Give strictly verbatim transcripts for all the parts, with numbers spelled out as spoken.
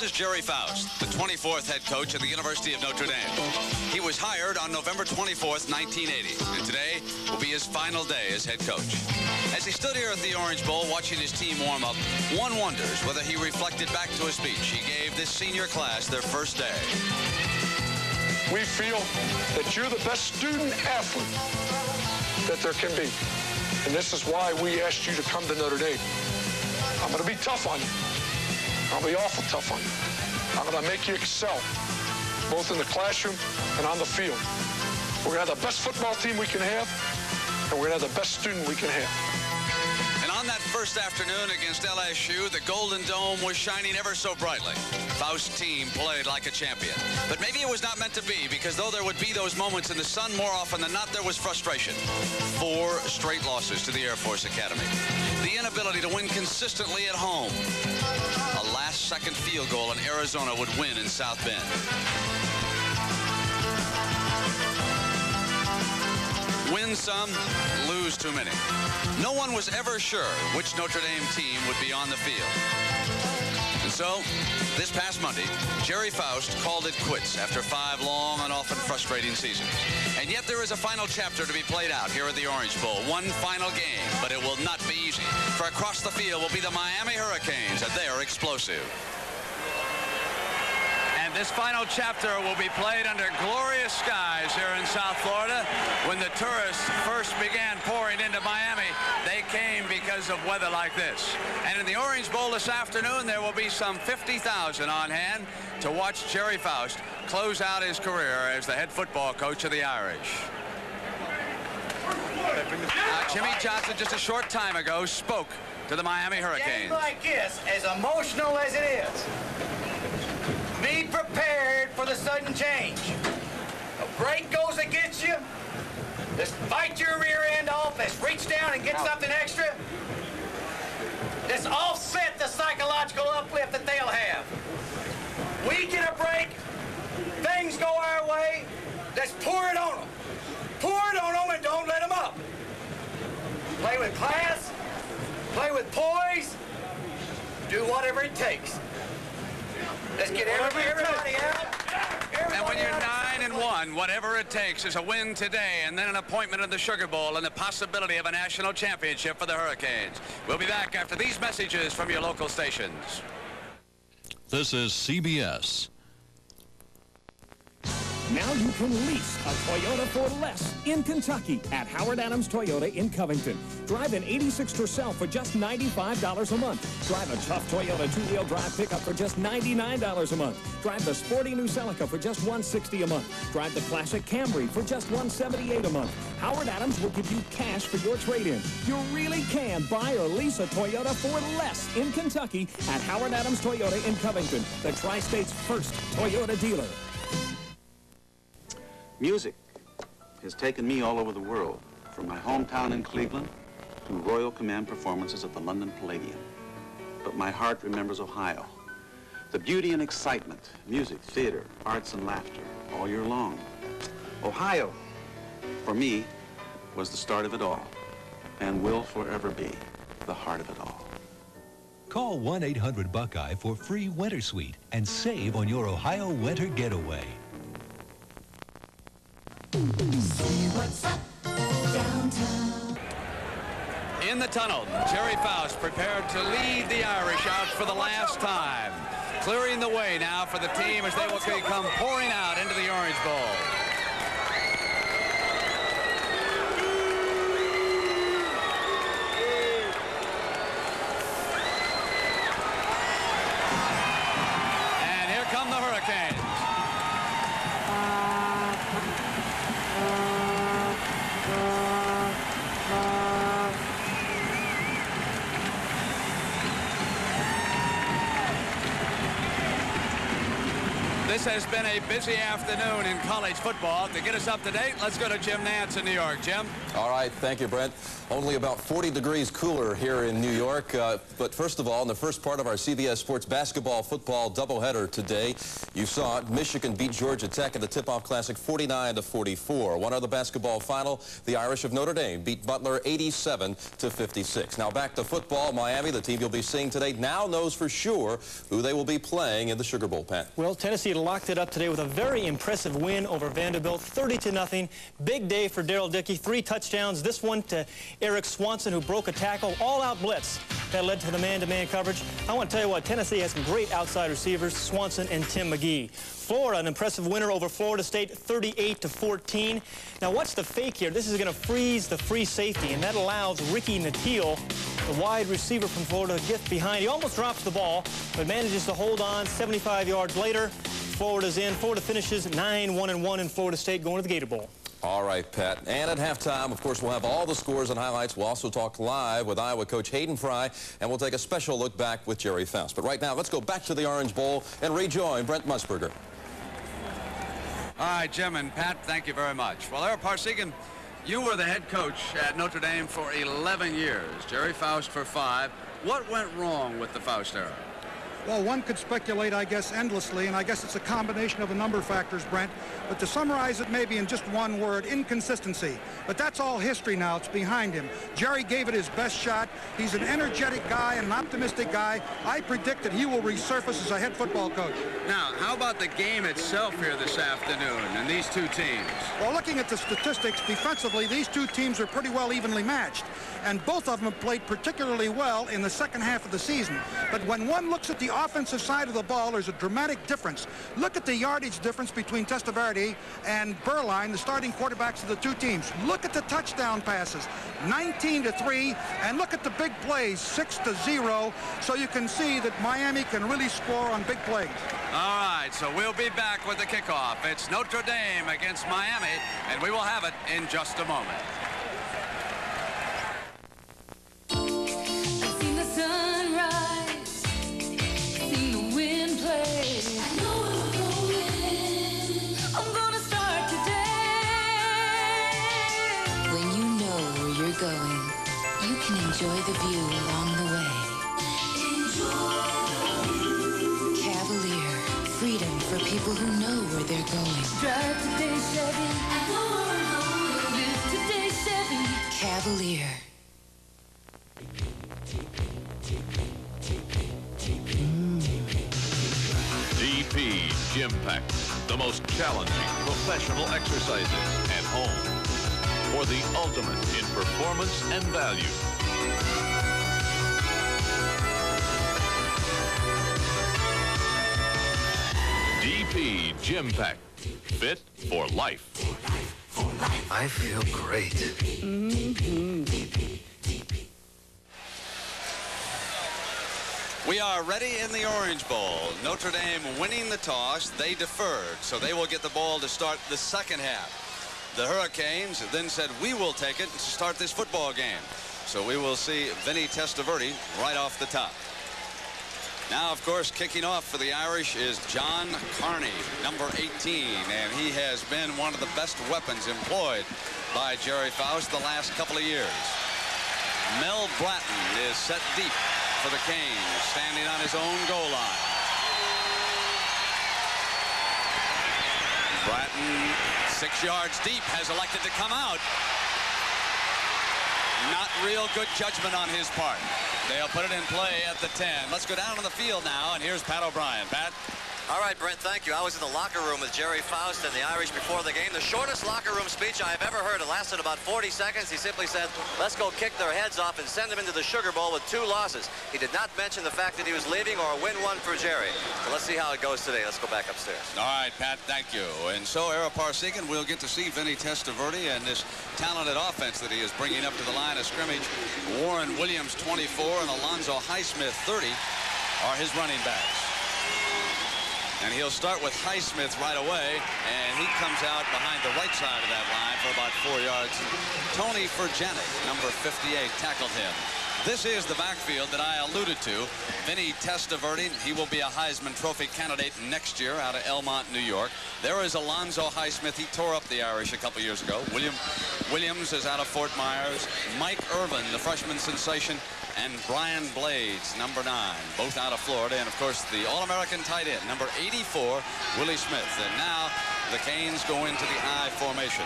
is Jerry Faust, the twenty-fourth head coach of the University of Notre Dame. He was hired on November twenty-fourth, nineteen eighty, and today will be his final day as head coach. As he stood here at the Orange Bowl watching his team warm up, one wonders whether he reflected back to a speech he gave this senior class their first day. We feel that you're the best student athlete that there can be. And this is why we asked you to come to Notre Dame. I'm going to be tough on you. I'll be awful tough on you. I'm going to make you excel, both in the classroom and on the field. We're going to have the best football team we can have, and we're going to have the best student we can have. And on that first afternoon against L S U, the Golden Dome was shining ever so brightly. Faust's team played like a champion. But maybe it was not meant to be, because though there would be those moments in the sun, more often than not, there was frustration. Four straight losses to the Air Force Academy. The inability to win consistently at home. A last-second field goal, and Arizona would win in South Bend. Win some, lose too many. No one was ever sure which Notre Dame team would be on the field. And so, this past Monday, Jerry Faust called it quits after five long and often frustrating seasons. And yet there is a final chapter to be played out here at the Orange Bowl. One final game, but it will not be easy. For across the field will be the Miami Hurricanes, and they are explosive. This final chapter will be played under glorious skies here in South Florida. When the tourists first began pouring into Miami, they came because of weather like this. And in the Orange Bowl this afternoon, there will be some fifty thousand on hand to watch Jerry Faust close out his career as the head football coach of the Irish. Uh, Jimmy Johnson, just a short time ago, spoke to the Miami Hurricanes. A game like this, as emotional as it is, be prepared for the sudden change. A break goes against you. Just fight your rear end off. Let's reach down and get something extra. Let's offset the psychological uplift that they'll have. We get a break. Things go our way. Let's pour it on them. Pour it on them and don't let them up. Play with class. Play with poise. Do whatever it takes. Let's get everybody, everybody out. Everybody and when you're out. nine and one, whatever it takes is a win today, and then an appointment in the Sugar Bowl, and the possibility of a national championship for the Hurricanes. We'll be back after these messages from your local stations. This is C B S. Now you can lease a Toyota for less in Kentucky at Howard Adams Toyota in Covington. Drive an eighty-six Tercel for just ninety-five dollars a month. Drive a tough Toyota two-wheel drive pickup for just ninety-nine dollars a month. Drive the sporty new Celica for just one hundred sixty dollars a month. Drive the classic Camry for just one hundred seventy-eight dollars a month. Howard Adams will give you cash for your trade-in. You really can buy or lease a Toyota for less in Kentucky at Howard Adams Toyota in Covington, the Tri-State's first Toyota dealer. Music has taken me all over the world, from my hometown in Cleveland to Royal Command performances at the London Palladium. But my heart remembers Ohio. The beauty and excitement, music, theater, arts, and laughter all year long. Ohio, for me, was the start of it all, and will forever be the heart of it all. Call one eight hundred Buckeye for free winter suite and save on your Ohio winter getaway. See what's up downtown. In the tunnel, Jerry Faust prepared to lead the Irish out for the last time, clearing the way now for the team as they will come pouring out into the Orange Bowl. And here come the Hurricanes. This has been a busy afternoon in college football. To get us up to date, let's go to Jim Nance in New York. Jim? All right, thank you, Brent. Only about forty degrees cooler here in New York. Uh, but first of all, in the first part of our C B S Sports basketball football doubleheader today, you saw it. Michigan beat Georgia Tech in the tip-off classic forty-nine to forty-four. One other basketball final, the Irish of Notre Dame beat Butler eighty-seven to fifty-six. Now back to football. Miami, the team you'll be seeing today, now knows for sure who they will be playing in the Sugar Bowl, Pat. Well, Tennessee locked it up today with a very impressive win over Vanderbilt, thirty to nothing. Big day for Darrell Dickey, three touchdowns. This one to Eric Swanson, who broke a tackle, all-out blitz that led to the man-to-man coverage. I want to tell you what, Tennessee has some great outside receivers, Swanson and Tim McGee. Florida, an impressive winner over Florida State, thirty-eight to fourteen. Now, what's the fake here? This is going to freeze the free safety, and that allows Ricky Natil, the wide receiver from Florida, to get behind. He almost drops the ball, but manages to hold on. seventy-five yards later, Florida's in. Florida finishes nine one and one in Florida State, going to the Gator Bowl. All right, Pat. And at halftime, of course, we'll have all the scores and highlights. We'll also talk live with Iowa coach Hayden Fry, and we'll take a special look back with Jerry Faust. But right now, let's go back to the Orange Bowl and rejoin Brent Musburger. All right, Jim and Pat, thank you very much. Well, Eric Parsegan, you were the head coach at Notre Dame for eleven years. Jerry Faust for five. What went wrong with the Faust era? Well, one could speculate, I guess, endlessly, and I guess it's a combination of a number of factors, Brent. But to summarize it maybe in just one word, inconsistency. But that's all history now. It's behind him. Jerry gave it his best shot. He's an energetic guy and an optimistic guy. I predict that he will resurface as a head football coach. Now, how about the game itself here this afternoon and these two teams? Well, looking at the statistics, defensively, these two teams are pretty well evenly matched. And both of them have played particularly well in the second half of the season. But when one looks at the offensive side of the ball, there's a dramatic difference. Look at the yardage difference between Testaverde and Berline, the starting quarterbacks of the two teams. Look at the touchdown passes, nineteen to three, and look at the big plays, six to zero. So you can see that Miami can really score on big plays. All right, so we'll be back with the kickoff. It's Notre Dame against Miami, and we will have it in just a moment. Going, you can enjoy the view along the way. Enjoy. Cavalier, freedom for people who know where they're going. Drive today, Chevy. I know where I'm going. Live today, Chevy. Cavalier. D P Gym Pack, the most challenging professional exercises at home. For the ultimate in performance and value. D P Gym Pack. Fit for life. For life, for life. I feel great. Mm-hmm. We are ready in the Orange Bowl. Notre Dame winning the toss. They deferred, so they will get the ball to start the second half. The Hurricanes then said, we will take it to start this football game. So we will see Vinny Testaverde right off the top. Now, of course, kicking off for the Irish is John Carney, number eighteen. And he has been one of the best weapons employed by Jerry Faust the last couple of years. Mel Bratton is set deep for the Canes, standing on his own goal line. Bratton, six yards deep, has elected to come out. Not real good judgment on his part. They'll put it in play at the ten. Let's go down on the field now, and here's Pat O'Brien. Pat? All right, Brent, thank you. I was in the locker room with Jerry Faust and the Irish before the game. The shortest locker room speech I've ever heard. It lasted about forty seconds. He simply said, let's go kick their heads off and send them into the Sugar Bowl with two losses. He did not mention the fact that he was leaving or win one for Jerry. So let's see how it goes today. Let's go back upstairs. All right, Pat, thank you. And so, Eric Parsegan, we'll get to see Vinny Testaverde and this talented offense that he is bringing up to the line of scrimmage. Warren Williams, twenty-four, and Alonzo Highsmith, thirty, are his running backs. And he'll start with Highsmith right away, and he comes out behind the right side of that line for about four yards. Tony Furjanic, number fifty-eight, tackled him. This is the backfield that I alluded to. Vinny Testaverde, he will be a Heisman Trophy candidate next year out of Elmont, New York. There is Alonzo Highsmith. He tore up the Irish a couple years ago. William Williams is out of Fort Myers. Mike Irvin, the freshman sensation, and Brian Blades, number nine, both out of Florida. And, of course, the All-American tight end, number eighty-four, Willie Smith. And now the Canes go into the I formation.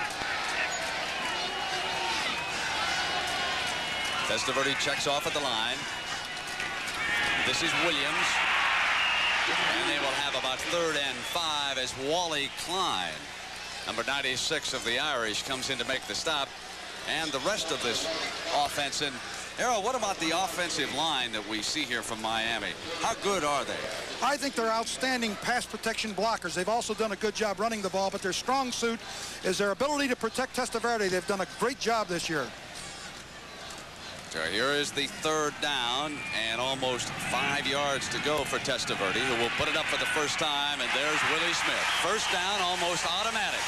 Testaverde checks off at the line. This is Williams. And they will have about third and five as Wally Klein, number ninety-six of the Irish, comes in to make the stop. And the rest of this offense. And Errol, what about the offensive line that we see here from Miami? How good are they? I think they're outstanding pass protection blockers. They've also done a good job running the ball, but their strong suit is their ability to protect Testaverde. They've done a great job this year. So here is the third down, and almost five yards to go for Testaverde, who will put it up for the first time, and there's Willie Smith. First down, almost automatic.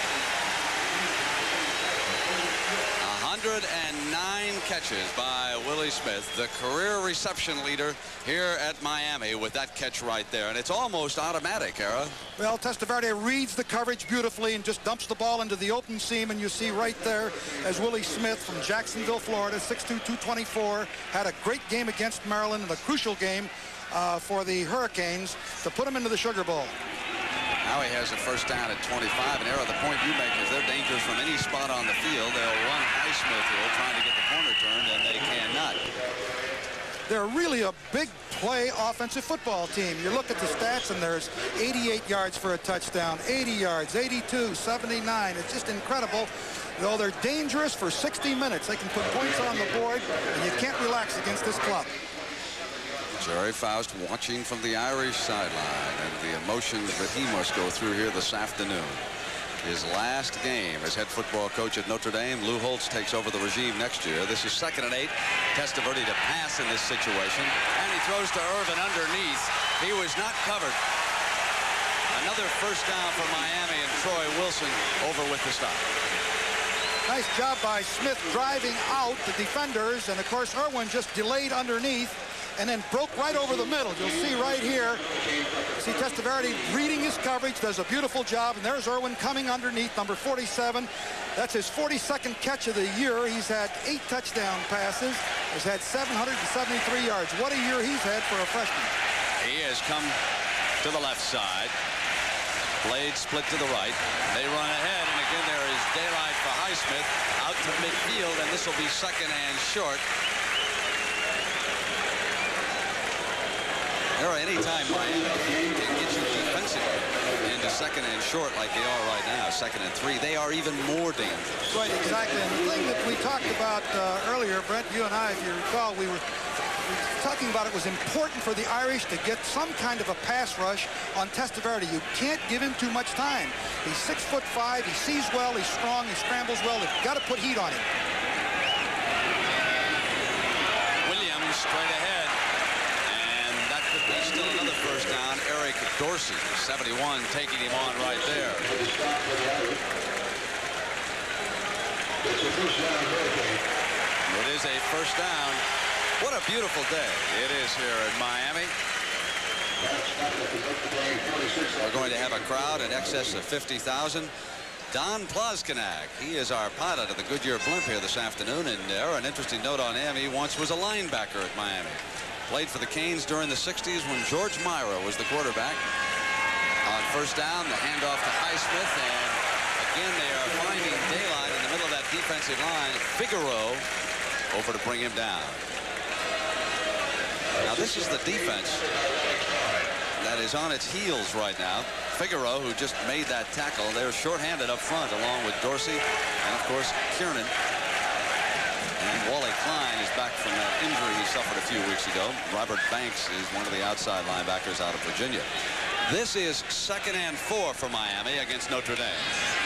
one hundred nine catches by Willie Smith, the career reception leader here at Miami, with that catch right there. And it's almost automatic, Era. Well, Testaverde reads the coverage beautifully and just dumps the ball into the open seam, and you see right there as Willie Smith from Jacksonville, Florida, six two, two twenty-four, had a great game against Maryland and a crucial game uh, for the Hurricanes to put him into the Sugar Bowl. Now he has a first down at twenty-five, and Era, the point you make is they're dangerous from any spot on the field. They'll run Highsmith here trying to get the corner turned, and they cannot. They're really a big play offensive football team. You look at the stats, and there's eighty-eight yards for a touchdown, eighty yards, eighty-two, seventy-nine. It's just incredible. Though they're dangerous for sixty minutes. They can put points on the board, and you can't relax against this club. Jerry Faust watching from the Irish sideline, and the emotions that he must go through here this afternoon. His last game as head football coach at Notre Dame. Lou Holtz takes over the regime next year. This is second and eight. Testaverde to pass in this situation, and he throws to Irvin underneath. He was not covered. Another first down for Miami, and Troy Wilson over with the stop. Nice job by Smith driving out the defenders, and of course Irwin just delayed underneath and then broke right over the middle. You'll see right here, see Testaverde reading his coverage, does a beautiful job, and there's Irwin coming underneath, number forty-seven. That's his forty-second catch of the year. He's had eight touchdown passes, has had seven hundred seventy-three yards. What a year he's had for a freshman. He has come to the left side. Blade split to the right. They run ahead, and again there is daylight for Highsmith out to midfield, and this will be second and short. Anytime Miami can get you defensively into second and short like they are right now, second and three, they are even more dangerous. Right, exactly. And the thing that we talked about uh, earlier, Brent, you and I, if you recall, we were, we were talking about it was important for the Irish to get some kind of a pass rush on Testaverde. You can't give him too much time. He's six foot five. He sees well. He's strong. He scrambles well. They've got to put heat on him. Williams straight ahead. Still another first down. Eric Dorsey, seventy-one, taking him on right there. It is a first down. What a beautiful day it is here in Miami. We're going to have a crowd in excess of fifty thousand. Don Ploskenak, he is our pilot of the Goodyear blimp here this afternoon, and there, an interesting note on him, he once was a linebacker at Miami. Played for the Canes during the sixties when George Myra was the quarterback. On first down, the handoff to Highsmith, and again they are finding daylight in the middle of that defensive line. Figueroa over to bring him down. Now this is the defense that is on its heels right now. Figueroa, who just made that tackle, they're shorthanded up front along with Dorsey and of course Kiernan. And Wally Klein is back from that injury he suffered a few weeks ago. Robert Banks is one of the outside linebackers out of Virginia. This is second and four for Miami against Notre Dame.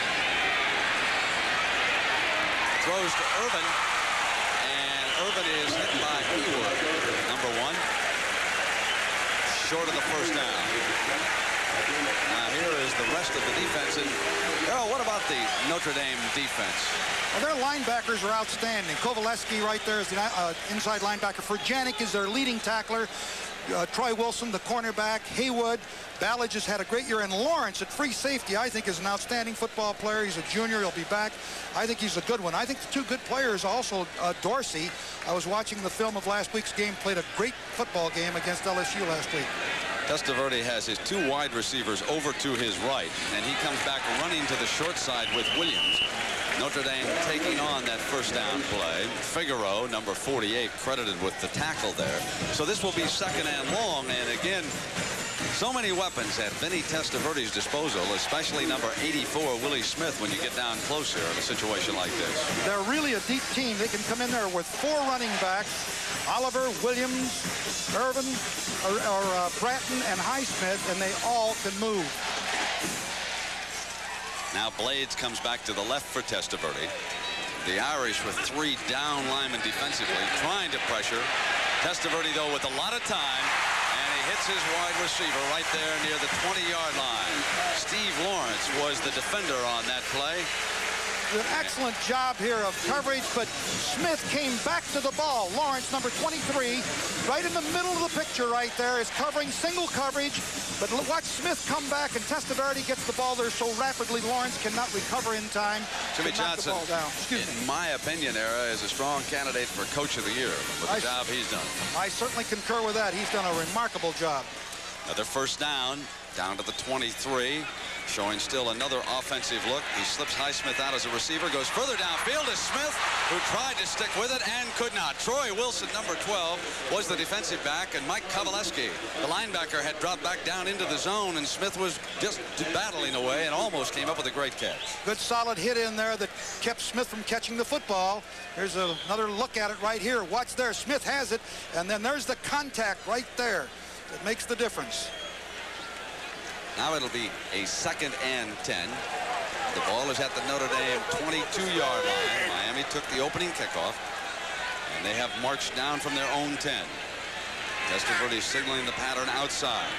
Throws to Irvin, and Irvin is hit by Ewood, number one. Short of the first down. Now here is the rest of the defense. And Errol, what about the Notre Dame defense? Well, their linebackers are outstanding. Kovaleski right there is the uh, inside linebacker. Furjanik is their leading tackler. uh, Troy Wilson, the cornerback, Haywood. Ballage has had a great year, and Lawrence at free safety, I think, is an outstanding football player. He's a junior. He'll be back. I think he's a good one. I think the two good players also, uh, Dorsey, I was watching the film of last week's game, played a great football game against L S U last week. Testaverde has his two wide receivers over to his right, and he comes back running to the short side with Williams. Notre Dame taking on that first down play. Figaro, number forty-eight, credited with the tackle there. So this will be second and long, and again, so many weapons at Vinny Testaverde's disposal, especially number eighty-four, Willie Smith, when you get down closer in a situation like this. They're really a deep team. They can come in there with four running backs, Oliver, Williams, Irvin, or, or uh, Bratton, and Highsmith, and they all can move. Now Blades comes back to the left for Testaverde. The Irish with three down linemen defensively, trying to pressure. Testaverde, though, with a lot of time, and he hits his wide receiver right there near the twenty-yard line. Steve Lawrence was the defender on that play. An excellent job here of coverage, but Smith came back to the ball. Lawrence, number twenty-three, right in the middle of the picture right there, is covering single coverage. But watch Smith come back, and Testaverde gets the ball there so rapidly Lawrence cannot recover in time. Jimmy to knock Johnson, the ball down. Excuse in me. my opinion, Era is a strong candidate for Coach of the Year with the I, job he's done. I certainly concur with that. He's done a remarkable job. Another first down, down to the twenty-three. Showing still another offensive look. He slips Highsmith out as a receiver, goes further downfield to Smith, who tried to stick with it and could not. Troy Wilson, number twelve, was the defensive back, and Mike Kovaleski, the linebacker, had dropped back down into the zone, and Smith was just battling away and almost came up with a great catch. Good solid hit in there that kept Smith from catching the football. Here's a, another look at it right here. Watch there. Smith has it, and then there's the contact right there. It makes the difference. Now it'll be a second and ten. The ball is at the Notre Dame twenty-two-yard line. Miami took the opening kickoff, and they have marched down from their own ten. Testaverde signaling the pattern outside.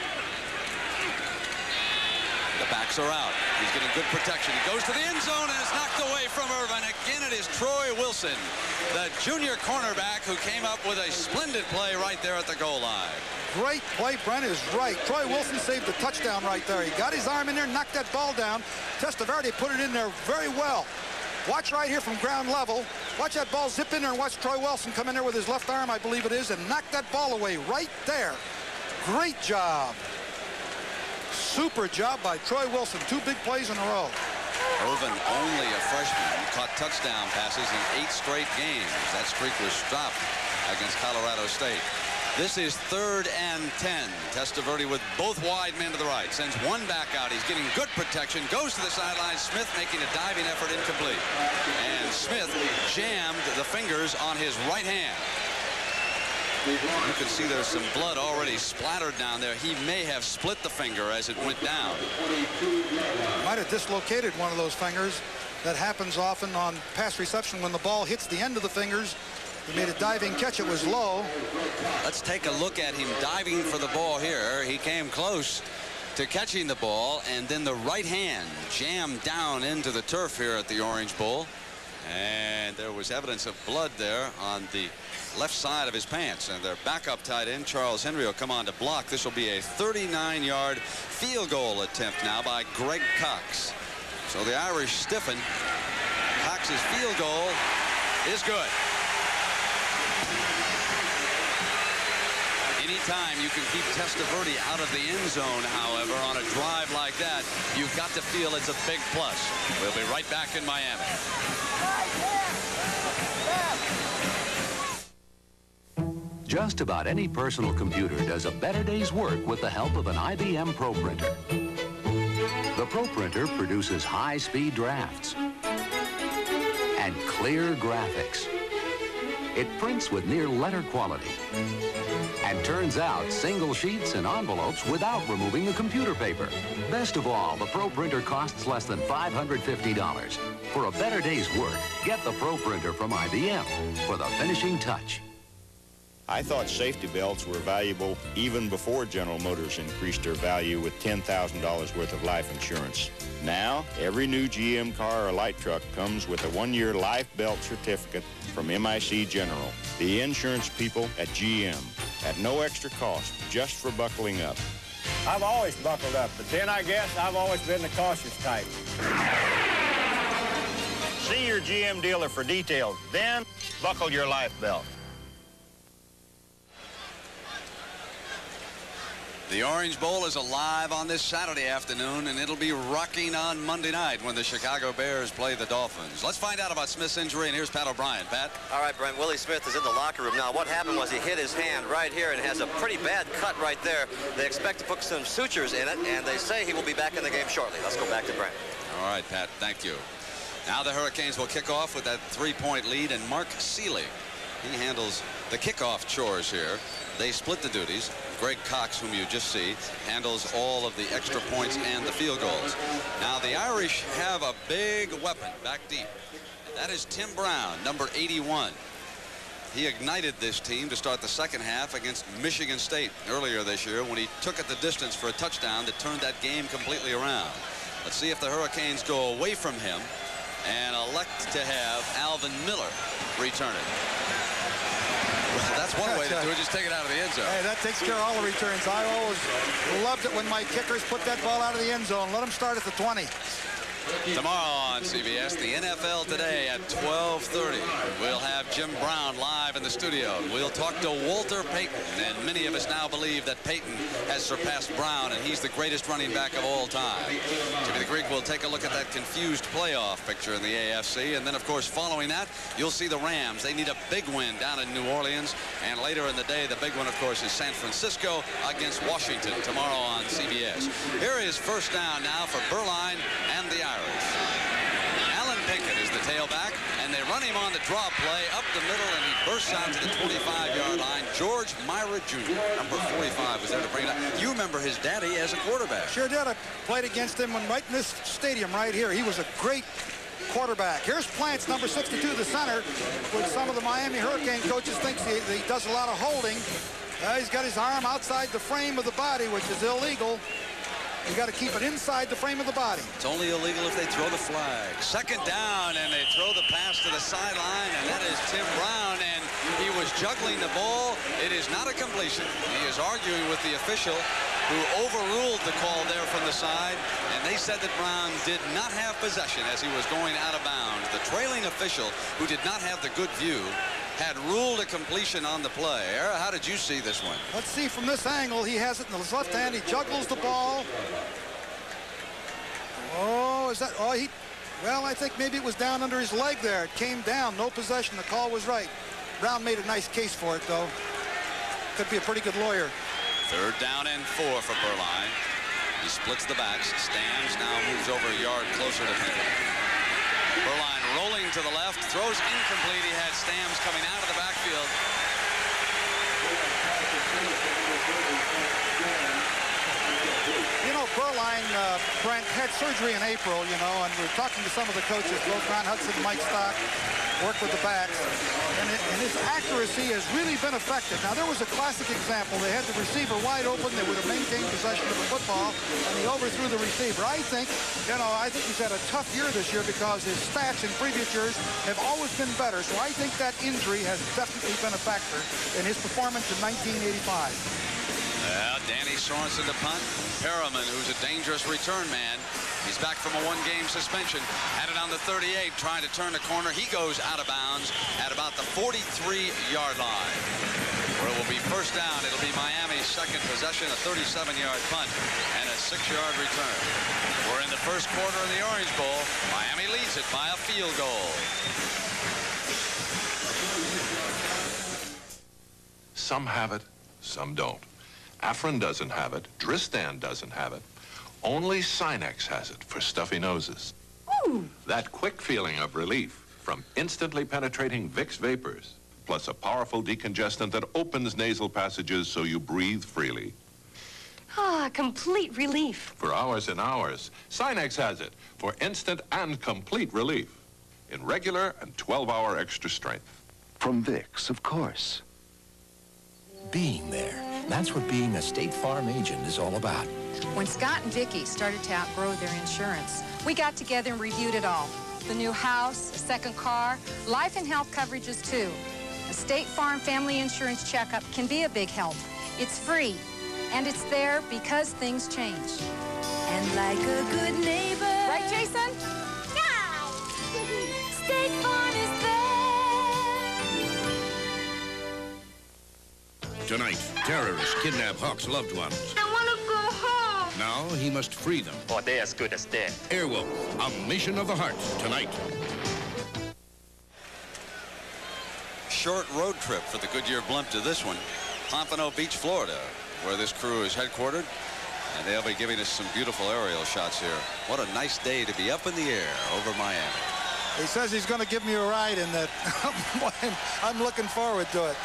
The backs are out. He's getting good protection. He goes to the end zone and is knocked away from Irvin. Again, it is Troy Wilson, the junior cornerback, who came up with a splendid play right there at the goal line. Great play. Brent is right. Troy Wilson saved the touchdown right there. He got his arm in there, knocked that ball down. Testaverde put it in there very well. Watch right here from ground level. Watch that ball zip in there and watch Troy Wilson come in there with his left arm, I believe it is, and knock that ball away right there. Great job. Super job by Troy Wilson. Two big plays in a row. Irvin, only a freshman, caught touchdown passes in eight straight games. That streak was stopped against Colorado State. This is third and ten. Testaverde with both wide men to the right. Sends one back out. He's getting good protection. Goes to the sideline. Smith making a diving effort, incomplete. And Smith jammed the fingers on his right hand. You can see there's some blood already splattered down there. He may have split the finger as it went down. Might have dislocated one of those fingers. That happens often on pass reception when the ball hits the end of the fingers. He made a diving catch. It was low. Let's take a look at him diving for the ball here. He came close to catching the ball, and then the right hand jammed down into the turf here at the Orange Bowl. And there was evidence of blood there on the left side of his pants. And their backup tight end, Charles Henry, will come on to block. This will be a thirty-nine-yard field goal attempt now by Greg Cox. So the Irish stiffen. Cox's field goal is good. Anytime you can keep Testaverde out of the end zone, however, on a drive like that, you've got to feel it's a big plus. We'll be right back in Miami. Just about any personal computer does a better day's work with the help of an I B M Pro Printer. The Pro Printer produces high-speed drafts and clear graphics. It prints with near letter quality and turns out single sheets and envelopes without removing the computer paper. Best of all, the Pro Printer costs less than five hundred fifty dollars. For a better day's work, get the Pro Printer from I B M for the finishing touch. I thought safety belts were valuable even before General Motors increased their value with ten thousand dollars worth of life insurance. Now, every new G M car or light truck comes with a one-year life belt certificate from M I C General, the insurance people at G M. at no extra cost, just for buckling up. I've always buckled up, but then I guess I've always been the cautious type. See your G M dealer for details, then buckle your life belt. The Orange Bowl is alive on this Saturday afternoon, and it'll be rocking on Monday night when the Chicago Bears play the Dolphins. Let's find out about Smith's injury, and here's Pat O'Brien. Pat? All right, Brent, Willie Smith is in the locker room. Now, what happened was he hit his hand right here and has a pretty bad cut right there. They expect to put some sutures in it, and they say he will be back in the game shortly. Let's go back to Brent. All right, Pat, thank you. Now the Hurricanes will kick off with that three-point lead, and Mark Seeley, he handles the kickoff chores here. They split the duties. Greg Cox, whom you just see, handles all of the extra points and the field goals. Now the Irish have a big weapon back deep, and that is Tim Brown, number eighty-one. He ignited this team to start the second half against Michigan State earlier this year when he took it the distance for a touchdown that turned that game completely around. Let's see if the Hurricanes go away from him and elect to have Alvin Miller return it. Well, that's one way to do it. Just take it out of the end zone. Hey, that takes care of all the returns. I always loved it when my kickers put that ball out of the end zone. Let them start at the twenty. Tomorrow on C B S, the N F L Today at twelve thirty. We'll have Jim Brown live in the studio. We'll talk to Walter Payton, and many of us now believe that Payton has surpassed Brown, and he's the greatest running back of all time. Jimmy the Greek will take a look at that confused playoff picture in the A F C, and then, of course, following that, you'll see the Rams. They need a big win down in New Orleans, and later in the day, the big one, of course, is San Francisco against Washington tomorrow on C B S. Here is first down now for Berline and the Irish. Alan Pinkett is the tailback, and they run him on the draw play up the middle, and he bursts out to the twenty-five yard line. George Myra Junior, number forty-five, was there to bring it up. You remember his daddy as a quarterback. Sure did. I played against him when right in this stadium right here. He was a great quarterback. Here's Plants, number sixty-two, the center, which some of the Miami Hurricane coaches think he, he does a lot of holding. Uh, he's got his arm outside the frame of the body, which is illegal. You got to keep it inside the frame of the body. It's only illegal if they throw the flag. Second down, and they throw the pass to the sideline, and that is Tim Brown, and he was juggling the ball. It is not a completion. He is arguing with the official who overruled the call there from the side, and they said that Brown did not have possession as he was going out of bounds. The trailing official, who did not have the good view, had ruled a completion on the play. Era, how did you see this one? Let's see from this angle. He has it in his left hand. He juggles the ball. Oh, is that? Oh, he. Well, I think maybe it was down under his leg there. It came down. No possession. The call was right. Brown made a nice case for it, though. Could be a pretty good lawyer. Third down and four for Berline. He splits the backs. Stams now moves over a yard closer to Pinkett. Berline rolling to the left, throws incomplete. He had Stams coming out of the backfield. You know, Berline, uh, Brent, had surgery in April, you know, and we were talking to some of the coaches, both Ron Hudson and Mike Stock, worked with the backs, and, it, and his accuracy has really been affected. Now, there was a classic example. They had the receiver wide open. They would have maintained possession of the football, and he overthrew the receiver. I think, you know, I think he's had a tough year this year because his stats in previous years have always been better. So I think that injury has definitely been a factor in his performance in nineteen eighty-five. Well, Danny Sorensen to punt. Perriman, who's a dangerous return man. He's back from a one-game suspension. Had it on the thirty-eight, trying to turn the corner. He goes out of bounds at about the forty-three yard line, where it will be first down. It'll be Miami's second possession, a thirty-seven yard punt, and a six yard return. We're in the first quarter of the Orange Bowl. Miami leads it by a field goal. Some have it, some don't. Afrin doesn't have it. Dristan doesn't have it. Only Sinex has it for stuffy noses. Ooh. That quick feeling of relief from instantly penetrating Vicks vapors, plus a powerful decongestant that opens nasal passages so you breathe freely. Ah, complete relief. For hours and hours, Sinex has it for instant and complete relief in regular and twelve hour extra strength. From Vicks, of course. Being there. That's what being a State Farm agent is all about. When Scott and Vicki started to outgrow their insurance, we got together and reviewed it all. The new house, a second car, life and health coverages too. A State Farm family insurance checkup can be a big help. It's free, and it's there because things change. And like a good neighbor. Right, Jason? Yeah. State Farm is there. Tonight, terrorists kidnap Hawk's loved ones. I want to go home. Now he must free them. Or they're as good as dead. Airwolf, a mission of the heart, tonight. Short road trip for the Goodyear blimp to this one. Pompano Beach, Florida, where this crew is headquartered. And they'll be giving us some beautiful aerial shots here. What a nice day to be up in the air over Miami. He says he's going to give me a ride in that. I'm looking forward to it.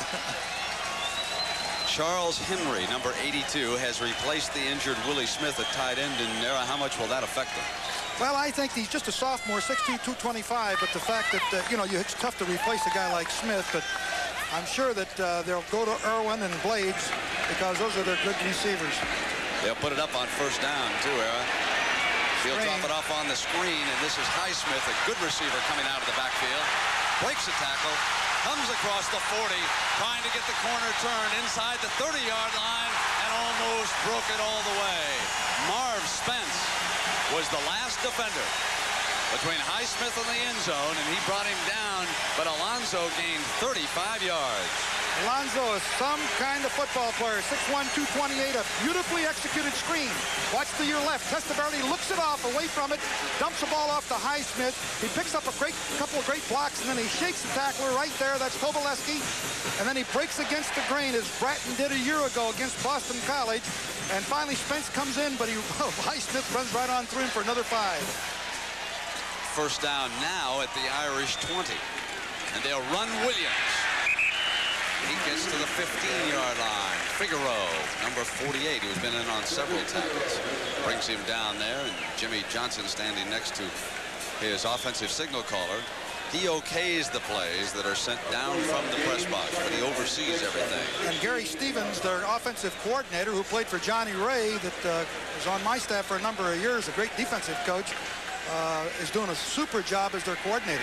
Charles Henry, number eighty-two, has replaced the injured Willie Smith at tight end. And Nara, how much will that affect them? Well, I think he's just a sophomore, six two, two twenty-five, but the fact that, uh, you know, it's tough to replace a guy like Smith, but I'm sure that uh, they'll go to Irwin and Blades because those are their good receivers. They'll put it up on first down, too, Era. He'll drop it off on the screen, and this is Highsmith, a good receiver coming out of the backfield. Breaks a tackle, comes across the forty, trying to get the corner turned inside the thirty-yard line, and almost broke it all the way. Marv Spence was the last defender between Highsmith and the end zone, and he brought him down, but Alonzo gained thirty-five yards. Alonzo is some kind of football player. six one, two twenty-eight, a beautifully executed screen. Watch to your left. Testaverde looks it off away from it, dumps the ball off to Highsmith. He picks up a great couple of great blocks, and then he shakes the tackler right there. That's Kovalevsky. And then he breaks against the grain, as Bratton did a year ago against Boston College. And finally, Spence comes in, but he, oh, Highsmith runs right on through him for another five. First down now at the Irish twenty. And they'll run Williams. He gets to the fifteen-yard line. Figueroa, number forty-eight, who's been in on several tackles, brings him down there, and Jimmy Johnson standing next to his offensive signal caller. He okays the plays that are sent down from the press box, but he oversees everything. And Gary Stevens, their offensive coordinator, who played for Johnny Ray, that uh, was on my staff for a number of years, a great defensive coach, uh, is doing a super job as their coordinator.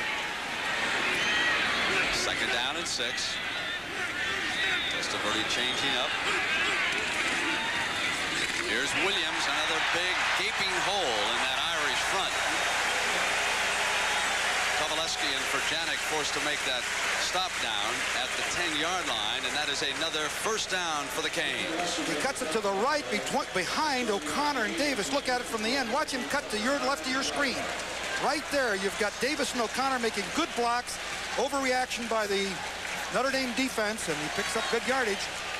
Second down and six. Testaverde changing up. Here's Williams, another big gaping hole in that Irish front. Kovalevsky and Furjanik forced to make that stop down at the ten-yard line, and that is another first down for the Canes. He cuts it to the right behind O'Connor and Davis. Look at it from the end. Watch him cut to your left of your screen. Right there, you've got Davis and O'Connor making good blocks. Overreaction by the Notre Dame defense, and he picks up good yardage.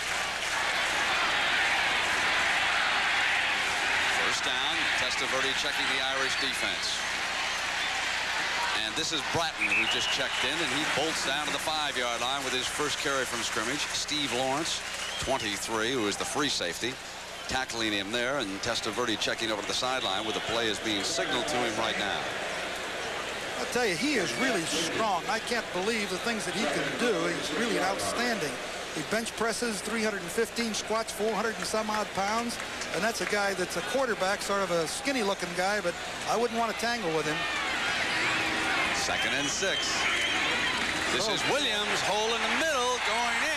First down, Testaverde checking the Irish defense. And this is Bratton, who just checked in, and he bolts down to the five-yard line with his first carry from scrimmage. Steve Lawrence, twenty-three, who is the free safety, tackling him there, and Testaverde checking over to the sideline where the play is being signaled to him right now. I'll tell you, he is really strong. I can't believe the things that he can do. He's really outstanding. He bench presses three hundred fifteen, squats four hundred and some odd pounds. And that's a guy that's a quarterback, sort of a skinny looking guy, but I wouldn't want to tangle with him. Second and six. This oh. is Williams, hole in the middle, going in.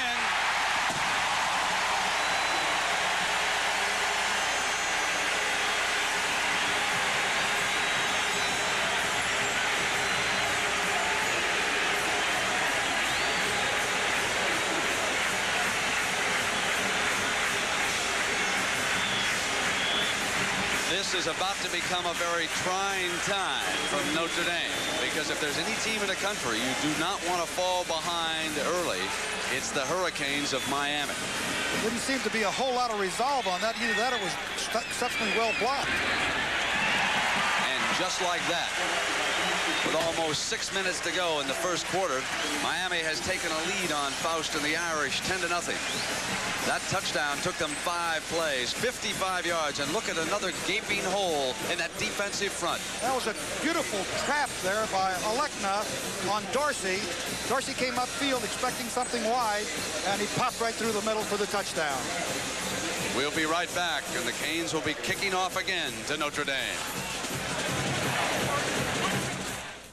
This is about to become a very trying time for Notre Dame, because if there's any team in the country you do not want to fall behind early, it's the Hurricanes of Miami. There didn't seem to be a whole lot of resolve on that. Either that or it was exceptionally well blocked. And just like that, with almost six minutes to go in the first quarter, Miami has taken a lead on Faust and the Irish ten to nothing. That touchdown took them five plays, fifty-five yards, and look at another gaping hole in that defensive front. That was a beautiful trap there by Alekna on Dorsey. Dorsey came upfield expecting something wide, and he popped right through the middle for the touchdown. We'll be right back, and the Canes will be kicking off again to Notre Dame.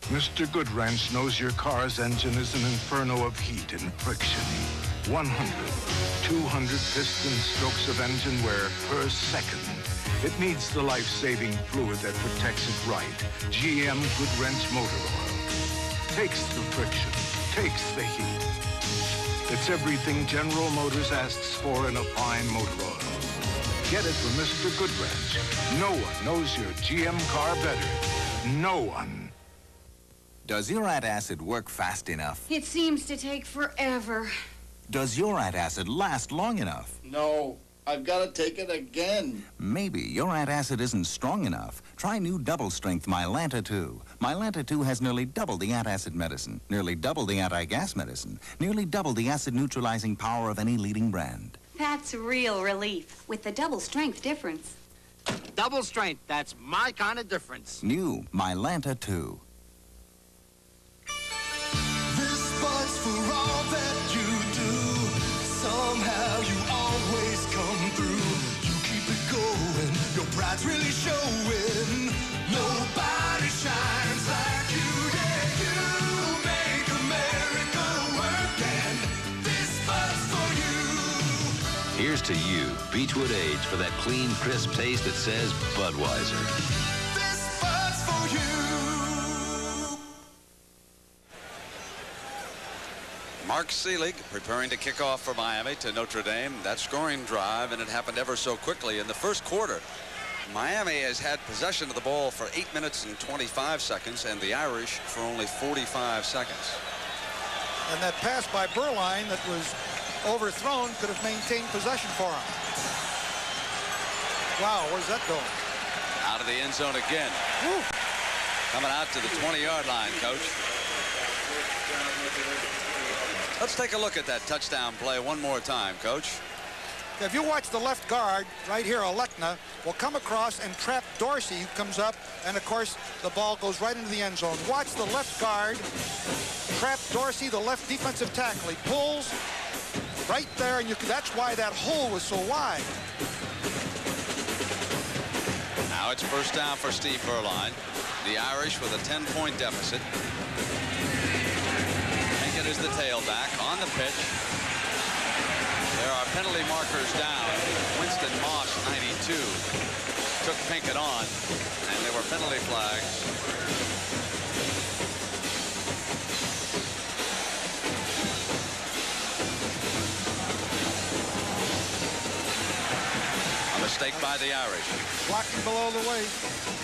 Mister Goodwrench knows your car's engine is an inferno of heat and friction. one hundred, two hundred piston strokes of engine wear per second. It needs the life-saving fluid that protects it right. G M Goodwrench Motor Oil. Takes the friction, takes the heat. It's everything General Motors asks for in a fine motor oil. Get it from Mister Goodwrench. No one knows your G M car better. No one. Does your antacid work fast enough? It seems to take forever. Does your antacid last long enough? No, I've got to take it again. Maybe your antacid isn't strong enough. Try new double-strength Mylanta two. Mylanta two has nearly double the antacid medicine, nearly double the anti-gas medicine, nearly double the acid-neutralizing power of any leading brand. That's real relief, with the double strength difference. Double strength, that's my kind of difference. New Mylanta two. For all that you do, somehow you always come through. You keep it going, your pride's really showing. Nobody shines like you, yeah, you make America work, and this buzz for you. Here's to you, Beechwood Age, for that clean, crisp taste that says Budweiser. This buzz for you. Mark Selig preparing to kick off for Miami to Notre Dame. That scoring drive, and it happened ever so quickly in the first quarter. Miami has had possession of the ball for eight minutes and twenty-five seconds, and the Irish for only forty-five seconds. And that pass by Berline that was overthrown could have maintained possession for him. Wow, where's that going? Out of the end zone again. Woo. Coming out to the twenty-yard line, Coach. Let's take a look at that touchdown play one more time, Coach. If you watch the left guard right here, Alekna will come across and trap Dorsey, who comes up, and of course the ball goes right into the end zone. Watch the left guard trap Dorsey, the left defensive tackle. He pulls right there, and you can, that's why that hole was so wide. Now it's first down for Steve Berline. The Irish with a ten-point deficit. Pinkett is the tailback on the pitch. There are penalty markers down. Winston Moss, ninety-two, took Pinkett on, and there were penalty flags. A mistake by the Irish. Blocking below the waist.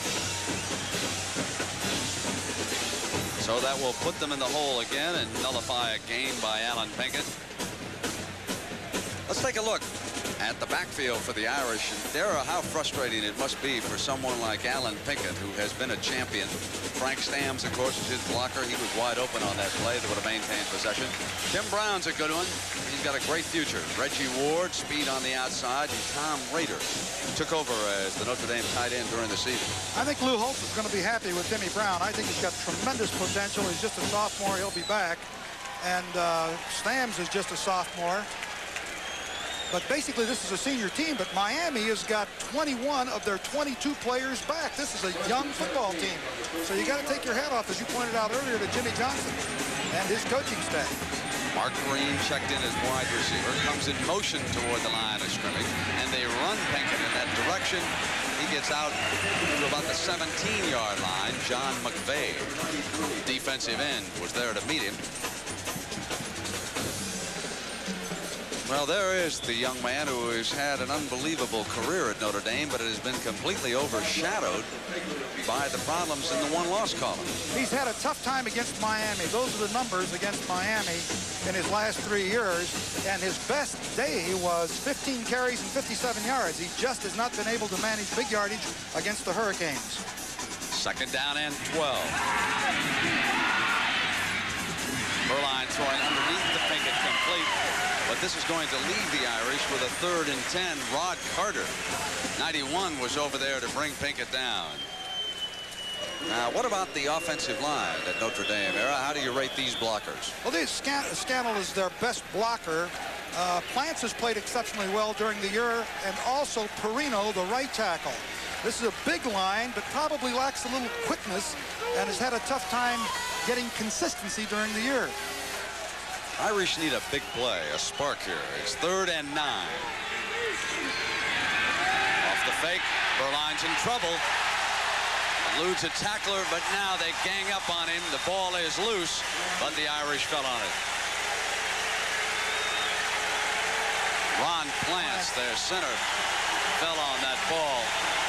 So that will put them in the hole again and nullify a gain by Alan Pinkett. Let's take a look at the backfield for the Irish. And Dara, how frustrating it must be for someone like Alan Pinkett, who has been a champion. Frank Stamms, of course, is his blocker. He was wide open on that play that would have maintained possession. Tim Brown's a good one. He's got a great future. Reggie Ward, speed on the outside, and Tom Rader took over as the Notre Dame tight end during the season. I think Lou Holtz is going to be happy with Timmy Brown. I think he's got tremendous potential. He's just a sophomore. He'll be back. And uh, Stamms is just a sophomore. But basically, this is a senior team, but Miami has got twenty-one of their twenty-two players back. This is a young football team. So you got to take your hat off, as you pointed out earlier, to Jimmy Johnson and his coaching staff. Mark Green checked in as wide receiver, comes in motion toward the line of scrimmage, and they run Pinkett in that direction. He gets out to about the seventeen-yard line. John McVeigh, defensive end, was there to meet him. Well, there is the young man who has had an unbelievable career at Notre Dame, but it has been completely overshadowed by the problems in the one-loss column. He's had a tough time against Miami. Those are the numbers against Miami in his last three years. And his best day was fifteen carries and fifty-seven yards. He just has not been able to manage big yardage against the Hurricanes. Second down and twelve. Berline throwing underneath the Pinkett complete. But this is going to leave the Irish with a third and ten. Rod Carter, ninety-one, was over there to bring Pinkett down. Now, what about the offensive line at Notre Dame, Era? How do you rate these blockers? Well, this Scannell is their best blocker. Uh, Plants has played exceptionally well during the year, and also Perino, the right tackle. This is a big line, but probably lacks a little quickness and has had a tough time getting consistency during the year. Irish need a big play, a spark here. It's third and nine. Off the fake, Berline's in trouble. Eludes a tackler, but now they gang up on him. The ball is loose, but the Irish fell on it. Ron Plants, their center, fell on that ball.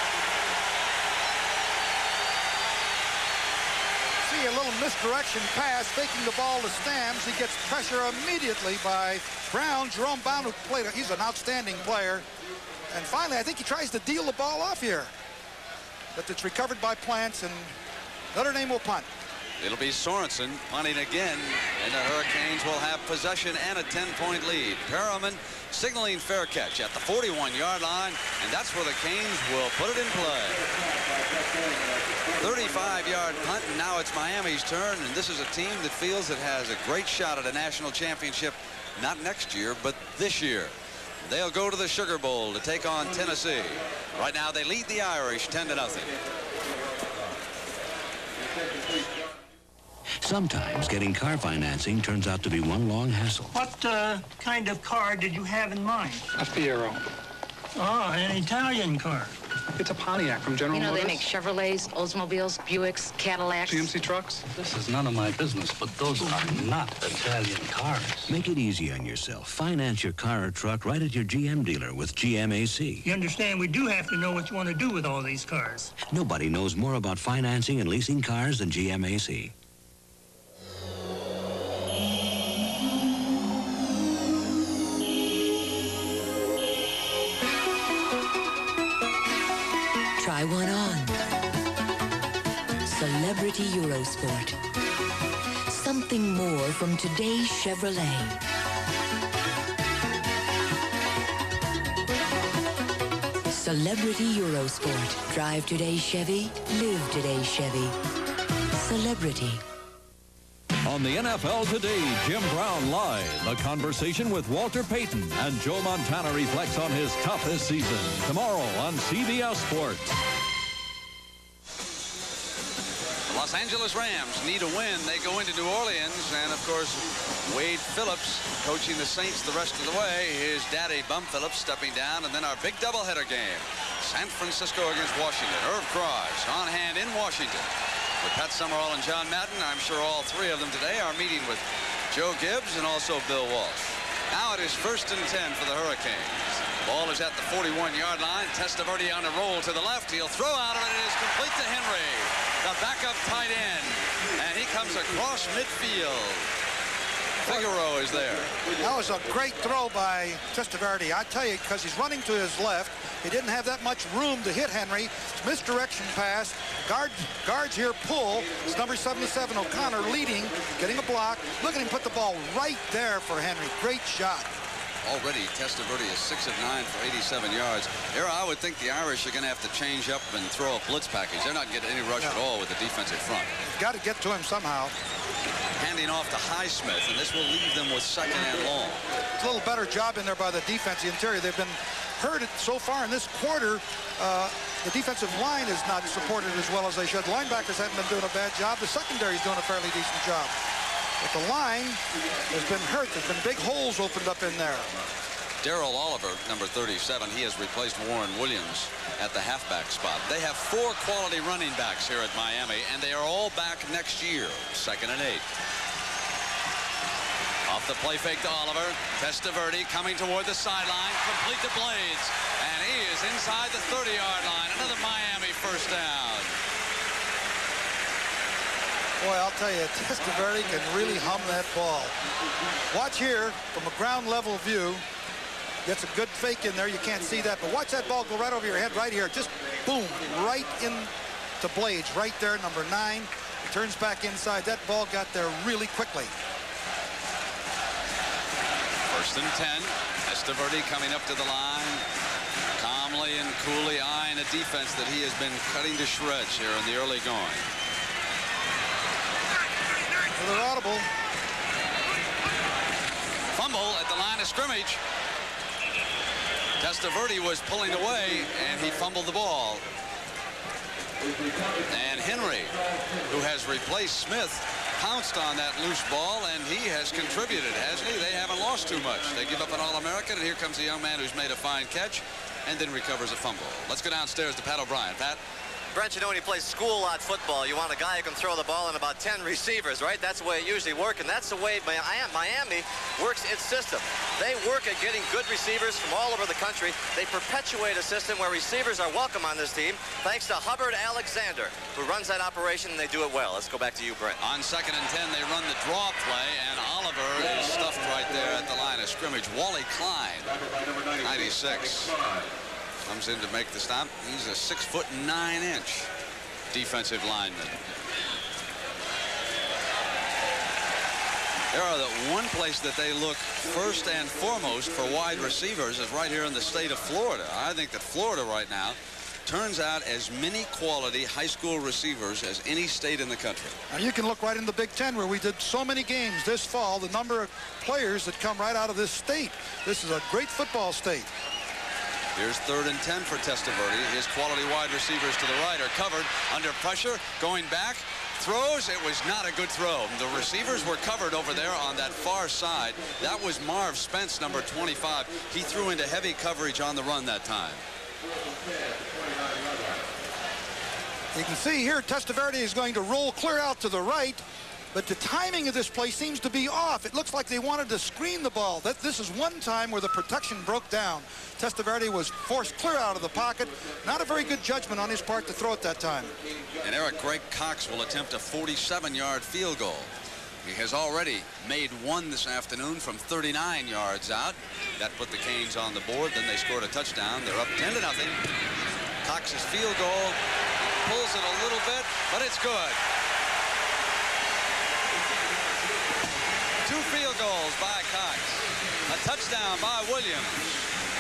See a little misdirection pass, faking the ball to Stamms. He gets pressure immediately by Brown. Jerome Brown, who played, he's an outstanding player. And finally, I think he tries to deal the ball off here. But it's recovered by Plants, and Notre Dame will punt. It'll be Sorensen punting again, and the Hurricanes will have possession and a ten-point lead. Perriman signaling fair catch at the forty-one-yard line, and that's where the Canes will put it in play. thirty-five-yard punt, and now it's Miami's turn, and this is a team that feels it has a great shot at a national championship, not next year, but this year. They'll go to the Sugar Bowl to take on Tennessee. Right now, they lead the Irish ten to nothing. Sometimes getting car financing turns out to be one long hassle. What uh, kind of car did you have in mind? A Fiero. Oh, an Italian car. It's a Pontiac from General You know, Motors. they make Chevrolets, Oldsmobiles, Buicks, Cadillacs. G M C trucks. This is none of my business, but those are not Italian cars. Make it easy on yourself. Finance your car or truck right at your G M dealer with G M A C. You understand, we do have to know what you want to do with all these cars. Nobody knows more about financing and leasing cars than G M A C. Try one on. Celebrity Eurosport. Something more from today's Chevrolet. Celebrity Eurosport. Drive today's Chevy. Live today's Chevy. Celebrity. On the N F L Today, Jim Brown Live, a conversation with Walter Payton, and Joe Montana reflects on his toughest season. Tomorrow on C B S Sports. The Los Angeles Rams need a win. They go into New Orleans, and of course, Wade Phillips coaching the Saints the rest of the way. His daddy, Bum Phillips, stepping down, and then our big doubleheader game. San Francisco against Washington. Irv Krause on hand in Washington. With Pat Summerall and John Madden, I'm sure all three of them today are meeting with Joe Gibbs and also Bill Walsh. Now it is first and ten for the Hurricanes. Ball is at the forty-one-yard line. Testaverde on a roll to the left. He'll throw out of it. It is complete to Henry, the backup tight end. And he comes across midfield. Figueroa is there. That was a great throw by Testaverde. I tell you, because he's running to his left. He didn't have that much room to hit Henry. Misdirection pass. Guard, guards here pull. It's number seventy-seven, O'Connor, leading, getting a block. Look at him put the ball right there for Henry. Great shot. Already, Testaverde is six of nine for eighty-seven yards. Here, I would think the Irish are going to have to change up and throw a blitz package. They're not getting any rush No. at all with the defensive front. You've got to get to him somehow. Handing off to Highsmith, and this will leave them with second and long. It's a little better job in there by the defense, the interior. They've been hurt so far in this quarter. Uh, the defensive line is not supported as well as they should. Linebackers haven't been doing a bad job. The secondary is doing a fairly decent job. But the line has been hurt. There's been big holes opened up in there. Darrell Oliver, number thirty-seven, he has replaced Warren Williams at the halfback spot. They have four quality running backs here at Miami, and they are all back next year. Second and eight. Off the play fake to Oliver. Testaverde coming toward the sideline. Complete to Blades. And he is inside the thirty-yard line. Another Miami first down. Boy, I'll tell you, Testaverde can really hum that ball. Watch here from a ground level view. Gets a good fake in there. You can't see that, but watch that ball go right over your head right here. Just boom, right into Blades, right there, number nine. He turns back inside. That ball got there really quickly. First and ten. Testaverde coming up to the line. Calmly and coolly eyeing a defense that he has been cutting to shreds here in the early going. They're audible. Fumble at the line of scrimmage. Testaverde was pulling away, and he fumbled the ball. And Henry, who has replaced Smith, pounced on that loose ball, and he has contributed, hasn't he? They haven't lost too much. They give up an All-American, and here comes a young man who's made a fine catch and then recovers a fumble. Let's go downstairs to Pat O'Brien. Pat? Brent, you know when you play school lot football, you want a guy who can throw the ball in about ten receivers, right? That's the way it usually works, and that's the way Miami works its system. They work at getting good receivers from all over the country. They perpetuate a system where receivers are welcome on this team, thanks to Hubbard Alexander, who runs that operation, and they do it well. Let's go back to you, Brent. On second and ten, they run the draw play, and Oliver is stuffed right there at the line of scrimmage. Wally Klein, ninety-six. Comes in to make the stop. He's a six foot nine inch defensive lineman. There are the one place that they look first and foremost for wide receivers is right here in the state of Florida. I think that Florida right now turns out as many quality high school receivers as any state in the country. Now you can look right in the Big Ten where we did so many games this fall, the number of players that come right out of this state. This is a great football state. Here's third and ten for Testaverde. His quality wide receivers to the right are covered under pressure. Going back, throws. It was not a good throw. The receivers were covered over there on that far side. That was Marv Spence, number twenty-five. He threw into heavy coverage on the run that time. You can see here Testaverde is going to roll clear out to the right, but the timing of this play seems to be off. It looks like they wanted to screen the ball. That this is one time where the protection broke down. Testaverde was forced clear out of the pocket. Not a very good judgment on his part to throw it that time. And Eric Greg Cox will attempt a forty-seven yard field goal. He has already made one this afternoon from thirty-nine yards out. That put the Canes on the board. Then they scored a touchdown. They're up ten to nothing. Cox's field goal pulls it a little bit, but it's good. Two field goals by Cox. A touchdown by Williams.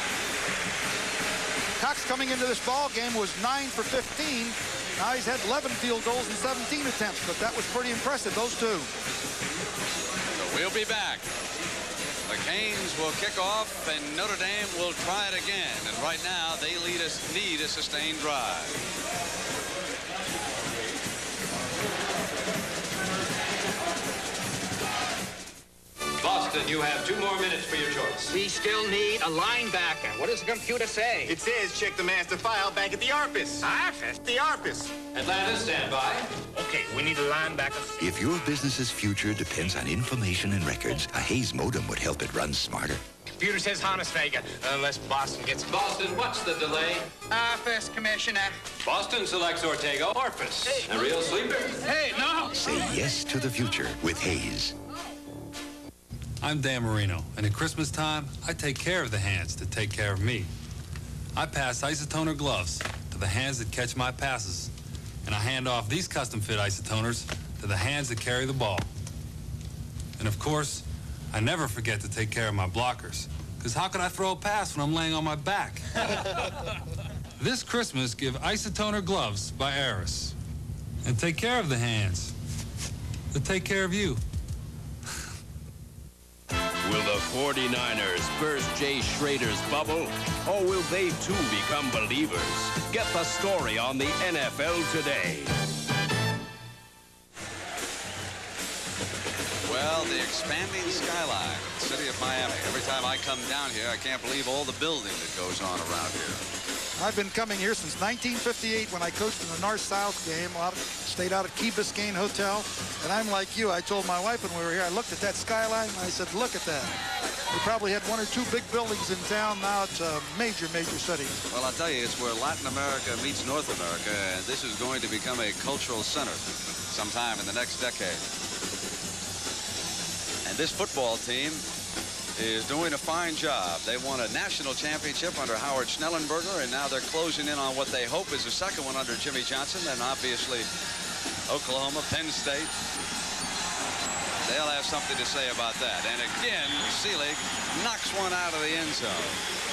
Cox coming into this ball game was nine for fifteen. Now he's had eleven field goals and seventeen attempts, but that was pretty impressive, those two. So we'll be back. The Canes will kick off, and Notre Dame will try it again. And right now, they lead us, need a sustained drive. Boston, you have two more minutes for your choice. We still need a linebacker. What does the computer say? It says check the master file back at the office. Office? The office. Atlanta, stand by. Okay, we need a linebacker. If your business's future depends on information and records, a Hayes modem would help it run smarter. Computer says Honnesvega, unless Boston gets... Boston, what's the delay? Office, Commissioner. Boston selects Ortega. Orpheus. Hey. A real sleeper? Hey, no! Say yes to the future with Hayes. I'm Dan Marino, and at Christmas time, I take care of the hands that take care of me. I pass isotoner gloves to the hands that catch my passes, and I hand off these custom-fit isotoners to the hands that carry the ball. And of course, I never forget to take care of my blockers, because how can I throw a pass when I'm laying on my back? This Christmas, give isotoner gloves by Aris, and take care of the hands that take care of you. Will the forty-niners burst Jay Schrader's bubble, or will they too become believers? Get the story on the N F L Today. Well, the expanding skyline, city of Miami. Every time I come down here, I can't believe all the building that goes on around here. I've been coming here since nineteen fifty-eight when I coached in the North-South game. A lot of, stayed out at Key Biscayne Hotel. And I'm like you. I told my wife when we were here, I looked at that skyline and I said, look at that. We probably had one or two big buildings in town. Now it's a major, major city. Well, I'll tell you, it's where Latin America meets North America, and this is going to become a cultural center sometime in the next decade. And this football team is doing a fine job. They won a national championship under Howard Schnellenberger, and now they're closing in on what they hope is a second one under Jimmy Johnson, and obviously Oklahoma, Penn State. They'll have something to say about that. And again, Seelig knocks one out of the end zone.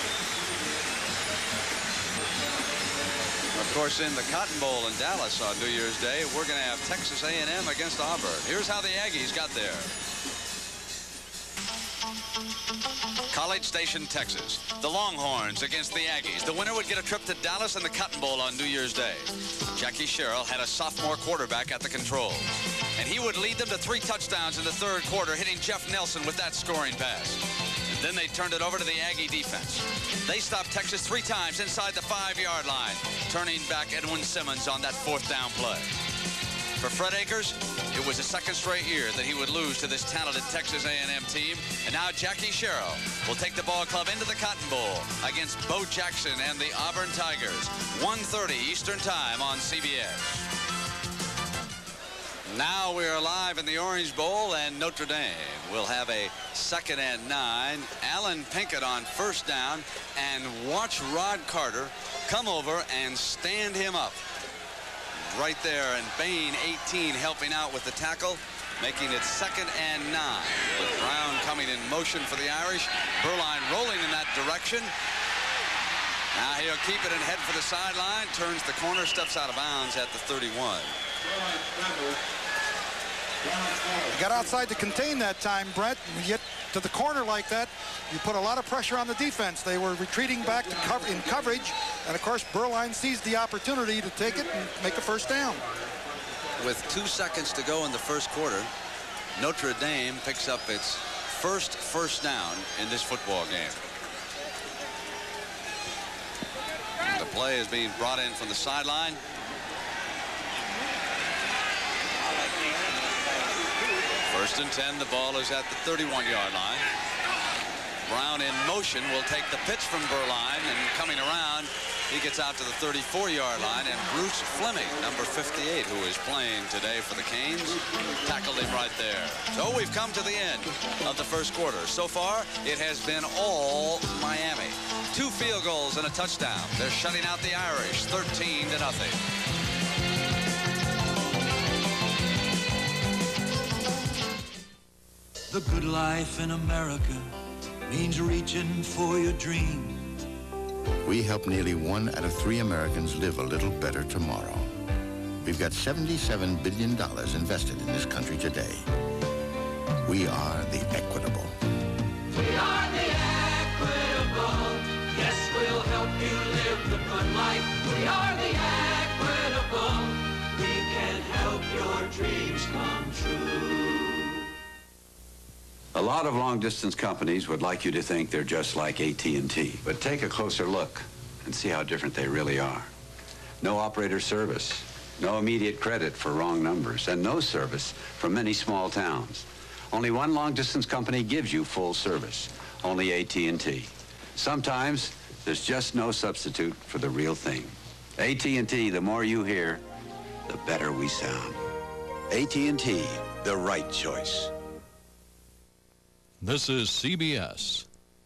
Of course, in the Cotton Bowl in Dallas on New Year's Day, we're going to have Texas A and M against Auburn. Here's how the Aggies got there. College College Station, Texas. The Longhorns against the Aggies. The winner would get a trip to Dallas and the Cotton Bowl on New Year's Day. Jackie Sherrill had a sophomore quarterback at the controls, and he would lead them to three touchdowns in the third quarter, hitting Jeff Nelson with that scoring pass. And then they turned it over to the Aggie defense. They stopped Texas three times inside the five-yard line, turning back Edwin Simmons on that fourth down play. For Fred Akers, it was the second straight year that he would lose to this talented Texas A and M team. And now Jackie Sherrill will take the ball club into the Cotton Bowl against Bo Jackson and the Auburn Tigers. one thirty Eastern Time on C B S. Now we are live in the Orange Bowl, and Notre Dame will have a second and nine. Alan Pinkett on first down, and watch Rod Carter come over and stand him up. Right there, and Bain, eighteen, helping out with the tackle, making it second and nine. With Brown coming in motion for the Irish. Berline rolling in that direction. Now he'll keep it and head for the sideline. Turns the corner, steps out of bounds at the thirty-one. Got outside to contain that time, Brett. When you get to the corner like that, you put a lot of pressure on the defense. They were retreating back to cover in coverage, and of course Berline seized the opportunity to take it and make a first down. With two seconds to go in the first quarter, Notre Dame picks up its first first down in this football game. The play is being brought in from the sideline. First and ten, the ball is at the thirty-one-yard line. Brown in motion will take the pitch from Berline, and coming around, he gets out to the thirty-four-yard line, and Bruce Fleming, number fifty-eight, who is playing today for the Canes, tackled him right there. So we've come to the end of the first quarter. So far, it has been all Miami. Two field goals and a touchdown. They're shutting out the Irish, thirteen to nothing. The good life in America means reaching for your dream. We help nearly one out of three Americans live a little better tomorrow. We've got seventy-seven billion dollars invested in this country today. We are the Equitable. We are the Equitable. Yes, we'll help you live the good life. We are the Equitable. We can help your dreams come true. A lot of long-distance companies would like you to think they're just like A T and T, but take a closer look and see how different they really are. No operator service, no immediate credit for wrong numbers, and no service from many small towns. Only one long-distance company gives you full service, only A T and T. Sometimes there's just no substitute for the real thing. A T and T, the more you hear, the better we sound. A T and T, the right choice. This is C B S.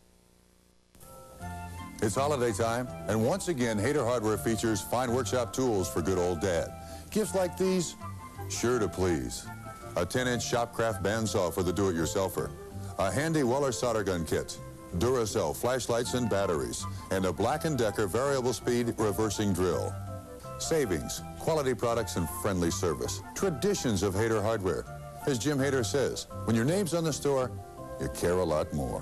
It's holiday time, and once again, Hayter Hardware features fine workshop tools for good old Dad. Gifts like these, sure to please. A ten-inch Shopcraft bandsaw for the do-it-yourselfer, a handy Weller solder gun kit, Duracell flashlights and batteries, and a Black and Decker variable speed reversing drill. Savings, quality products, and friendly service. Traditions of Hayter Hardware. As Jim Hayter says, when your name's on the store, you care a lot more.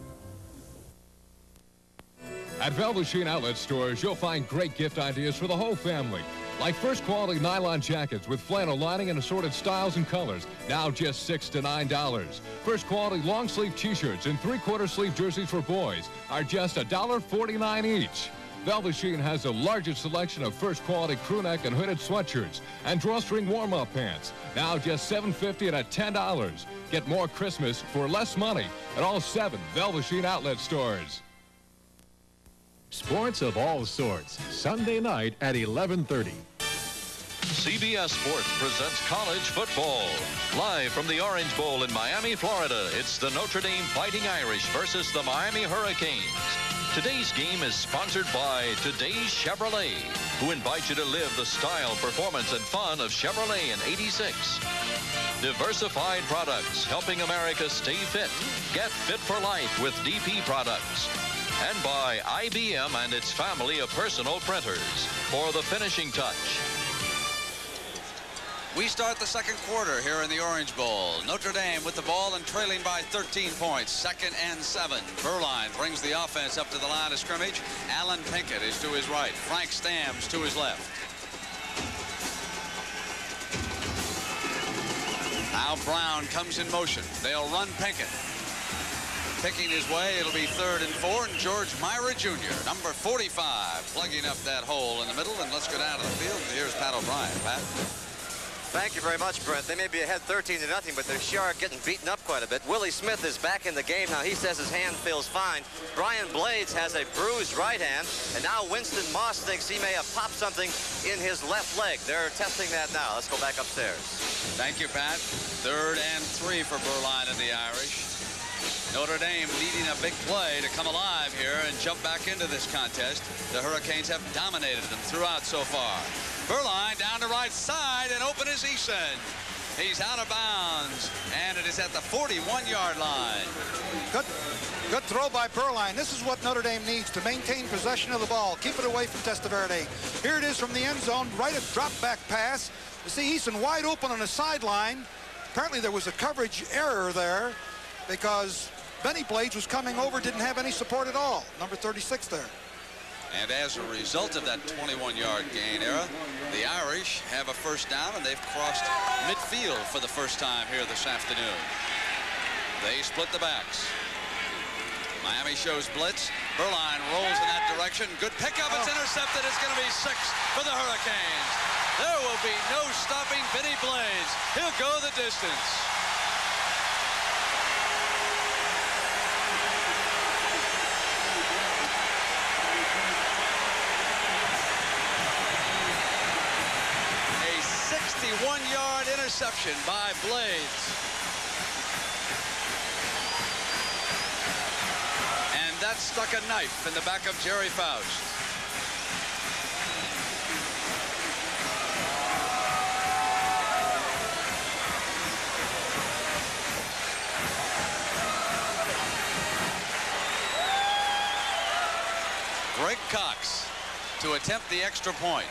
At Velveteen Outlet stores, you'll find great gift ideas for the whole family. Like first quality nylon jackets with flannel lining and assorted styles and colors, now just six to nine dollars. First quality long sleeve t-shirts and three-quarter sleeve jerseys for boys are just a dollar forty-nine each. Velveteen has the largest selection of first quality crew neck and hooded sweatshirts and drawstring warm-up pants. Now just seven fifty and at ten dollars. Get more Christmas for less money at all seven Velveteen Outlet stores. Sports of all sorts, Sunday night at eleven thirty. C B S Sports presents college football. Live from the Orange Bowl in Miami, Florida, it's the Notre Dame Fighting Irish versus the Miami Hurricanes. Today's game is sponsored by Today's Chevrolet, who invite you to live the style, performance, and fun of Chevrolet in eighty-six. Diversified Products, helping America stay fit. Get fit for life with D P products. And by I B M and its family of personal printers for the finishing touch. We start the second quarter here in the Orange Bowl. Notre Dame with the ball and trailing by thirteen points. Second and seven. Berline brings the offense up to the line of scrimmage. Alan Pinkett is to his right. Frank Stamms to his left. Now Brown comes in motion. They'll run Pinkett. Picking his way, it'll be third and four, and George Myra Junior, number forty-five, plugging up that hole in the middle. And let's go down to the field. Here's Pat O'Brien. Pat? Thank you very much, Brent. They may be ahead thirteen to nothing, but they sure are getting beaten up quite a bit. Willie Smith is back in the game now. He says his hand feels fine. Brian Blades has a bruised right hand, and now Winston Moss thinks he may have popped something in his left leg. They're testing that now. Let's go back upstairs. Thank you, Pat. Third and three for Berline and the Irish. Notre Dame needing a big play to come alive here and jump back into this contest. The Hurricanes have dominated them throughout so far. Berline down the right side, and open is Eason. He's out of bounds, and it is at the forty-one yard line. Good, good throw by Berline. This is what Notre Dame needs to maintain possession of the ball. Keep it away from Testaverde. Here it is from the end zone, right at drop back pass. You see Eason wide open on the sideline. Apparently there was a coverage error there because Benny Blades was coming over, didn't have any support at all. Number thirty-six there. And as a result of that twenty-one yard gain era, the Irish have a first down, and they've crossed midfield for the first time here this afternoon. They split the backs. Miami shows blitz. Berline rolls in that direction. Good pickup. It's intercepted. It's going to be six for the Hurricanes. There will be no stopping Benny Blades. He'll go the distance. sixty-one yard interception by Blades. And that stuck a knife in the back of Jerry Faust. Greg Cox to attempt the extra point.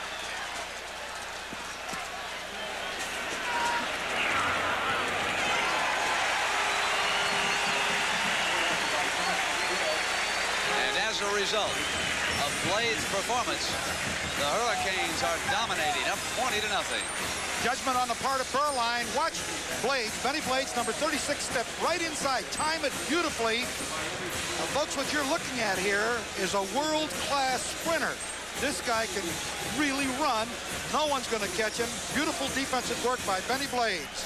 As a result of Blades' performance, the Hurricanes are dominating, up twenty to nothing. Judgment on the part of Berline. Watch Blades, Benny Blades, number thirty-six, step right inside, time it beautifully. Now, folks, what you're looking at here is a world-class sprinter. This guy can really run. No one's going to catch him. Beautiful defensive work by Benny Blades.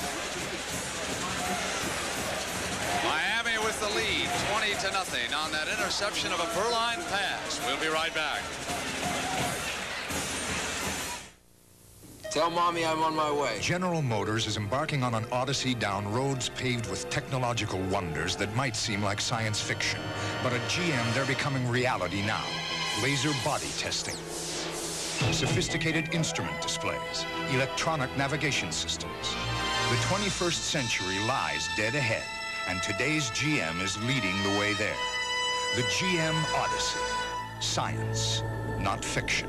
Miami with the lead, twenty to nothing on that interception of a Berline pass. We'll be right back. Tell Mommy I'm on my way. General Motors is embarking on an odyssey down roads paved with technological wonders that might seem like science fiction. But at G M, they're becoming reality now. Laser body testing, sophisticated instrument displays, electronic navigation systems. The twenty-first century lies dead ahead, and today's G M is leading the way there. The G M Odyssey. Science, not fiction.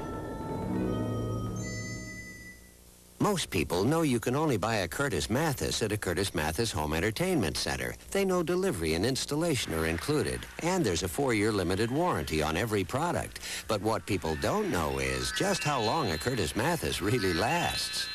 Most people know you can only buy a Curtis Mathis at a Curtis Mathis Home Entertainment Center. They know delivery and installation are included, and there's a four-year limited warranty on every product. But what people don't know is just how long a Curtis Mathis really lasts.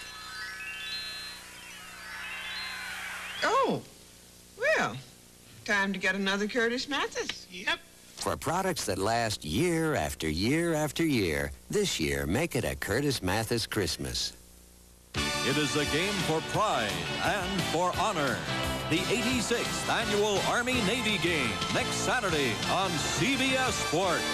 Oh, well, time to get another Curtis Mathis. Yep. For products that last year after year after year, this year, make it a Curtis Mathis Christmas. It is a game for pride and for honor. The eighty-sixth Annual Army-Navy Game next Saturday on C B S Sports.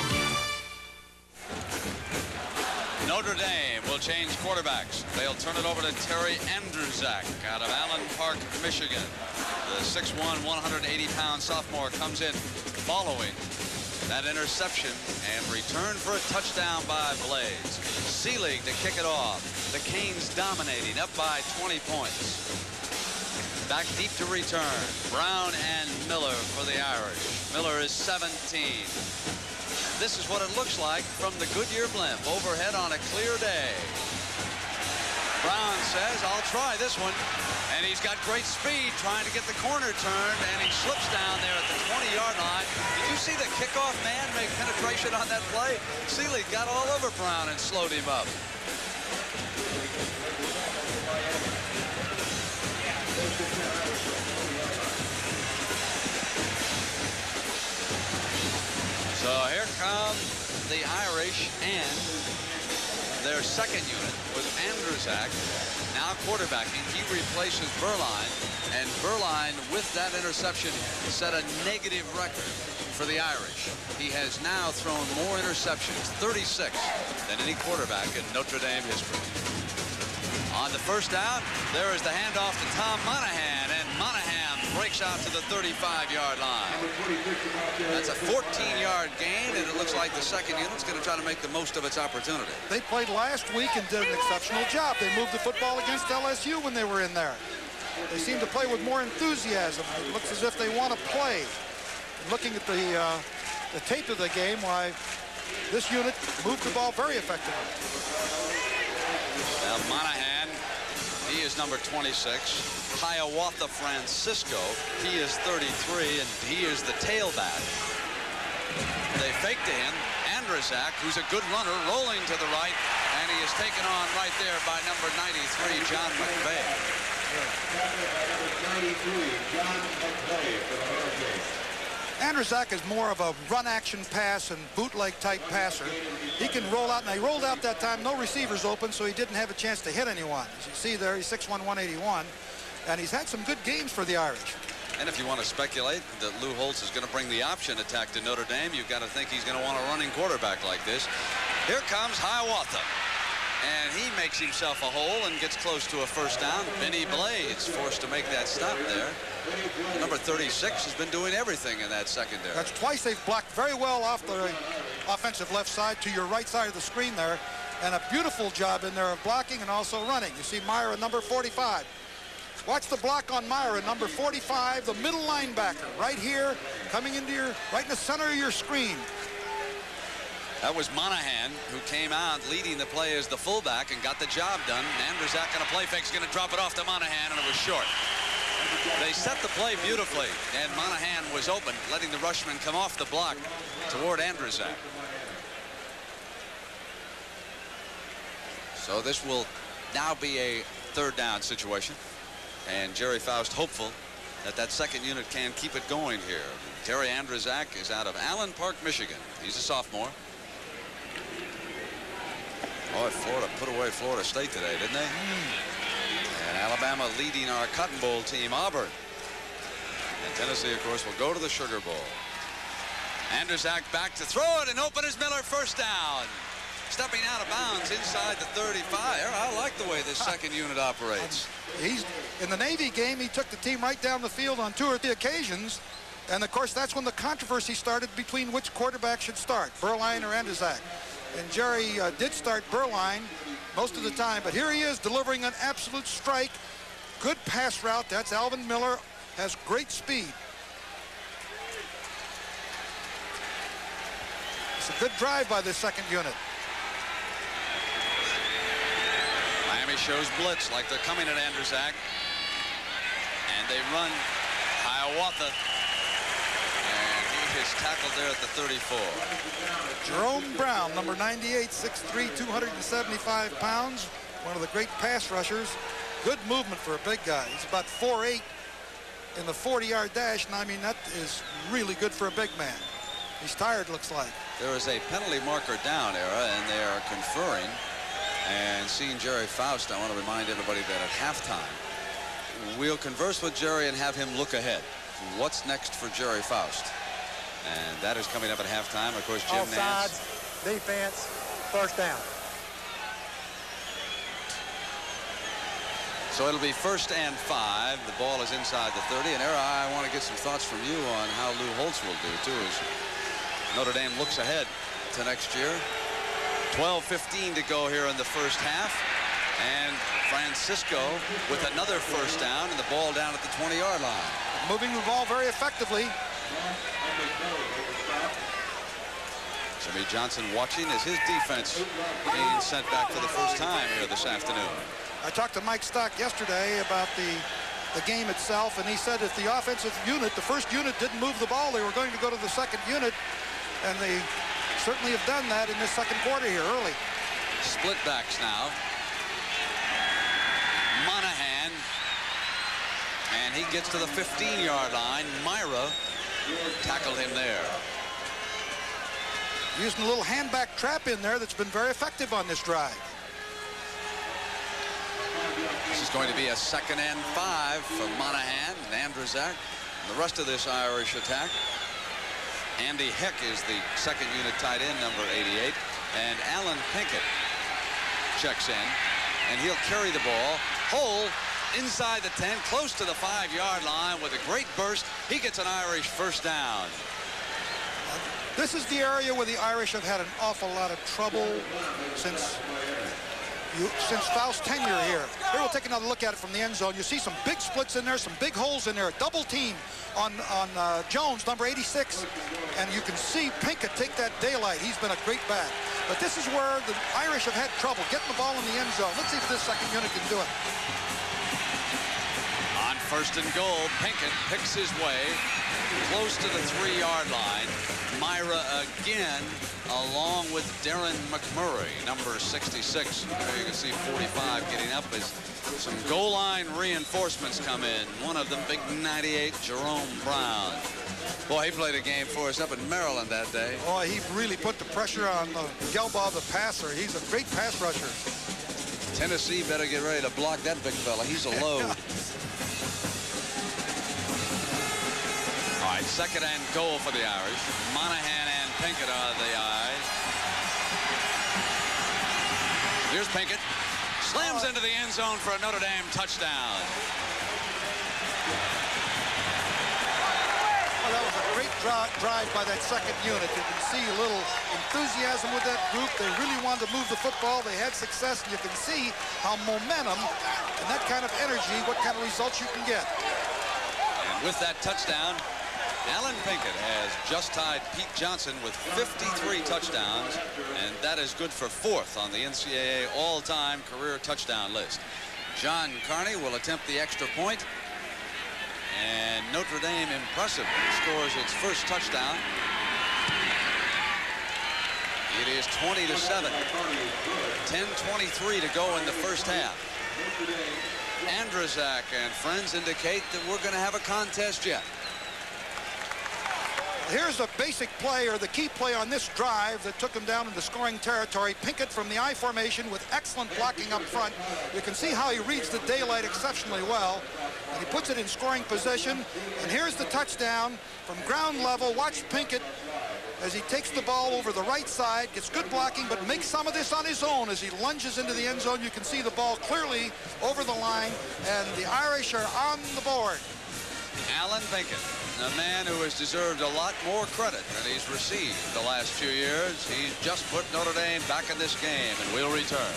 Notre Dame will change quarterbacks. They'll turn it over to Terry Andrzak out of Allen Park, Michigan. The six one, one hundred eighty pound sophomore comes in following that interception and return for a touchdown by Blades. Seelig to kick it off. The Canes dominating, up by twenty points. Back deep to return. Brown and Miller for the Irish. Miller is seventeen. This is what it looks like from the Goodyear blimp overhead on a clear day. Brown says, I'll try this one. And he's got great speed trying to get the corner turned, and he slips down there at the twenty-yard line. Did you see the kickoff man make penetration on that play? Seeley got all over Brown and slowed him up. So here come the Irish and their second unit with Andrzak now quarterbacking. He replaces Berline, and Berline, with that interception, set a negative record for the Irish. He has now thrown more interceptions, thirty-six, than any quarterback in Notre Dame history. On the first down, there is the handoff to Tom Monahan, and Monahan breaks out to the thirty-five-yard line. That's a fourteen-yard gain, and it looks like the second unit's going to try to make the most of its opportunity. They played last week and did an exceptional job. They moved the football against L S U when they were in there. They seem to play with more enthusiasm. It looks as if they want to play. Looking at the, uh, the tape of the game, why this unit moved the ball very effectively. Now Monahan, he is number twenty-six. Hiawatha Francisco, he is thirty-three, and he is the tailback. They fake to him. Andrzak, who's a good runner, rolling to the right, and he is taken on right there by number ninety-three, John McVay. Andrzak is more of a run-action pass and bootleg type passer. He can roll out, and he rolled out that time, no receivers open, so he didn't have a chance to hit anyone. As you see there, he's six one, one eighty-one, and he's had some good games for the Irish. And if you want to speculate that Lou Holtz is going to bring the option attack to Notre Dame, you've got to think he's going to want a running quarterback like this. Here comes Hiawatha. And he makes himself a hole and gets close to a first down. Benny Blades forced to make that stop there. Number thirty-six has been doing everything in that secondary. That's twice they've blocked very well off the offensive left side to your right side of the screen there. And a beautiful job in there of blocking and also running. You see Meyer at number forty-five. Watch the block on Meyer at number forty-five, the middle linebacker, right here, coming into your, right in the center of your screen. That was Monahan, who came out leading the play as the fullback and got the job done. Andrzak on a play fake is going to drop it off to Monahan, and it was short. They set the play beautifully, and Monahan was open, letting the rushman come off the block toward Andrzak. So this will now be a third down situation, and Jerry Faust hopeful that that second unit can keep it going here. Terry Andrzak is out of Allen Park, Michigan. He's a sophomore. Boy, Florida put away Florida State today, didn't they? Mm. And Alabama leading our Cotton Bowl team, Auburn. And Tennessee, of course, will go to the Sugar Bowl. Andrzak back to throw it, and open is Miller, first down. Stepping out of bounds inside the thirty-five. I like the way this second unit operates. He's in the Navy game. He took the team right down the field on two or three occasions. And, of course, that's when the controversy started between which quarterback should start, Berline or Andrzak. And Jerry uh, did start Berline most of the time, but here he is delivering an absolute strike. Good pass route. That's Alvin Miller. Has great speed. It's a good drive by this second unit. Miami shows blitz like they're coming at Andrzak. And they run Hiawatha. Is tackled there at the thirty-four. Jerome Brown, number ninety-eight, six three, two hundred seventy-five pounds. One of the great pass rushers. Good movement for a big guy. He's about four eight in the forty-yard dash, and I mean, that is really good for a big man. He's tired, looks like. There is a penalty marker down, Era, and they are conferring. And seeing Jerry Faust, I want to remind everybody that at halftime, we'll converse with Jerry and have him look ahead. What's next for Jerry Faust? And that is coming up at halftime. Of course, Jim Offsides, Nance. defense, first down. So it'll be first and five. The ball is inside the thirty. And Era, I want to get some thoughts from you on how Lou Holtz will do, too, as Notre Dame looks ahead to next year. twelve fifteen to go here in the first half. And Francisco with another first down and the ball down at the twenty-yard line. Moving the ball very effectively. Jimmy Johnson watching as his defense being sent back for the first time here this afternoon. I talked to Mike Stock yesterday about the, the game itself, and he said if the offensive unit, the first unit, didn't move the ball, they were going to go to the second unit, and they certainly have done that in this second quarter here early. Split backs now. Monahan, and he gets to the fifteen-yard line. Myra tackled him there. Using a little handback trap in there that's been very effective on this drive. This is going to be a second and five for Monahan and Andrzak. The rest of this Irish attack. Andy Heck is the second unit tight end, number eighty-eight. And Alan Pinkett checks in. And he'll carry the ball. Hole inside the ten, close to the five-yard line with a great burst. He gets an Irish first down. This is the area where the Irish have had an awful lot of trouble since you, since Faust's tenure here. Here we'll take another look at it from the end zone. You see some big splits in there, some big holes in there. Double team on, on uh, Jones, number eighty-six. And you can see Pinkett take that daylight. He's been a great back. But this is where the Irish have had trouble getting the ball in the end zone. Let's see if this second unit can do it. On first and goal, Pinkett picks his way close to the three-yard line. Myra again, along with Darren McMurray, number sixty-six. There you can see forty-five getting up as some goal line reinforcements come in. One of them, big ninety-eight, Jerome Brown. Boy, he played a game for us up in Maryland that day. Oh, he really put the pressure on uh, Gelbaugh, the passer. He's a great pass rusher. Tennessee better get ready to block that big fella. He's a load. All right, second and goal for the Irish. Monahan and Pinkett are the eyes. Here's Pinkett. Slams into the end zone for a Notre Dame touchdown. Well, that was a great drive by that second unit. You can see a little enthusiasm with that group. They really wanted to move the football. They had success, and you can see how momentum and that kind of energy, what kind of results you can get. And with that touchdown, Alan Pinkett has just tied Pete Johnson with fifty-three touchdowns, and that is good for fourth on the N C double A all-time career touchdown list. John Carney will attempt the extra point, and Notre Dame impressively scores its first touchdown. It is twenty to seven. ten twenty-three to go in the first half. Andrzak and friends indicate that we're going to have a contest yet. Here's the basic play, or the key play on this drive that took him down into scoring territory. Pinkett from the I formation with excellent blocking up front. You can see how he reads the daylight exceptionally well, and he puts it in scoring position. And here's the touchdown from ground level. Watch Pinkett as he takes the ball over the right side, gets good blocking, but makes some of this on his own as he lunges into the end zone. You can see the ball clearly over the line, and the Irish are on the board. Alan Pinkett, a man who has deserved a lot more credit than he's received the last few years. He's just put Notre Dame back in this game, and we'll return.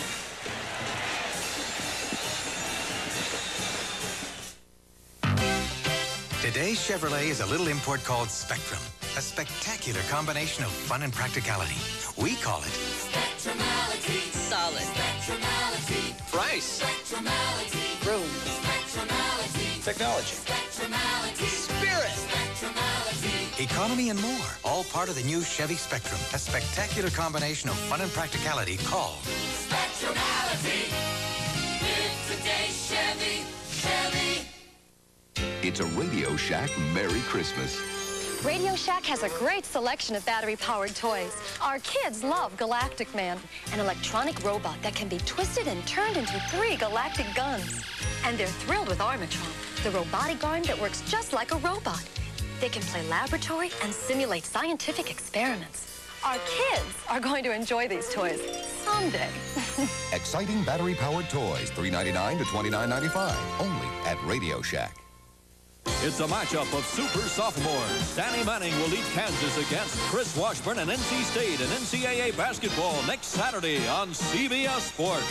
Today's Chevrolet is a little import called Spectrum, a spectacular combination of fun and practicality. We call it Spectrumality. Solid. Spectrumality. price, Spectrumality. room, Spectrumality. technology, Spectrumality. spirit, Spectrumality. economy, and more. All part of the new Chevy Spectrum, a spectacular combination of fun and practicality called Spectrumality. Live today, Chevy. Chevy. It's a Radio Shack Merry Christmas. Radio Shack has a great selection of battery-powered toys. Our kids love Galactic Man, an electronic robot that can be twisted and turned into three galactic guns. And they're thrilled with Armatron, the robotic arm that works just like a robot. They can play laboratory and simulate scientific experiments. Our kids are going to enjoy these toys someday. Exciting battery-powered toys, three ninety-nine to twenty-nine ninety-five, only at Radio Shack. It's a matchup of super sophomores. Danny Manning will lead Kansas against Chris Washburn and N C State in N C double A basketball next Saturday on C B S Sports.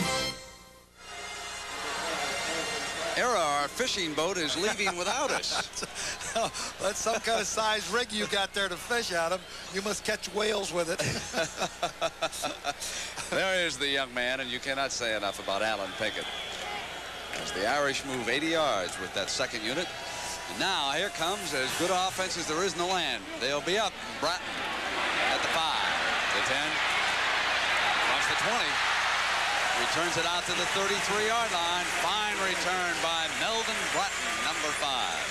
Era, our fishing boat is leaving without us. That's some kind of size rig you got there to fish out of. You must catch whales with it. There is the young man, and you cannot say enough about Alan Pinkett. as the Irish move eighty yards with that second unit. And now here comes as good offense as there is in the land. They'll be up. Bratton at the five, the ten, across the twenty. Returns it out to the thirty-three yard line. Fine return by Melvin Bratton, number five.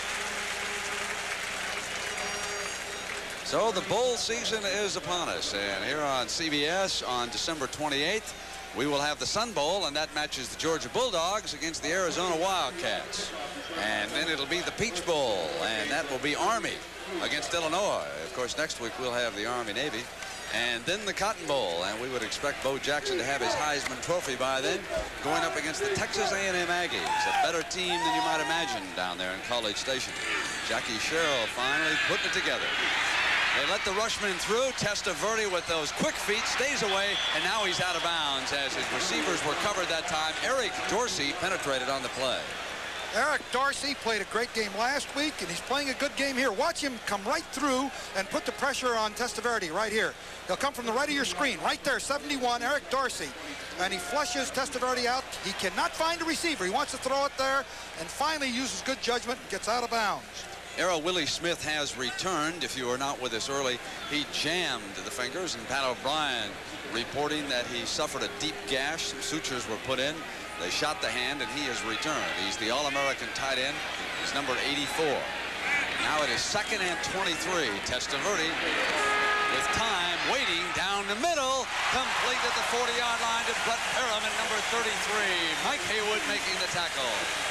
So the bowl season is upon us, and here on C B S on December twenty-eighth, we will have the Sun Bowl, and that matches the Georgia Bulldogs against the Arizona Wildcats. And then it'll be the Peach Bowl, and that will be Army against Illinois. Of course, next week we'll have the Army-Navy. And then the Cotton Bowl, and we would expect Bo Jackson to have his Heisman Trophy by then, going up against the Texas A and M Aggies, a better team than you might imagine down there in College Station. Jackie Sherrill finally putting it together. They let the rushman through. Testaverde with those quick feet stays away, and now he's out of bounds as his receivers were covered that time. Eric Dorsey penetrated on the play. Eric Dorsey played a great game last week, and he's playing a good game here. Watch him come right through and put the pressure on Testaverde right here. He'll come from the right of your screen, right there, seventy-one, Eric Dorsey. And he flushes Testaverde out. He cannot find a receiver. He wants to throw it there, and finally uses good judgment and gets out of bounds. Errol Willie Smith has returned. If you were not with us early, he jammed the fingers, and Pat O'Brien reporting that he suffered a deep gash. Some sutures were put in. They shot the hand, and he has returned. He's the All-American tight end. He's number eighty-four. Now it is second and twenty-three. Testaverde with time, waiting down the middle, complete at the forty yard line to Brett Perriman, number thirty-three. Mike Haywood making the tackle.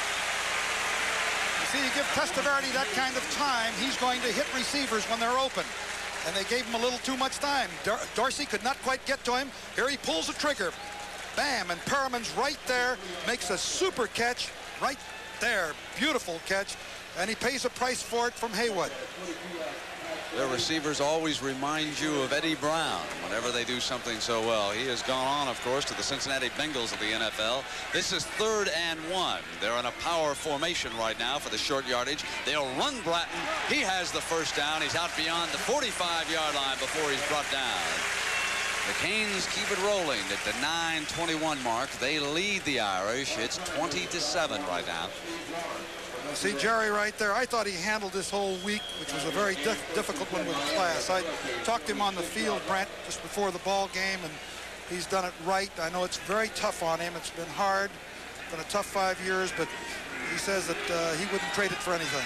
You see, you give Testaverde that kind of time, he's going to hit receivers when they're open. And they gave him a little too much time. Dor Dorsey could not quite get to him. Here he pulls the trigger. Bam, and Perriman's right there, makes a super catch right there. Beautiful catch, and he pays a price for it from Haywood. Their receivers always remind you of Eddie Brown whenever they do something so well. He has gone on, of course, to the Cincinnati Bengals of the N F L. This is third and one. They're in a power formation right now for the short yardage. They'll run Bratton. He has the first down. He's out beyond the forty-five yard line before he's brought down. The Canes keep it rolling at the nine twenty-one mark. They lead the Irish. It's twenty to seven right now. You see Jerry right there. I thought he handled this whole week, which was a very dif difficult one with the class. I talked to him on the field, Brent, just before the ball game, and he's done it right. I know it's very tough on him. It's been hard. It's been a tough five years, but he says that uh, he wouldn't trade it for anything.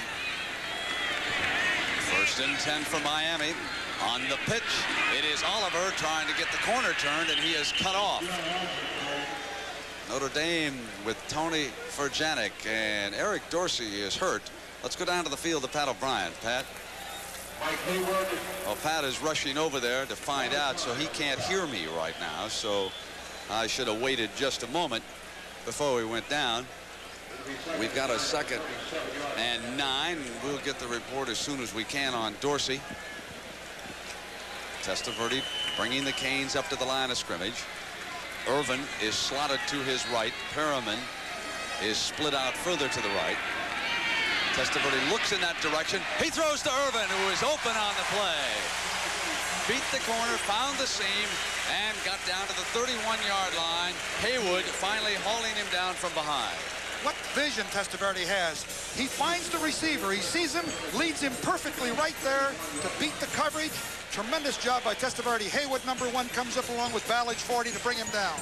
First and ten for Miami. On the pitch, it is Oliver trying to get the corner turned, and he is cut off. Notre Dame with Tony Furjanic, and Eric Dorsey is hurt. Let's go down to the field to Pat O'Brien. Pat? Well, Pat is rushing over there to find out, so he can't hear me right now, so I should have waited just a moment before we went down. We've got a second and nine. We'll get the report as soon as we can on Dorsey. Testaverde bringing the Canes up to the line of scrimmage. Irvin is slotted to his right. Perriman is split out further to the right. Testaverde looks in that direction. He throws to Irvin, who is open on the play. Beat the corner, found the seam, and got down to the thirty-one yard line. Haywood finally hauling him down from behind. What vision Testaverde has. He finds the receiver. He sees him, leads him perfectly right there to beat the coverage. Tremendous job by Testaverde. Haywood, number one, comes up along with Ballage forty to bring him down.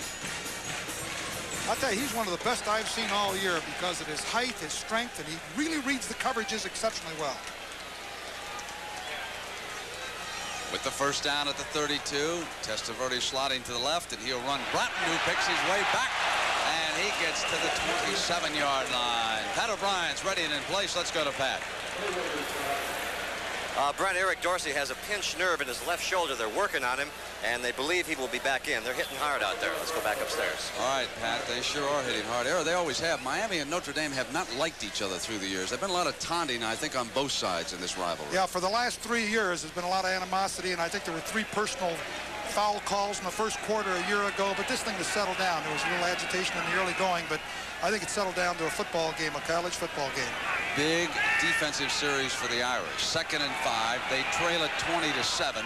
I'll tell you, he's one of the best I've seen all year because of his height, his strength, and he really reads the coverages exceptionally well. With the first down at the thirty-two, Testaverde sliding to the left, and he'll run Bratton, who picks his way back, and he gets to the twenty-seven yard line. Pat O'Brien's ready and in place. Let's go to Pat. Uh, Brent, Eric Dorsey has a pinched nerve in his left shoulder. They're working on him, and they believe he will be back in. They're hitting hard out there. Let's go back upstairs. All right, Pat, they sure are hitting hard. Era, they always have. Miami and Notre Dame have not liked each other through the years. There's been a lot of taunting, I think, on both sides in this rivalry. Yeah, for the last three years, there's been a lot of animosity, and I think there were three personal foul calls in the first quarter a year ago, but this thing has settled down. There was a little agitation in the early going, but I think it's settled down to a football game, a college football game. Big defensive series for the Irish. Second and five. They trail it twenty to seven.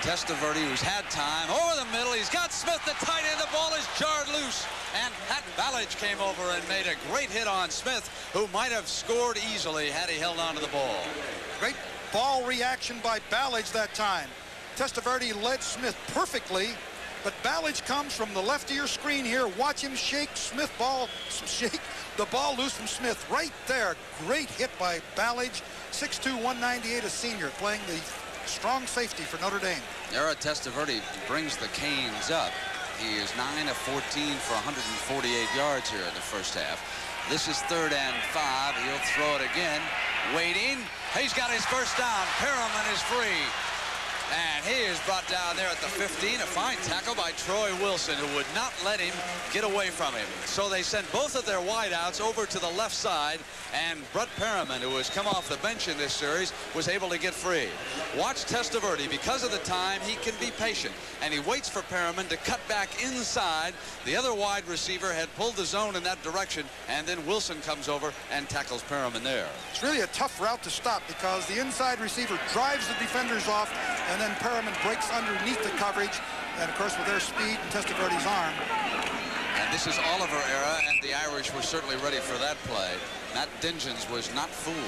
Testaverde, who's had time, over the middle. He's got Smith, the tight end. The ball is jarred loose. And Pat Ballard Ballage came over and made a great hit on Smith, who might have scored easily had he held on to the ball. Great ball reaction by Ballage that time. Testaverde led Smith perfectly, but Ballage comes from the left of your screen here. Watch him shake Smith ball, shake the ball loose from Smith right there. Great hit by Ballage. six two, one ninety-eight, a senior, playing the strong safety for Notre Dame. Era Testaverde brings the Canes up. He is nine of fourteen for one hundred forty-eight yards here in the first half. This is third and five. He'll throw it again. Waiting. He's got his first down. Perriman is free. And he is brought down there at the fifteen. A fine tackle by Troy Wilson, who would not let him get away from him. So they sent both of their wideouts over to the left side, and Brett Perriman, who has come off the bench in this series, was able to get free. Watch Testaverde. Because of the time, he can be patient, and he waits for Perriman to cut back inside. The other wide receiver had pulled the zone in that direction, and then Wilson comes over and tackles Perriman there. It's really a tough route to stop because the inside receiver drives the defenders off, and then Perriman breaks underneath the coverage, and of course with their speed and Testaverde's arm. And this is Oliver era, and the Irish were certainly ready for that play. Matt Dingens was not fooled.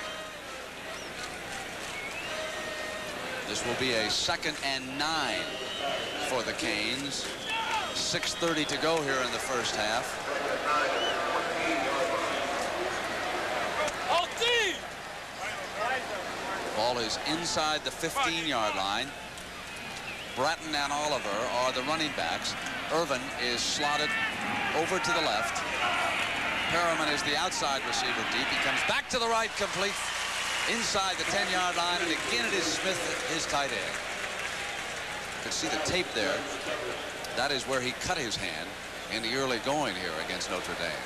This will be a second and nine for the Canes. six thirty to go here in the first half. Ball is inside the fifteen yard line. Bratton and Oliver are the running backs. Irvin is slotted over to the left. Perriman is the outside receiver deep. He comes back to the right, complete inside the ten yard line, and again it is Smith, his tight end. You can see the tape there. That is where he cut his hand in the early going here against Notre Dame.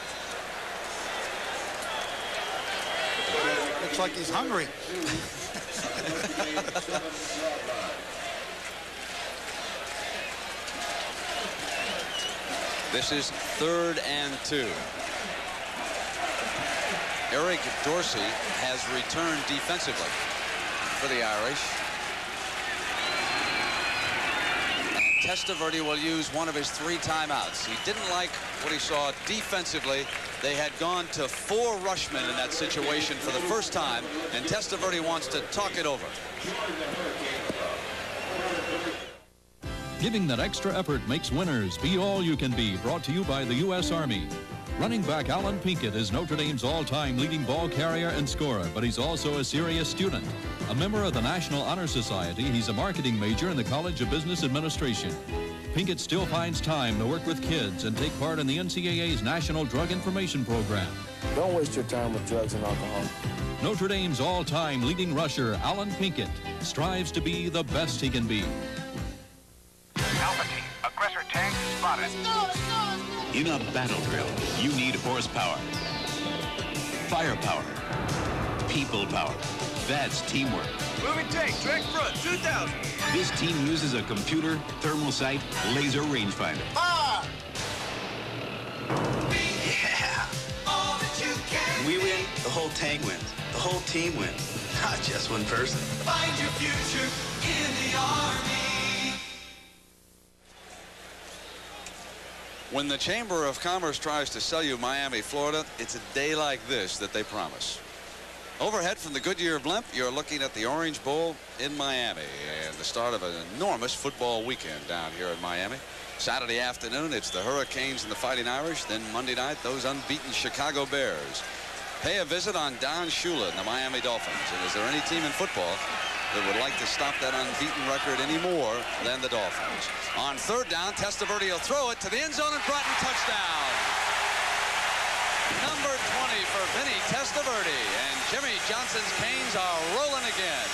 Looks like he's hungry. This is third and two. Eric Dorsey has returned defensively for the Irish. And Testaverde will use one of his three timeouts. He didn't like what he saw defensively. They had gone to four rushmen in that situation for the first time, and Testaverde wants to talk it over. Giving that extra effort makes winners. Be all you can be. Brought to you by the U S Army. Running back Alan Pinkett is Notre Dame's all-time leading ball carrier and scorer, but he's also a serious student. A member of the National Honor Society, he's a marketing major in the College of Business Administration. Pinkett still finds time to work with kids and take part in the N C double A's National Drug Information Program. Don't waste your time with drugs and alcohol. Notre Dame's all-time leading rusher, Alan Pinkett, strives to be the best he can be. Alpha team, aggressor tank spotted. Let's go, let's go, let's go. In a battle drill, you need horsepower, firepower, people power. That's teamwork. Moving tank, track front, two thousand. This team uses a computer, thermal sight, laser rangefinder. Ah! Yeah! All that you can. We win, the whole tank wins. The whole team wins, not just one person. Find your future in the Army. When the Chamber of Commerce tries to sell you Miami, Florida, it's a day like this that they promise. Overhead from the Goodyear blimp, you're looking at the Orange Bowl in Miami and the start of an enormous football weekend down here in Miami. Saturday afternoon, it's the Hurricanes and the Fighting Irish. Then Monday night, those unbeaten Chicago Bears. Pay a visit on Don Shula and the Miami Dolphins. And is there any team in football that would like to stop that unbeaten record any more than the Dolphins? On third down, Testaverde will throw it to the end zone and Bratton touchdown. Number twenty for Vinny Testaverde, and Jimmy Johnson's Canes are rolling again.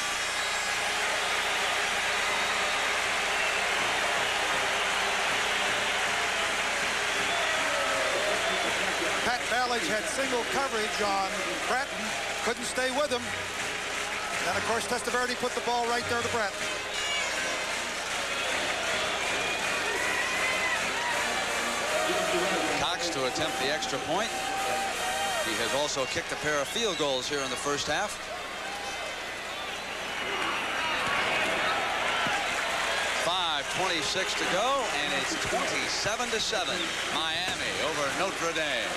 Pat Ballage had single coverage on Bratton, couldn't stay with him. And of course, Testaverde put the ball right there to Bratton. Cox to attempt the extra point. He has also kicked a pair of field goals here in the first half. Five twenty-six to go, and it's twenty-seven to seven. Miami over Notre Dame.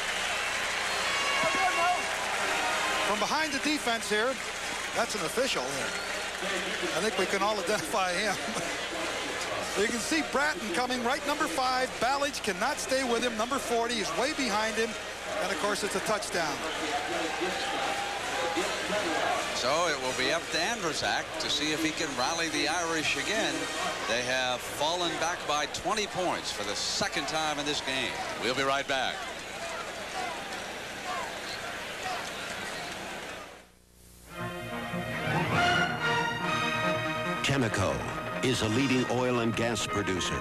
From behind the defense here, that's an official. I think we can all identify him. You can see Bratton coming right number five. Ballage cannot stay with him. Number forty is way behind him. And, of course, it's a touchdown. So it will be up to Andrzejczak to see if he can rally the Irish again. They have fallen back by twenty points for the second time in this game. We'll be right back. Tenneco is a leading oil and gas producer.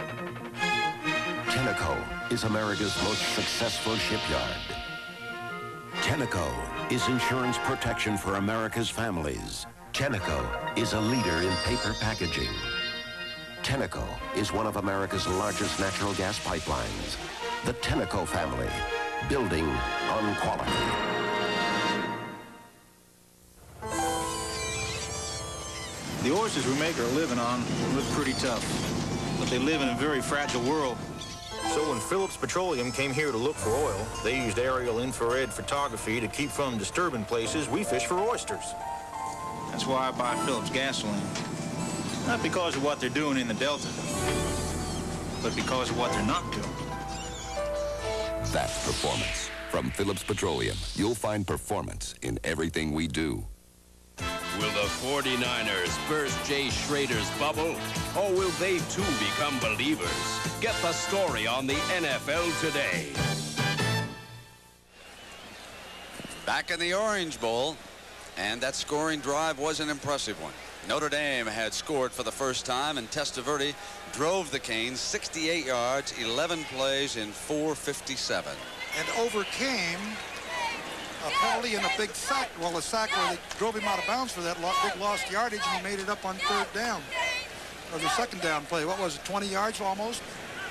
Tenneco is America's most successful shipyard. Tenneco is insurance protection for America's families. Tenneco is a leader in paper packaging. Tenneco is one of America's largest natural gas pipelines. The Tenneco family, building on quality. The oysters we make our living on look pretty tough, but they live in a very fragile world. So when Phillips Petroleum came here to look for oil, they used aerial infrared photography to keep from disturbing places we fish for oysters. That's why I buy Phillips gasoline. Not because of what they're doing in the Delta, but because of what they're not doing. That's performance. From Phillips Petroleum, you'll find performance in everything we do. Will the forty-niners burst Jay Schrader's bubble? Or will they too become believers? Get the story on the N F L today. Back in the Orange Bowl, and that scoring drive was an impressive one. Notre Dame had scored for the first time, and Testaverde drove the Canes sixty-eight yards, eleven plays in four fifty-seven. And overcame a penalty and a big sack. Well, a sack where they drove him out of bounds for that big lost yardage, and he made it up on third down. Or the second down play. What was it, twenty yards almost?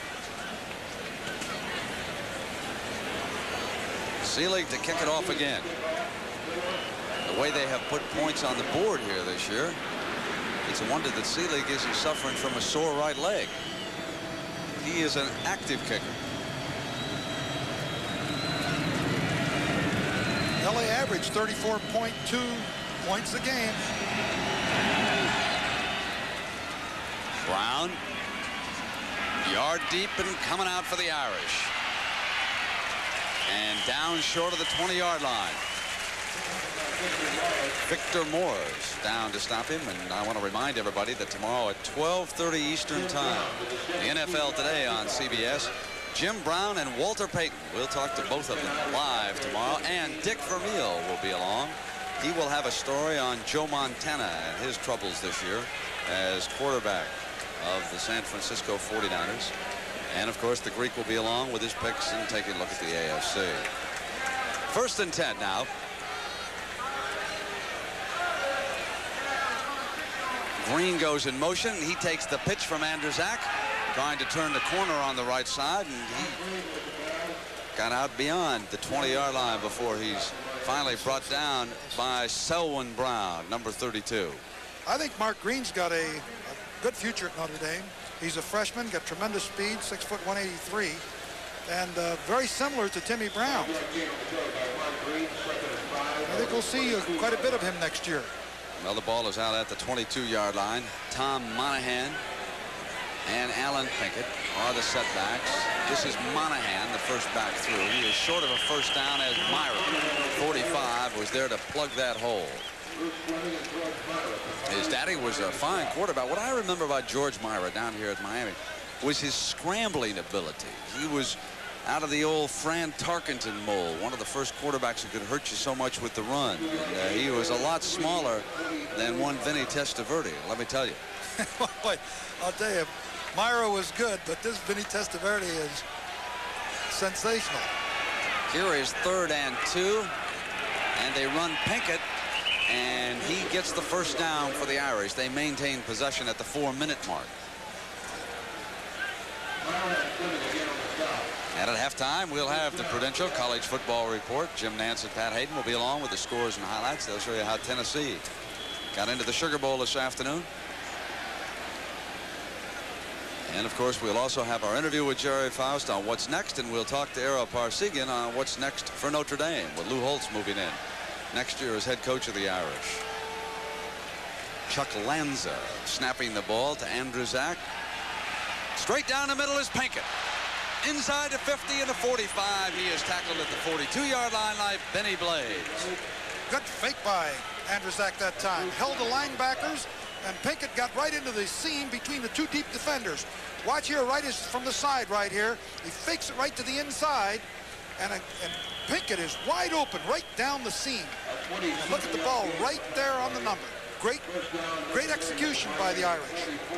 Seelig to kick it off again. The way they have put points on the board here this year, it's a wonder that Seelig isn't suffering from a sore right leg. He is an active kicker. L A averaged thirty-four point two points a game. Brown, yard deep and coming out for the Irish. And down short of the twenty yard line. Victor Moore's down to stop him, and I want to remind everybody that tomorrow at twelve thirty Eastern Time, the N F L Today on C B S, Jim Brown and Walter Payton. We'll talk to both of them live tomorrow, and Dick Vermeil will be along. He will have a story on Joe Montana and his troubles this year as quarterback of the San Francisco forty-niners. And, of course, the Greek will be along with his picks and taking a look at the A F C. First and ten now. Green goes in motion. He takes the pitch from Andrzejczak, trying to turn the corner on the right side, and he got out beyond the twenty yard line before he's finally brought down by Selwyn Brown, number thirty-two. I think Mark Green's got a, a good future at Notre Dame. He's a freshman, got tremendous speed, six foot one eighty-three, and uh, very similar to Timmy Brown. I think we'll see uh, quite a bit of him next year. Well, the ball is out at the twenty-two yard line. Tom Monahan and Alan Pinkett are the setbacks. This is Monahan, the first back through. He is short of a first down as Myra, forty-five, was there to plug that hole. His daddy was a fine quarterback. What I remember about George Myra down here at Miami was his scrambling ability. He was out of the old Fran Tarkenton mold, one of the first quarterbacks who could hurt you so much with the run. And, uh, he was a lot smaller than one Vinny Testaverde, let me tell you. Boy, I'll tell you, Myra was good, but this Vinny Testaverde is sensational. Here is third and two, and they run Pinkett, and he gets the first down for the Irish. They maintain possession at the four minute mark. And at halftime, we'll have the Prudential College Football Report. Jim Nance and Pat Hayden will be along with the scores and highlights. They'll show you how Tennessee got into the Sugar Bowl this afternoon. And, of course, we'll also have our interview with Jerry Faust on what's next, and we'll talk to Ara Parsegian on what's next for Notre Dame, with Lou Holtz moving in next year as head coach of the Irish. Chuck Lanza snapping the ball to Andrew Zach. Straight down the middle is Pinkett. Inside the fifty and the forty-five. He is tackled at the forty-two yard line like Benny Blades. Good fake by Andrew Zach that time. Held the linebackers, and Pinkett got right into the seam between the two deep defenders. Watch here, right is from the side right here. He fakes it right to the inside, and, a, and Pinkett is wide open right down the seam. And look at the ball right there on the number. Great, great execution by the Irish.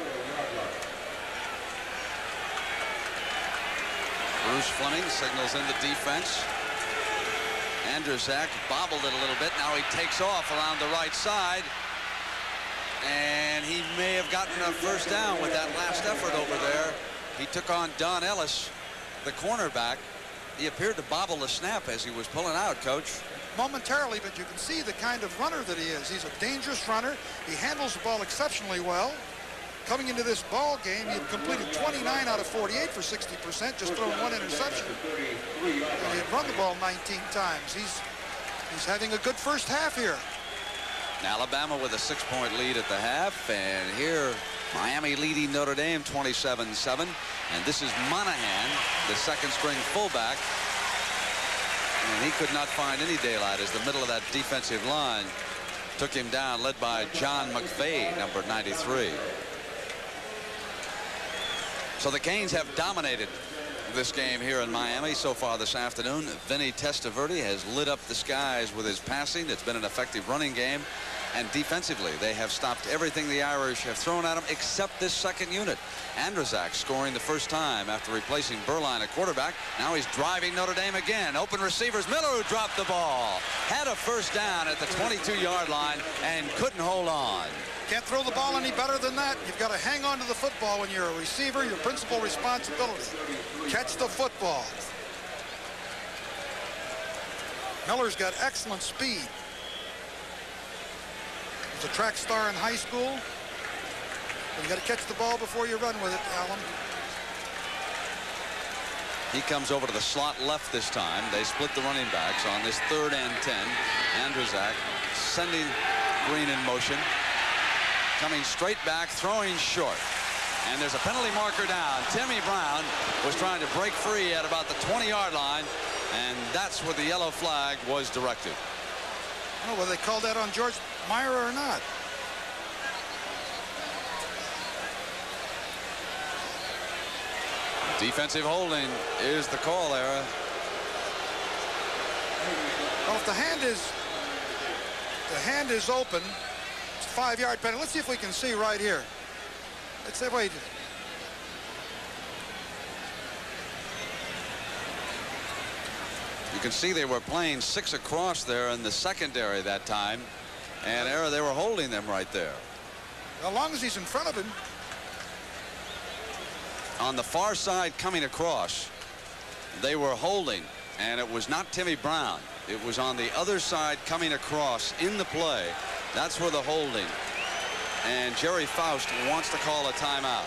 Bruce Fleming signals in the defense. Andrew Zach bobbled it a little bit. Now he takes off around the right side. And he may have gotten a first down with that last effort over there. He took on Don Ellis, the cornerback. He appeared to bobble the snap as he was pulling out, Coach. Momentarily, but you can see the kind of runner that he is. He's a dangerous runner. He handles the ball exceptionally well. Coming into this ball game, he had completed twenty-nine out of forty-eight for sixty percent, just thrown one interception. And he had run the ball nineteen times. He's, he's having a good first half here. Alabama with a six-point lead at the half, and here Miami leading Notre Dame twenty-seven seven. And this is Monahan, the second-string fullback. And he could not find any daylight as the middle of that defensive line took him down, led by John McVeigh, number ninety-three. So the Canes have dominated this game here in Miami so far this afternoon. Vinny Testaverde has lit up the skies with his passing. It's been an effective running game. And defensively, they have stopped everything the Irish have thrown at them except this second unit. Andrzak scoring the first time after replacing Berline at quarterback. Now he's driving Notre Dame again. Open receivers. Miller, who dropped the ball, had a first down at the twenty-two yard line and couldn't hold on. Can't throw the ball any better than that. You've got to hang on to the football when you're a receiver. Your principal responsibility. Catch the football. Miller's got excellent speed. He's a track star in high school. But you got to catch the ball before you run with it, Alan. He comes over to the slot left this time. They split the running backs on this third and ten. Andrzak sending Green in motion. Coming straight back, throwing short. And there's a penalty marker down. Timmy Brown was trying to break free at about the twenty yard line, and that's where the yellow flag was directed. I don't know whether they called that on George Meyer or not. Defensive holding is the call there. Well, if the hand is the hand is open, it's a five yard penalty. Let's see if we can see right here. Let's say wait. You can see they were playing six across there in the secondary that time, and Era, they were holding them right there. As long as he's in front of him. On the far side coming across, they were holding, and it was not Timmy Brown. It was on the other side coming across in the play. That's where the holding. And Jerry Faust wants to call a timeout.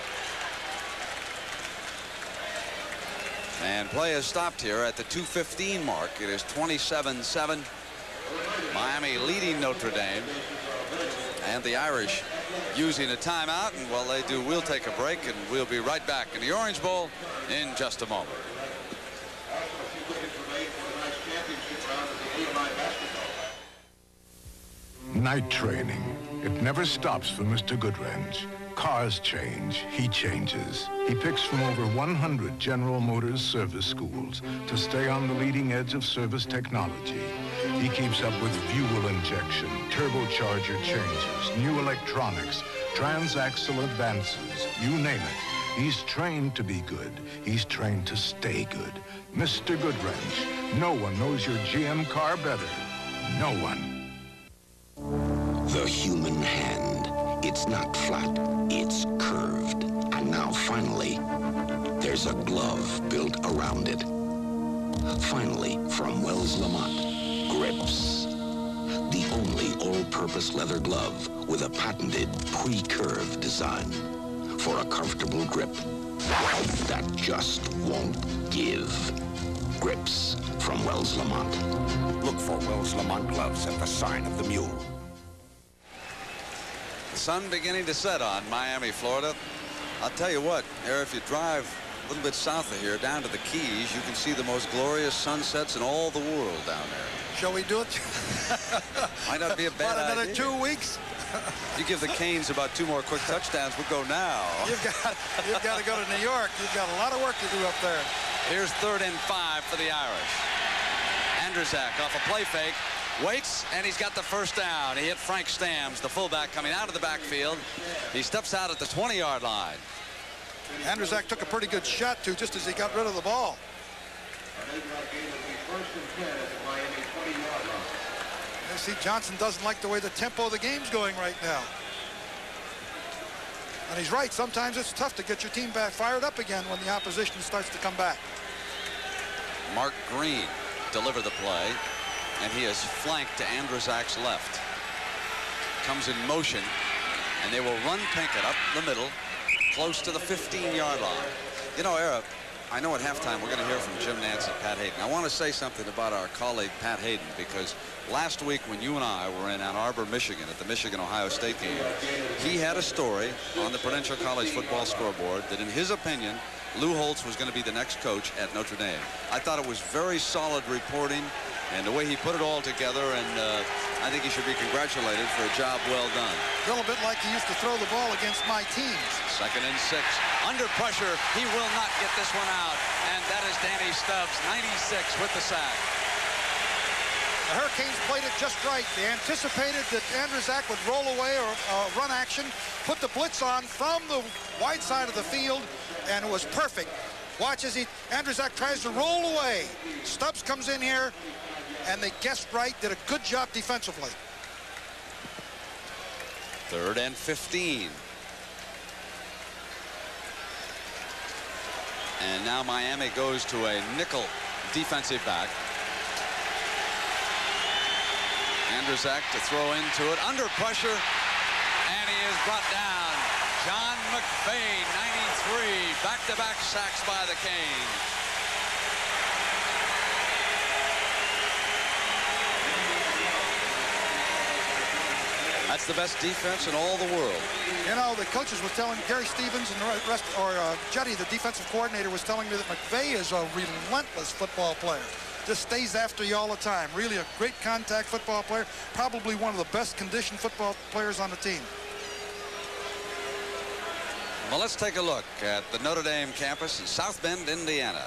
And play has stopped here at the two fifteen mark. It is twenty-seven seven. Miami leading Notre Dame. And the Irish using a timeout. And while they do, we'll take a break, and we'll be right back in the Orange Bowl in just a moment. Night training. It never stops for Mister Goodwrench. Cars change, he changes. He picks from over one hundred General Motors service schools to stay on the leading edge of service technology. He keeps up with fuel injection, turbocharger changes, new electronics, transaxle advances, you name it. He's trained to be good. He's trained to stay good. Mister Goodwrench. No one knows your G M car better. No one. The human hand. It's not flat, it's curved. And now finally, there's a glove built around it. Finally, from Wells Lamont, Grips. The only all-purpose leather glove with a patented pre-curved design for a comfortable grip that just won't give. Grips from Wells Lamont. Look for Wells Lamont gloves at the sign of the mule. The sun beginning to set on Miami, Florida. I'll tell you what, Eric, if you drive a little bit south of here down to the Keys, you can see the most glorious sunsets in all the world down there. Shall we do it? Might not be a bad About another idea. two weeks? You give the Canes about two more quick touchdowns, we'll go now. You've got, you've got to go to New York. You've got a lot of work to do up there. Here's third and five for the Irish. Andrzak off a play fake. Waits, and he's got the first down. He hit Frank Stamms, the fullback, coming out of the backfield. He steps out at the twenty-yard line. Andrzak took a pretty good shot, too, just as he got rid of the ball. You see, Johnson doesn't like the way the tempo of the game's going right now. And he's right. Sometimes it's tough to get your team back fired up again when the opposition starts to come back. Mark Green delivered the play, and he is flanked to Andrzak's left. Comes in motion, and they will run Pinkett up the middle, close to the fifteen-yard line. You know, Era, I know at halftime we're going to hear from Jim Nance and Pat Hayden. I want to say something about our colleague Pat Hayden, because last week when you and I were in Ann Arbor, Michigan, at the Michigan-Ohio State game, he had a story on the Prudential College football scoreboard that, in his opinion, Lou Holtz was going to be the next coach at Notre Dame. I thought it was very solid reporting, and the way he put it all together, and uh, I think he should be congratulated for a job well done. A little bit like he used to throw the ball against my teams. Second and six. Under pressure, he will not get this one out, and that is Danny Stubbs, ninety-six, with the sack. The Hurricanes played it just right. They anticipated that Andrzak would roll away or uh, run action, put the blitz on from the wide side of the field, and it was perfect. Watch as he, Andrzak tries to roll away. Stubbs comes in here, and they guessed right, did a good job defensively. Third and fifteen. And now Miami goes to a nickel defensive back. Andrzak to throw into it, under pressure, and he is brought down. John McVay, ninety-three, back-to-back sacks by the Canes. That's the best defense in all the world. You know, the coaches were telling Gary Stevens and the rest, or uh, Jetty, the defensive coordinator, was telling me that McVay is a relentless football player. Just stays after you all the time. Really a great contact football player. Probably one of the best conditioned football players on the team. Well, let's take a look at the Notre Dame campus in South Bend, Indiana.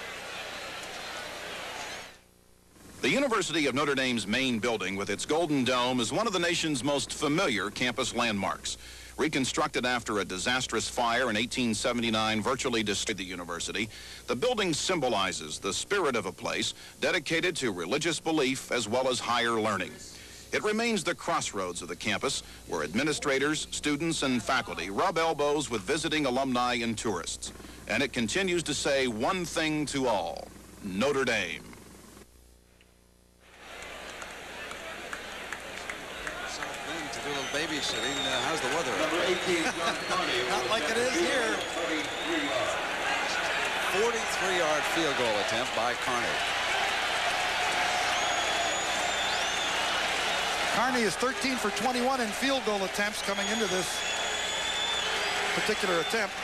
The University of Notre Dame's main building with its golden dome is one of the nation's most familiar campus landmarks. Reconstructed after a disastrous fire in eighteen seventy-nine virtually destroyed the university, the building symbolizes the spirit of a place dedicated to religious belief as well as higher learning. It remains the crossroads of the campus where administrators, students, and faculty rub elbows with visiting alumni and tourists. And it continues to say one thing to all: Notre Dame. Do a little babysitting. Uh, how's the weather? Not like it is here. forty-three yard field goal attempt by Carney. Carney is thirteen for twenty-one in field goal attempts coming into this particular attempt.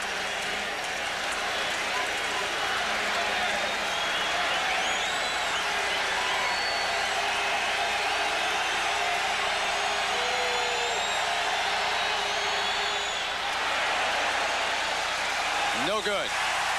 No good.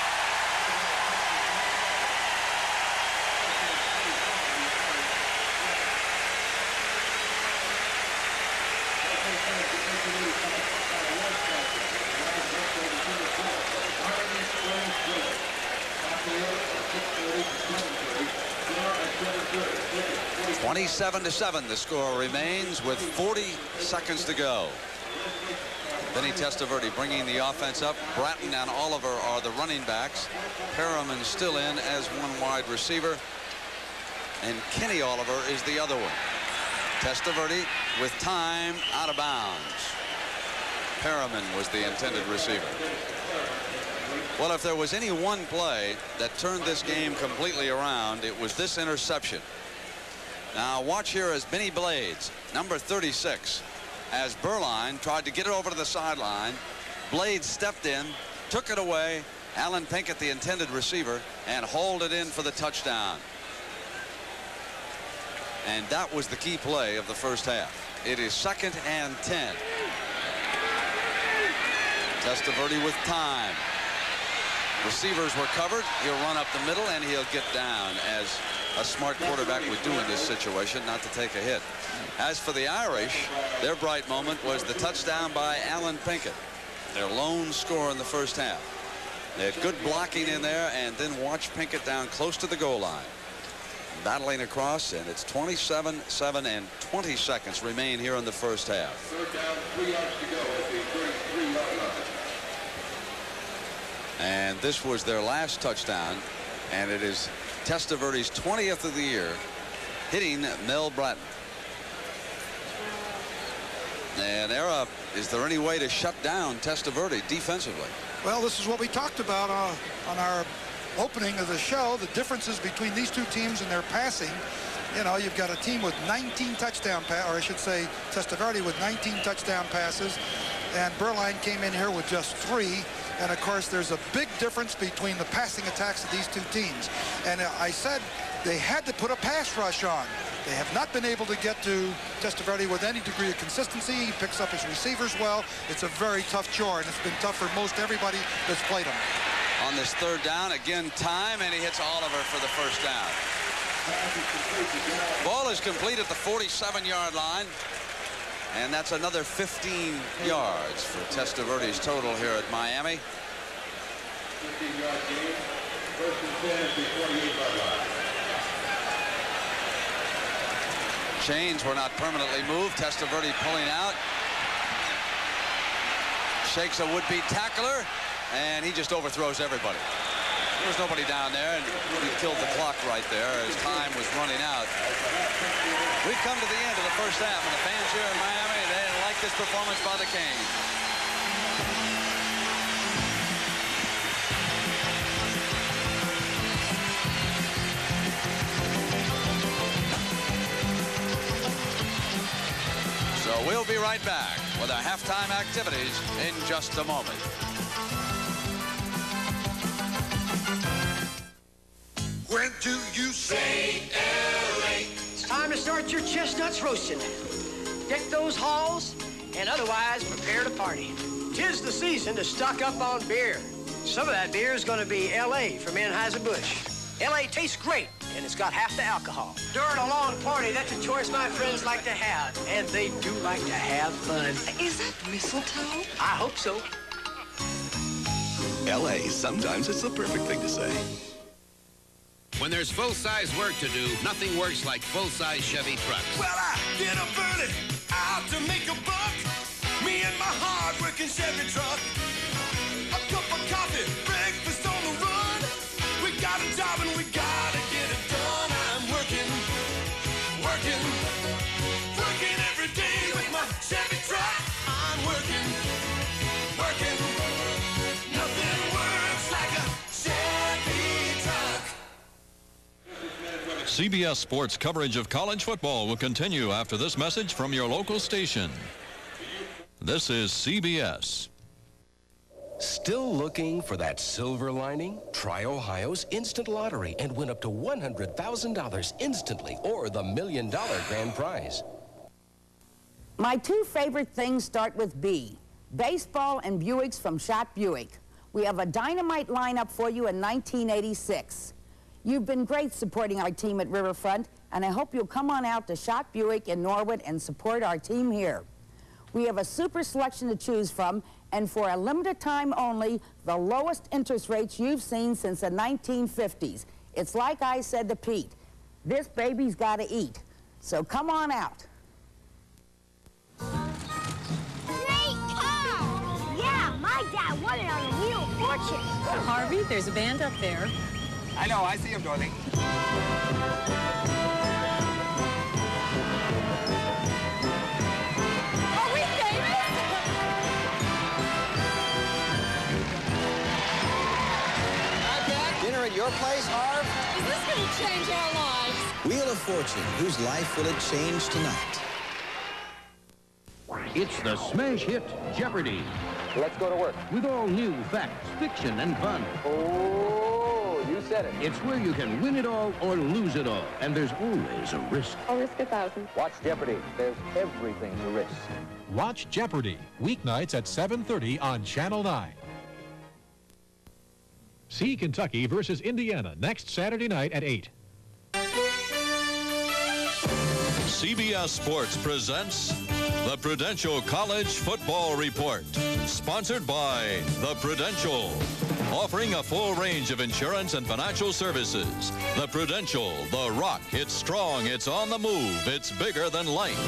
twenty-seven to seven the score remains with forty seconds to go. Vinny Testaverde bringing the offense up. Bratton and Oliver are the running backs. Perriman still in as one wide receiver. And Kenny Oliver is the other one. Testaverde with time out of bounds. Perriman was the intended receiver. Well, if there was any one play that turned this game completely around, it was this interception. Now watch here as Benny Blades, number thirty-six, as Berline tried to get it over to the sideline. Blades stepped in, took it away. Alan Pinkett, the intended receiver, and hauled it in for the touchdown. And that was the key play of the first half. It is second and ten. Testaverde with time. Receivers were covered. He'll run up the middle and he'll get down, as a smart quarterback would do in this situation, not to take a hit. As for the Irish, their bright moment was the touchdown by Alan Pinkett, their lone score in the first half. They had good blocking in there, and then watch Pinkett down close to the goal line, battling across, and it's twenty-seven seven and twenty seconds remain here in the first half. Third down, three yards to go at the thirty-three yard line. And this was their last touchdown, and it is Testaverde's twentieth of the year, hitting Mel Bratton. And Era, is there any way to shut down Testaverde defensively? Well, this is what we talked about uh, on our opening of the show, the differences between these two teams and their passing. You know, you've got a team with nineteen touchdown passes, or I should say Testaverde with nineteen touchdown passes, and Berline came in here with just three. And of course, there's a big difference between the passing attacks of these two teams. And uh, I said they had to put a pass rush on. They have not been able to get to Testaverde with any degree of consistency. He picks up his receivers well. It's a very tough chore, and it's been tough for most everybody that's played him. On this third down, again time, and he hits Oliver for the first down. Ball is complete at the forty-seven yard line, and that's another fifteen yards for Testaverde's total here at Miami. fifteen yard gain, first and ten at the forty-eight yard line. Chains were not permanently moved. Testaverde pulling out. Shakes a would-be tackler, and he just overthrows everybody. There was nobody down there, and he killed the clock right there as time was running out. We've come to the end of the first half, and the fans here in Miami, they didn't like this performance by the Canes. So we'll be right back with our halftime activities in just a moment. When do you say L A? It's time to start your chestnuts roasting. Deck those halls, and otherwise prepare to party. 'Tis the season to stock up on beer. Some of that beer is going to be L A from Anheuser-Busch. L A tastes great, and it's got half the alcohol. During a long party, that's a choice my friends like to have, and they do like to have fun. Is that mistletoe? I hope so. L A, sometimes it's the perfect thing to say. When there's full-size work to do, nothing works like full-size Chevy trucks. Well, I get up early, out to make a buck. Me and my hard-working Chevy truck. A cup of coffee, breakfast on the run. We got a job and we gotta get it done. I'm working, working, working every day with my Chevy truck. I'm working, working. Nothing works like a Chevy truck. C B S Sports coverage of college football will continue after this message from your local station. This is C B S. Still looking for that silver lining? Try Ohio's Instant Lottery and win up to one hundred thousand dollars instantly, or the million dollar grand prize. My two favorite things start with B. Baseball and Buicks from Schott Buick. We have a dynamite lineup for you in nineteen eighty-six. You've been great supporting our team at Riverfront, and I hope you'll come on out to Schott Buick in Norwood and support our team here. We have a super selection to choose from, and for a limited time only, the lowest interest rates you've seen since the nineteen fifties. It's like I said to Pete, this baby's got to eat. So come on out. Great car! Yeah, my dad won it on a Wheel of Fortune. Harvey, there's a band up there. I know, I see him, Dorothy. Are we famous? your place, Harv? Is this going to change our lives? Wheel of Fortune, whose life will it change tonight? It's the smash hit Jeopardy! Let's go to work. With all new facts, fiction, and fun. Oh, you said it. It's where you can win it all or lose it all, and there's always a risk. I'll risk a thousand. Watch Jeopardy. There's everything to risk. Watch Jeopardy, weeknights at seven thirty on Channel nine. See Kentucky versus Indiana next Saturday night at eight. C B S Sports presents the Prudential College Football Report, sponsored by the Prudential, offering a full range of insurance and financial services. The Prudential, the rock, it's strong, it's on the move, it's bigger than life.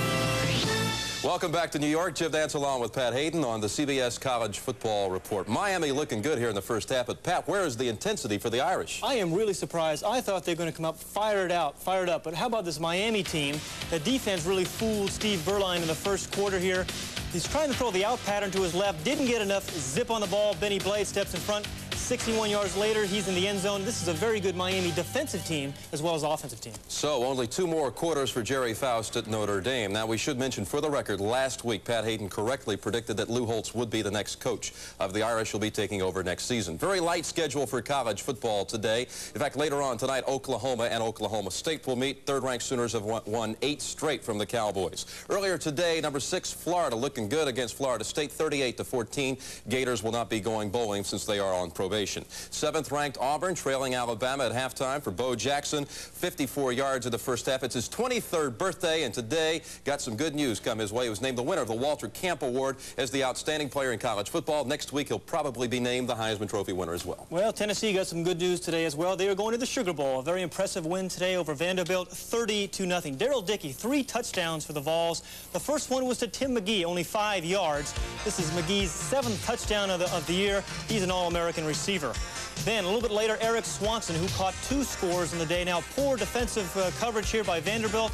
Welcome back to New York. Jim Nantz along with Pat Hayden on the C B S College Football Report. Miami looking good here in the first half, but Pat, where is the intensity for the Irish? I am really surprised. I thought they were going to come up fired out, fired up. But how about this Miami team? The defense really fooled Steve Berline in the first quarter here. He's trying to throw the out pattern to his left, didn't get enough zip on the ball. Benny Blade steps in front. sixty-one yards later, he's in the end zone. This is a very good Miami defensive team as well as offensive team. So only two more quarters for Jerry Faust at Notre Dame. Now, we should mention for the record, last week, Pat Hayden correctly predicted that Lou Holtz would be the next coach of the Irish. Will be taking over next season. Very light schedule for college football today. In fact, later on tonight, Oklahoma and Oklahoma State will meet. Third-ranked Sooners have won, won eight straight from the Cowboys. Earlier today, number six, Florida, looking good against Florida State, thirty-eight to fourteen. Gators will not be going bowling since they are on probation. Seventh-ranked Auburn trailing Alabama at halftime for Bo Jackson. fifty-four yards in the first half. It's his twenty-third birthday, and today got some good news come his way. He was named the winner of the Walter Camp Award as the outstanding player in college football. Next week, he'll probably be named the Heisman Trophy winner as well. Well, Tennessee got some good news today as well. They are going to the Sugar Bowl. A very impressive win today over Vanderbilt, thirty to nothing. Darrell Dickey, three touchdowns for the Vols. The first one was to Tim McGee, only five yards. This is McGee's seventh touchdown of the, of the year. He's an All-American receiver. Then, a little bit later, Eric Swanson, who caught two scores in the day. Now, poor defensive uh, coverage here by Vanderbilt.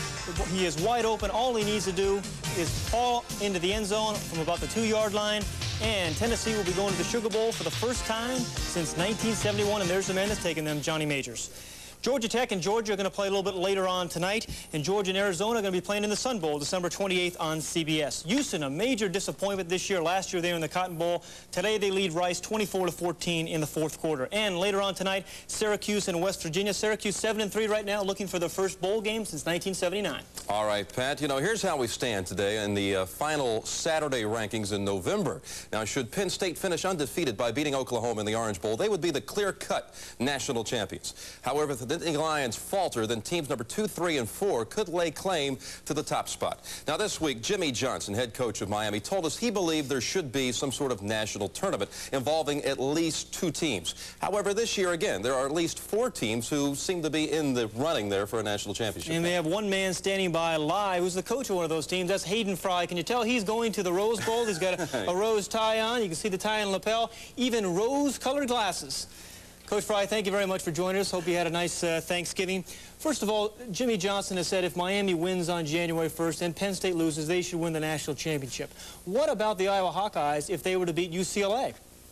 He is wide open. All he needs to do is fall into the end zone from about the two-yard line. And Tennessee will be going to the Sugar Bowl for the first time since nineteen seventy-one. And there's the man that's taking them, Johnny Majors. Georgia Tech and Georgia are going to play a little bit later on tonight, and Georgia and Arizona are going to be playing in the Sun Bowl December twenty-eighth on C B S. Houston, a major disappointment this year. Last year they were in the Cotton Bowl. Today they lead Rice twenty-four to fourteen in the fourth quarter. And later on tonight, Syracuse and West Virginia. Syracuse seven and three right now, looking for their first bowl game since nineteen seventy-nine. All right, Pat, you know, here's how we stand today in the uh, final Saturday rankings in November. Now, should Penn State finish undefeated by beating Oklahoma in the Orange Bowl, they would be the clear-cut national champions. However, if the Nittany Lions falter, then teams number two, three, and four could lay claim to the top spot. Now, this week, Jimmy Johnson, head coach of Miami, told us he believed there should be some sort of national tournament involving at least two teams. However, this year, again, there are at least four teams who seem to be in the running there for a national championship. And they have one man standing by live who's the coach of one of those teams. That's Hayden Fry. Can you tell he's going to the Rose Bowl? He's got a, a rose tie on. You can see the tie and lapel, even rose-colored glasses. Coach Fry, thank you very much for joining us. Hope you had a nice uh, Thanksgiving. First of all, Jimmy Johnson has said if Miami wins on January first and Penn State loses, they should win the national championship. What about the Iowa Hawkeyes if they were to beat U C L A?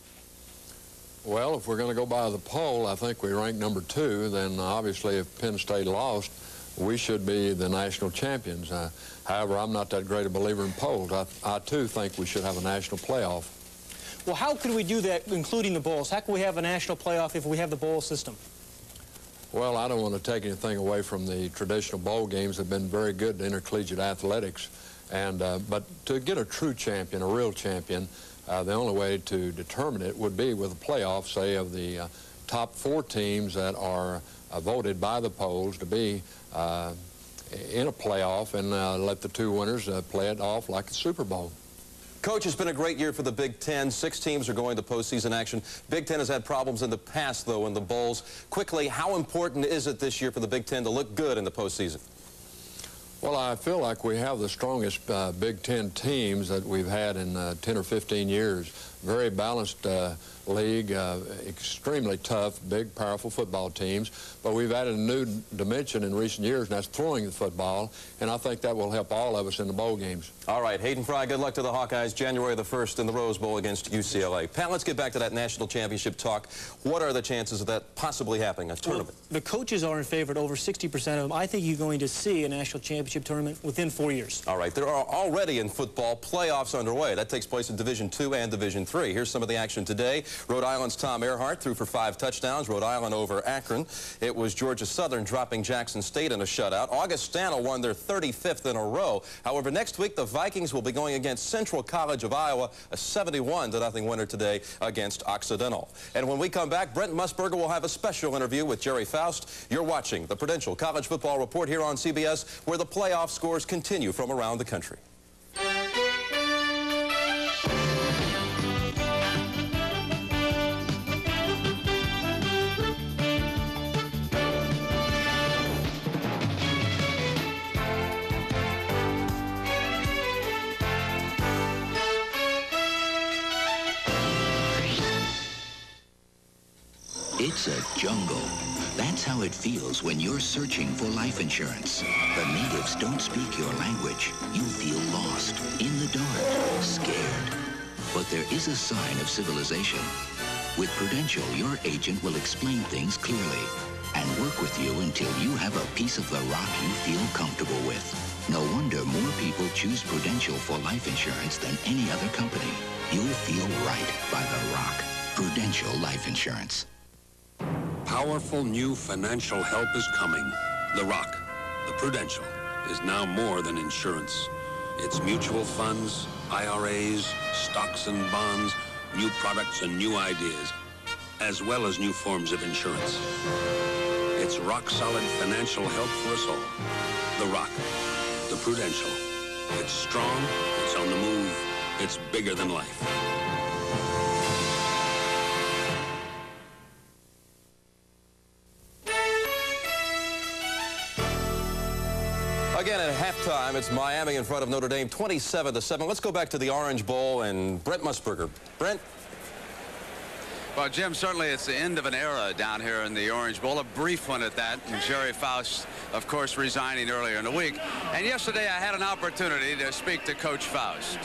Well, if we're going to go by the poll, I think we rank number two. Then obviously if Penn State lost, we should be the national champions. Uh, however, I'm not that great a believer in polls. I, I, too, think we should have a national playoff. Well, how could we do that, including the bowls? How can we have a national playoff if we have the bowl system? Well, I don't want to take anything away from the traditional bowl games. They've been very good in intercollegiate athletics. And, uh, but to get a true champion, a real champion, uh, the only way to determine it would be with a playoff, say, of the uh, top four teams that are uh, voted by the polls to be uh, in a playoff, and uh, let the two winners uh, play it off like a Super Bowl. Coach, it's been a great year for the Big Ten. Six teams are going to postseason action. Big Ten has had problems in the past, though, in the bowls. Quickly, how important is it this year for the Big Ten to look good in the postseason? Well, I feel like we have the strongest uh, Big Ten teams that we've had in uh, ten or fifteen years. Very balanced uh, league, uh, extremely tough, big, powerful football teams. But we've added a new dimension in recent years, and that's throwing the football, and I think that will help all of us in the bowl games. All right, Hayden Fry, good luck to the Hawkeyes January the first in the Rose Bowl against U C L A. Pat, let's get back to that national championship talk. What are the chances of that possibly happening, a tournament? Well, the coaches are in favor at over sixty percent of them. I think you're going to see a national championship tournament within four years. All right, there are already in football playoffs underway. That takes place in Division two and Division three. Here's some of the action today. Rhode Island's Tom Earhart threw for five touchdowns. Rhode Island over Akron. It was Georgia Southern dropping Jackson State in a shutout. Augustana won their thirty-fifth in a row. However, next week the Vikings will be going against Central College of Iowa, a seventy-one to nothing winner today against Occidental. And when we come back, Brent Musburger will have a special interview with Jerry Faust. You're watching the Prudential College Football Report here on C B S, where the playoff scores continue from around the country. It's a jungle. That's how it feels when you're searching for life insurance. The natives don't speak your language. You feel lost, in the dark, scared. But there is a sign of civilization. With Prudential, your agent will explain things clearly and work with you until you have a piece of the rock you feel comfortable with. No wonder more people choose Prudential for life insurance than any other company. You'll feel right by the rock. Prudential Life Insurance. Powerful new financial help is coming. The Rock, the Prudential, is now more than insurance. It's mutual funds, I R As, stocks and bonds, new products and new ideas, as well as new forms of insurance. It's rock-solid financial help for us all. The Rock, the Prudential. It's strong, it's on the move, it's bigger than life. Again, at halftime, it's Miami in front of Notre Dame, twenty-seven to seven. Let's go back to the Orange Bowl and Brent Musburger. Brent? Well, Jim, certainly it's the end of an era down here in the Orange Bowl, a brief one at that. And Jerry Faust, of course, resigning earlier in the week. And yesterday I had an opportunity to speak to Coach Faust.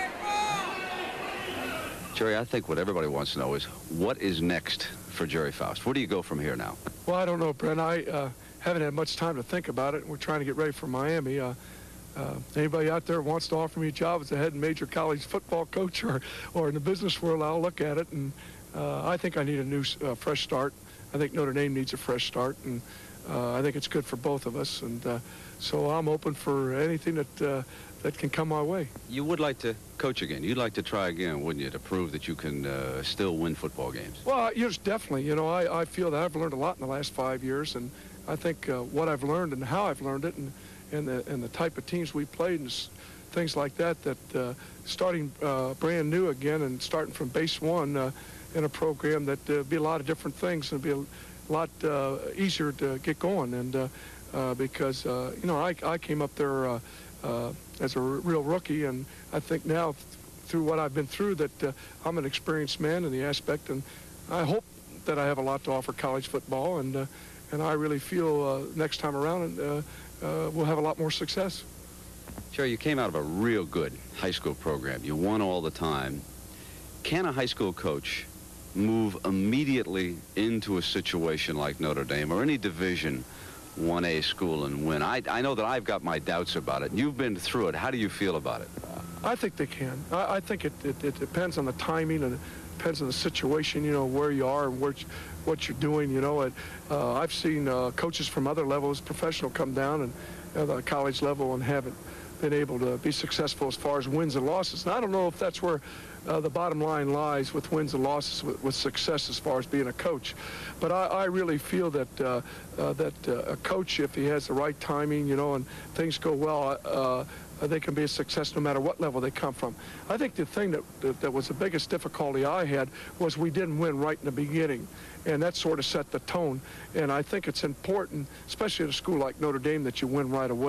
Jerry, I think what everybody wants to know is what is next for Jerry Faust? Where do you go from here now? Well, I don't know, Brent. I uh, haven't had much time to think about it. We're trying to get ready for Miami. Uh, uh, anybody out there wants to offer me a job as a head major college football coach or, or in the business world, I'll look at it. And uh, I think I need a new, uh, fresh start. I think Notre Dame needs a fresh start, and uh, I think it's good for both of us. And uh, so I'm open for anything that uh, that can come my way. You would like to coach again. You'd like to try again, wouldn't you, to prove that you can uh, still win football games? Well, yes, definitely. You know, I, I feel that I've learned a lot in the last five years, and I think uh, what I've learned and how I've learned it, and and the, and the type of teams we played and things like that, that uh, starting uh, brand new again and starting from base one uh, in a program that uh, be a lot of different things and be a lot uh, easier to get going. And uh, uh, because, uh, you know, I, I came up there uh, uh, as a r real rookie, and I think now th through what I've been through that uh, I'm an experienced man in the aspect, and I hope that I have a lot to offer college football, and uh, and I really feel uh, next time around uh, uh, we'll have a lot more success. Jerry, you came out of a real good high school program. You won all the time. Can a high school coach move immediately into a situation like Notre Dame or any Division one A school and win? I, I know that I've got my doubts about it. You've been through it. How do you feel about it? I think they can. I, I think it, it, it depends on the timing and it depends on the situation, you know, where you are and where, what you're doing, you know. And, uh, I've seen uh, coaches from other levels, professional, come down and at the college level and haven't been able to be successful as far as wins and losses. And I don't know if that's where uh, the bottom line lies with wins and losses, with, with success as far as being a coach. But I, I really feel that uh, uh, that uh, a coach, if he has the right timing, you know, and things go well, uh, they can be a success no matter what level they come from. I think the thing that, that, that was the biggest difficulty I had was we didn't win right in the beginning. And that sort of set the tone. And I think it's important, especially at a school like Notre Dame, that you win right away.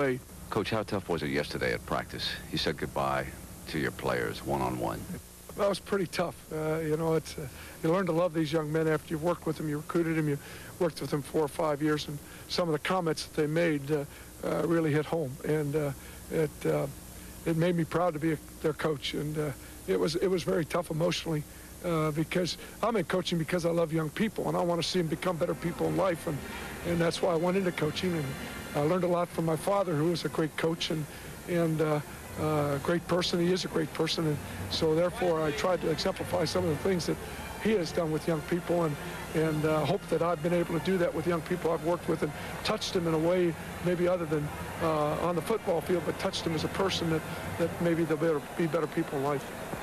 Coach, how tough was it yesterday at practice? You said goodbye to your players one-on-one. That was pretty tough. Uh, you know, it's, uh, you learn to love these young men after you've worked with them, you recruited them, you worked with them four or five years, and some of the comments that they made uh, uh, really hit home. And uh, it uh, it made me proud to be a, their coach. And uh, it was it was very tough emotionally uh, because I'm in coaching because I love young people and I want to see them become better people in life. And and that's why I went into coaching. And I learned a lot from my father, who was a great coach and and. Uh, Uh, a great person. He is a great person, and so therefore I tried to exemplify some of the things that he has done with young people, and and uh, hope that I've been able to do that with young people I've worked with and touched them in a way maybe other than uh, on the football field, but touched them as a person that, that maybe they'll be, be better people in life.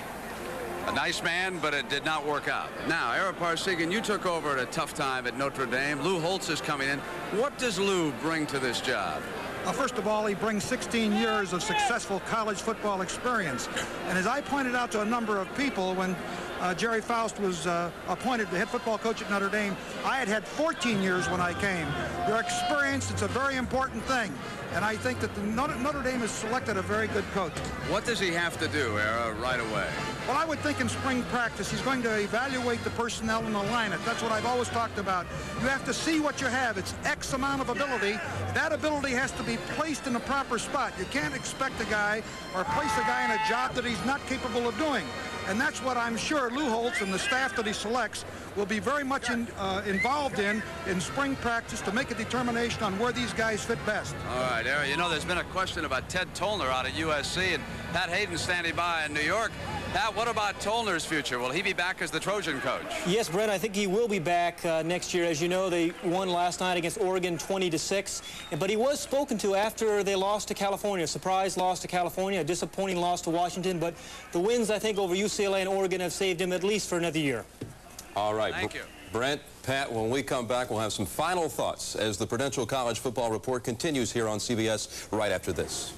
A nice man, but it did not work out. Now, Ara Parsegian, you took over at a tough time at Notre Dame. Lou Holtz is coming in. What does Lou bring to this job? Uh, first of all, he brings sixteen years of successful college football experience. And as I pointed out to a number of people when uh, Jerry Faust was uh, appointed the head football coach at Notre Dame, I had had fourteen years when I came. Your experience, it's a very important thing. And I think that the Notre, Notre Dame has selected a very good coach. What does he have to do, Ara, right away? Well, I would think in spring practice he's going to evaluate the personnel in the lineup. That's what I've always talked about. You have to see what you have. It's X amount of ability. That ability has to be placed in the proper spot. You can't expect a guy or place a guy in a job that he's not capable of doing. And that's what I'm sure Lou Holtz and the staff that he selects will be very much in, uh, involved in in spring practice to make a determination on where these guys fit best. All right, Ara, you know, there's been a question about Ted Tollner out at U S C, and Pat Hayden standing by in New York. Pat, what about Tollner's future? Will he be back as the Trojan coach? Yes, Brent, I think he will be back uh, next year. As you know, they won last night against Oregon twenty to six, but he was spoken to after they lost to California. A surprise loss to California, a disappointing loss to Washington, but the wins, I think, over U C L A and Oregon have saved him at least for another year. All right. Thank you. Brent, Pat, when we come back, we'll have some final thoughts as the Prudential College Football Report continues here on C B S right after this.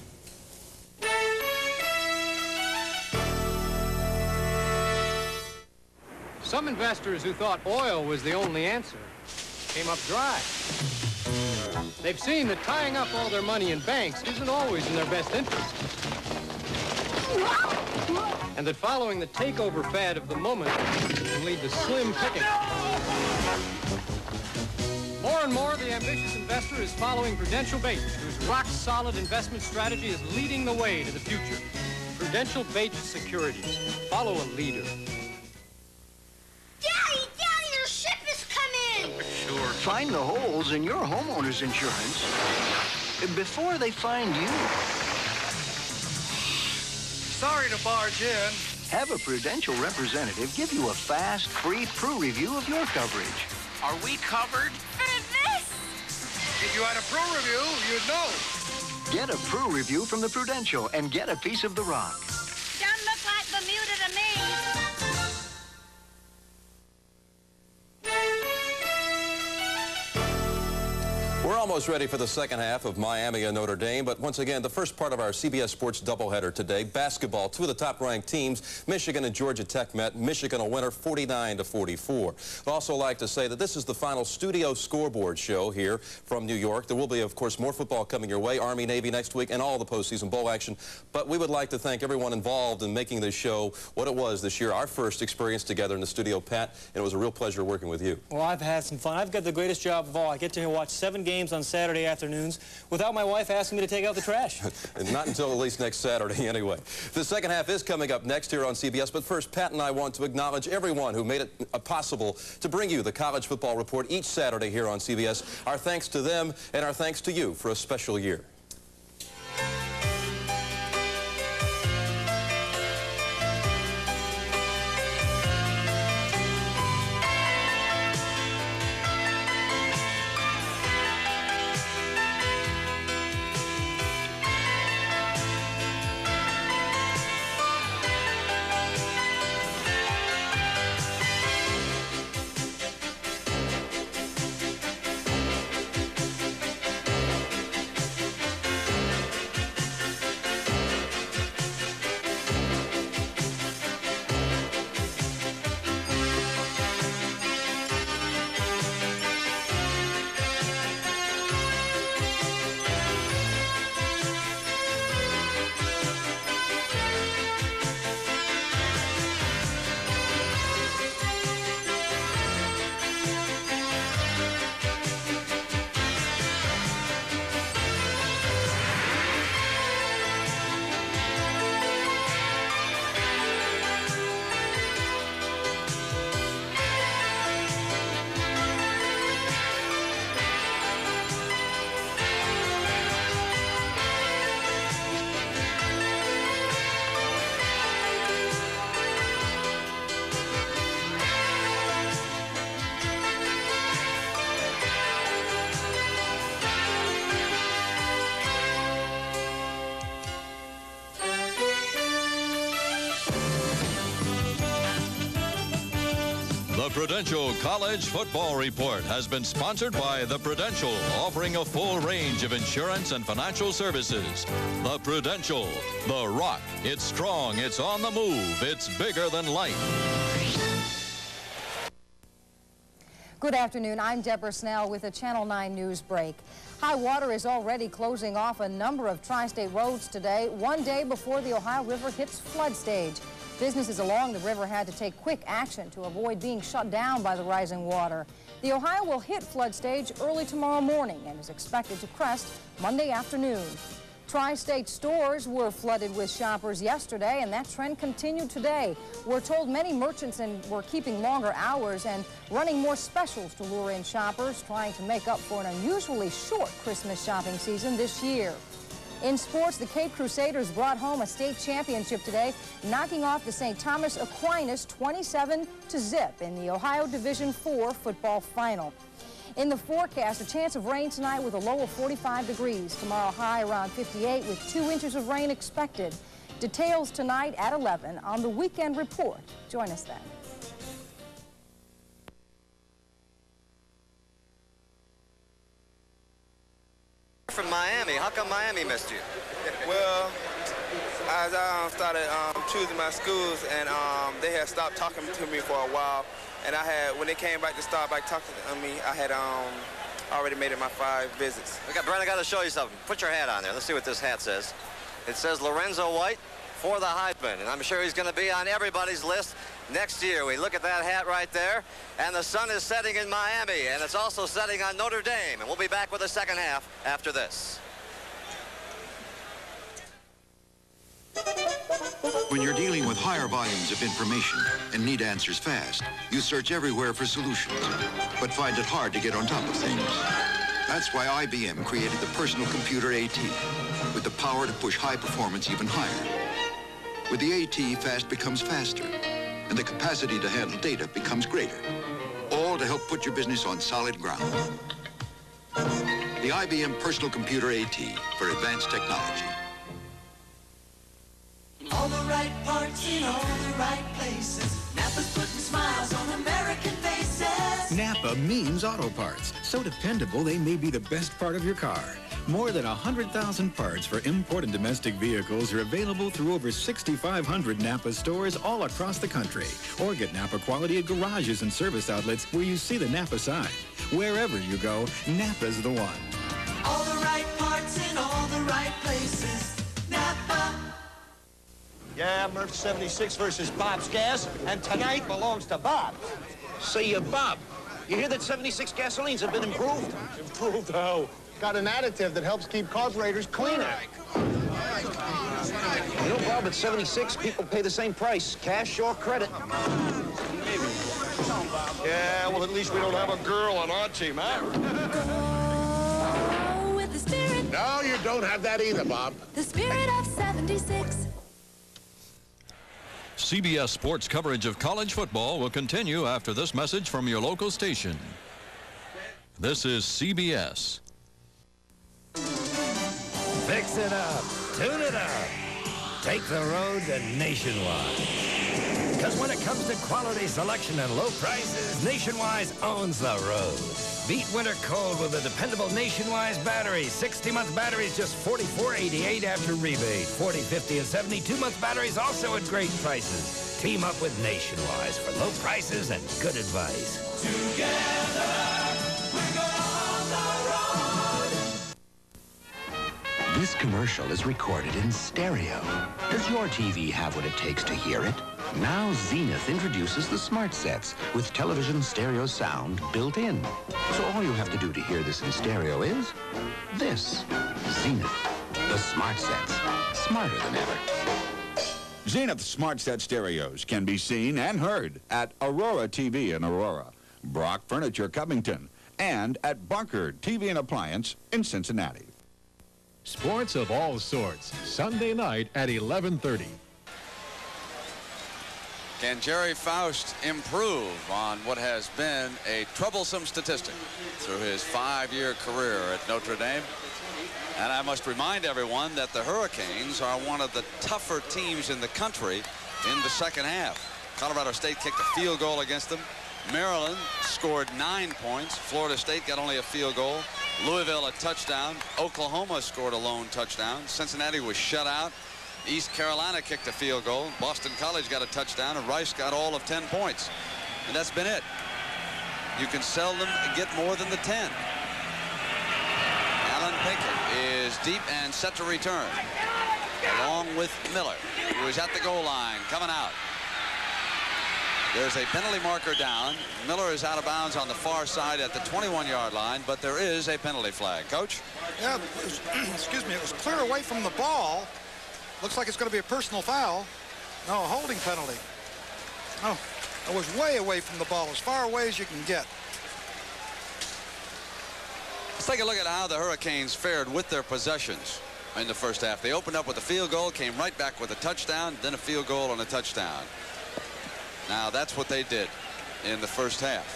Some investors who thought oil was the only answer came up dry. They've seen that tying up all their money in banks isn't always in their best interest. And that following the takeover fad of the moment can lead to slim pickings. More and more, the ambitious investor is following Prudential Bates, whose rock-solid investment strategy is leading the way to the future. Prudential Bates Securities. Follow a leader. Daddy, Daddy, your ship has come in! Sure. Find the holes in your homeowner's insurance before they find you. Sorry to barge in. Have a Prudential representative give you a fast, free Pru review of your coverage. Are we covered? For this? If you had a Pru review, you'd know. Get a Pru review from the Prudential and get a piece of the rock. Don't look like Bermuda to me. We're almost ready for the second half of Miami and Notre Dame, but once again, the first part of our C B S Sports doubleheader today, basketball. Two of the top-ranked teams, Michigan and Georgia Tech, met. Michigan a winner, forty-nine to forty-four. I'd also like to say that this is the final studio scoreboard show here from New York. There will be, of course, more football coming your way, Army, Navy next week, and all the postseason bowl action. But we would like to thank everyone involved in making this show what it was this year, our first experience together in the studio, Pat, and it was a real pleasure working with you. Well, I've had some fun. I've got the greatest job of all. I get to watch seven games on Saturday afternoons without my wife asking me to take out the trash. And not until at least next Saturday anyway. The second half is coming up next here on C B S, but first, Pat and I want to acknowledge everyone who made it uh, possible to bring you the College Football Report each Saturday here on C B S. Our thanks to them and our thanks to you for a special year. Prudential College Football Report has been sponsored by The Prudential, offering a full range of insurance and financial services. The Prudential, the rock. It's strong, it's on the move, it's bigger than life. Good afternoon. I'm Deborah Snell with a Channel nine News break. High water is already closing off a number of tri-state roads today, one day before the Ohio River hits flood stage. Businesses along the river had to take quick action to avoid being shut down by the rising water. The Ohio will hit flood stage early tomorrow morning and is expected to crest Monday afternoon. Tri-state stores were flooded with shoppers yesterday, and that trend continued today. We're told many merchants and were keeping longer hours and running more specials to lure in shoppers, trying to make up for an unusually short Christmas shopping season this year. In sports, the Cape Crusaders brought home a state championship today, knocking off the Saint Thomas Aquinas twenty-seven to zip in the Ohio Division four football final. In the forecast, a chance of rain tonight with a low of forty-five degrees. Tomorrow high around fifty-eight with two inches of rain expected. Details tonight at eleven on the Weekend Report. Join us then. From Miami. How come Miami missed you? Well, as I um, started um, choosing my schools, and um, they had stopped talking to me for a while, and I had, when they came back to start back talking to me, I had um, already made it my five visits. We got, Brent, I got to show you something. Put your hat on there. Let's see what this hat says. It says Lorenzo White for the Heisman, and I'm sure he's going to be on everybody's list next year. We look at that hat right there, and the sun is setting in Miami, and it's also setting on Notre Dame, and we'll be back with the second half after this. When you're dealing with higher volumes of information and need answers fast, you search everywhere for solutions, but find it hard to get on top of things. That's why I B M created the personal computer AT, with the power to push high performance even higher. With the AT, fast becomes faster, and the capacity to handle data becomes greater, all to help put your business on solid ground. The I B M Personal Computer AT for advanced technology. All the right parts in all the right places. Napa's putting smiles on American faces. Napa means auto parts, so dependable they may be the best part of your car. More than one hundred thousand parts for import and domestic vehicles are available through over sixty-five hundred Napa stores all across the country. Or get Napa quality at garages and service outlets where you see the Napa sign. Wherever you go, Napa's the one. All the right parts in all the right places. Napa. Yeah, Murph seventy-six versus Bob's Gas, and tonight belongs to Bob. Say, uh, Bob, you hear that seventy-six gasolines have been improved? Improved how? Got an additive that helps keep carburetors cleaner. You know, Bob, at seventy-six, people pay the same price, cash or credit. Yeah, well, at least we don't have a girl on our team, huh? Go with the spirit. No, you don't have that either, Bob. The spirit of seventy-six. C B S Sports coverage of college football will continue after this message from your local station. This is C B S. Fix it up. Tune it up. Take the road to Nationwide. Because when it comes to quality selection and low prices, Nationwide owns the road. Beat winter cold with a dependable Nationwide battery. sixty month batteries just forty-four eighty-eight after rebate. forty, fifty, and seventy-two month batteries also at great prices. Team up with Nationwide for low prices and good advice. Together, we're going on the road. This commercial is recorded in stereo. Does your T V have what it takes to hear it? Now Zenith introduces the smart sets with television stereo sound built in. So all you have to do to hear this in stereo is this. Zenith, the smart sets, smarter than ever. Zenith Smart Set Stereos can be seen and heard at Aurora T V in Aurora, Brock Furniture Covington, and at Barker T V and Appliance in Cincinnati. Sports of all sorts, Sunday night at eleven thirty. Can Jerry Faust improve on what has been a troublesome statistic through his five-year career at Notre Dame? And I must remind everyone that the Hurricanes are one of the tougher teams in the country in the second half. Colorado State kicked a field goal against them Maryland scored nine points. Florida State got only a field goal. Louisville a touchdown. Oklahoma scored a lone touchdown. Cincinnati was shut out. East Carolina kicked a field goal. Boston College got a touchdown, and Rice got all of ten points. And that's been it. You can seldom get more than the ten. Alan Pinkett is deep and set to return, along with Miller, who is at the goal line, coming out. There's a penalty marker down. Miller is out of bounds on the far side at the twenty-one yard line, but there is a penalty flag. Coach? Yeah, it was, excuse me, it was clear away from the ball. Looks like it's going to be a personal foul. No, a holding penalty. Oh, it was way away from the ball, as far away as you can get. Let's take a look at how the Hurricanes fared with their possessions in the first half. They opened up with a field goal, came right back with a touchdown, then a field goal and a touchdown. Now that's what they did in the first half.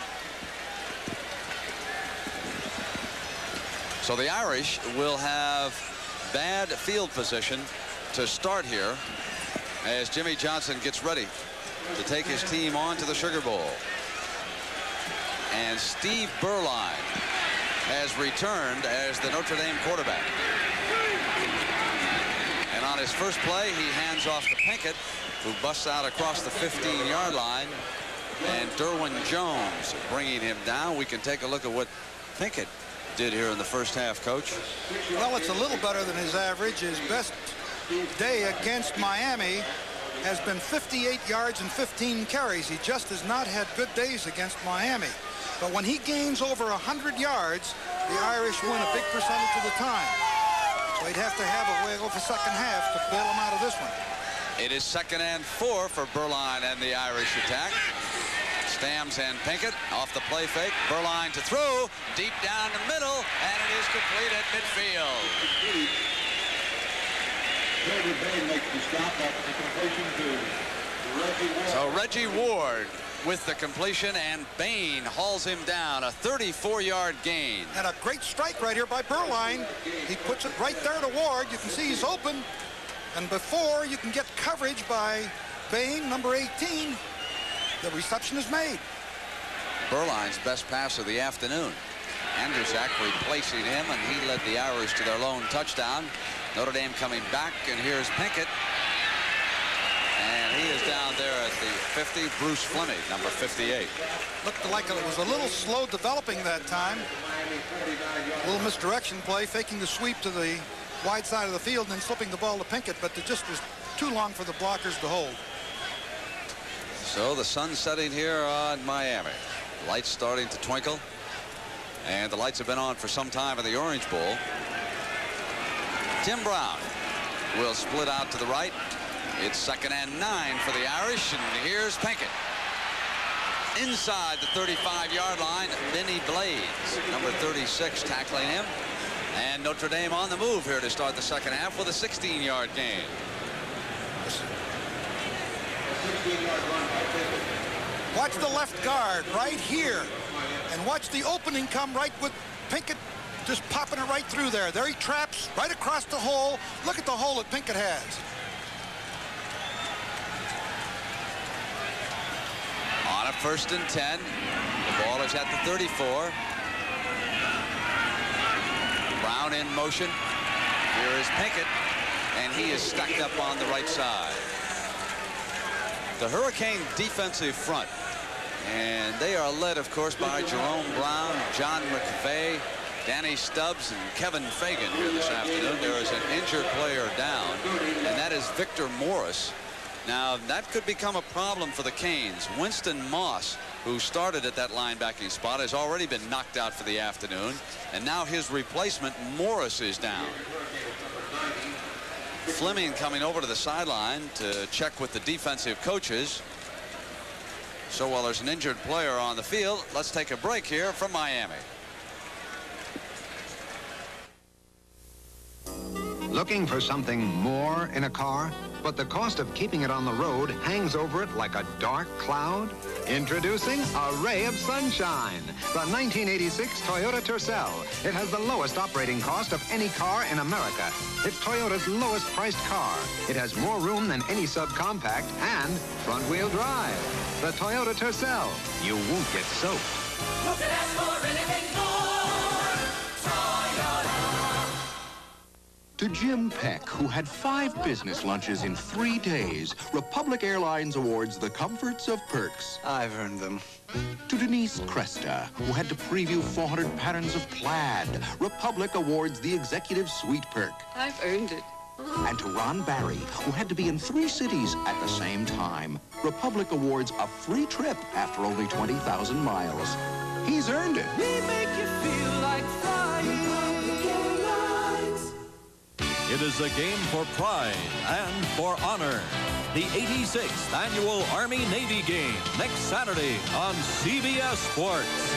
So the Irish will have bad field position to start here as Jimmy Johnson gets ready to take his team on to the Sugar Bowl. And Steve Berline has returned as the Notre Dame quarterback. And on his first play, he hands off to Pinkett, who busts out across the fifteen yard line, and Derwin Jones bringing him down. We can take a look at what Pinkett did here in the first half, Coach. Well, it's a little better than his average. His best day against Miami has been fifty-eight yards and fifteen carries. He just has not had good days against Miami. But when he gains over one hundred yards, the Irish win a big percentage of the time. So he'd have to have a wiggle for second half to bail him out of this one. It is second and four for Berline and the Irish attack. Stamms and Pinkett off the play fake. Berline to throw deep down the middle, and it is complete at midfield. So Reggie Ward with the completion, and Bain hauls him down, a thirty-four yard gain. And a great strike right here by Berline. He puts it right there to Ward. You can see he's open. And before you can get coverage by Bain, number eighteen, the reception is made. Berline's best pass of the afternoon. Andersack replacing him, and he led the Irish to their lone touchdown. Notre Dame coming back, and here's Pinkett. And he is down there at the fifty. Bruce Fleming, number fifty-eight. Looked like it was a little slow developing that time. A little misdirection play, faking the sweep to the wide side of the field and then slipping the ball to Pinkett, but it just was too long for the blockers to hold. So the sun setting here on Miami. Lights starting to twinkle. And the lights have been on for some time in the Orange Bowl. Tim Brown will split out to the right. It's second and nine for the Irish, and here's Pinkett. Inside the thirty-five yard line, Benny Blades, number thirty-six, tackling him. And Notre Dame on the move here to start the second half with a sixteen yard gain. Watch the left guard right here, and watch the opening come right with Pinkett just popping it right through there. There he traps right across the hole. Look at the hole that Pinkett has. On a first and ten, the ball is at the thirty-four. Brown in motion. Here is Pinkett, and he is stacked up on the right side. The Hurricane defensive front, and they are led, of course, by Jerome Brown, John McVay, Danny Stubbs, and Kevin Fagan here this afternoon. There is an injured player down, and that is Victor Morris. Now, that could become a problem for the Canes. Winston Moss, who started at that linebacking spot, has already been knocked out for the afternoon, and now his replacement, Morris, is down. Fleming coming over to the sideline to check with the defensive coaches. So while there's an injured player on the field, let's take a break here from Miami. Looking for something more in a car, but the cost of keeping it on the road hangs over it like a dark cloud? Introducing a ray of sunshine, the nineteen eighty-six Toyota Tercel. It has the lowest operating cost of any car in America. It's Toyota's lowest priced car. It has more room than any subcompact and front-wheel drive. The Toyota Tercel. You won't get soaked. Who could ask for anything more? Toyota. To Jim Peck, who had five business lunches in three days, Republic Airlines awards the comforts of perks. I've earned them. To Denise Cresta, who had to preview four hundred patterns of plaid, Republic awards the executive suite perk. I've earned it. And to Ron Barry, who had to be in three cities at the same time, Republic awards a free trip after only twenty thousand miles. He's earned it. We make you feel like flying. It is a game for pride and for honor. The eighty-sixth Annual Army-Navy Game next Saturday on C B S Sports.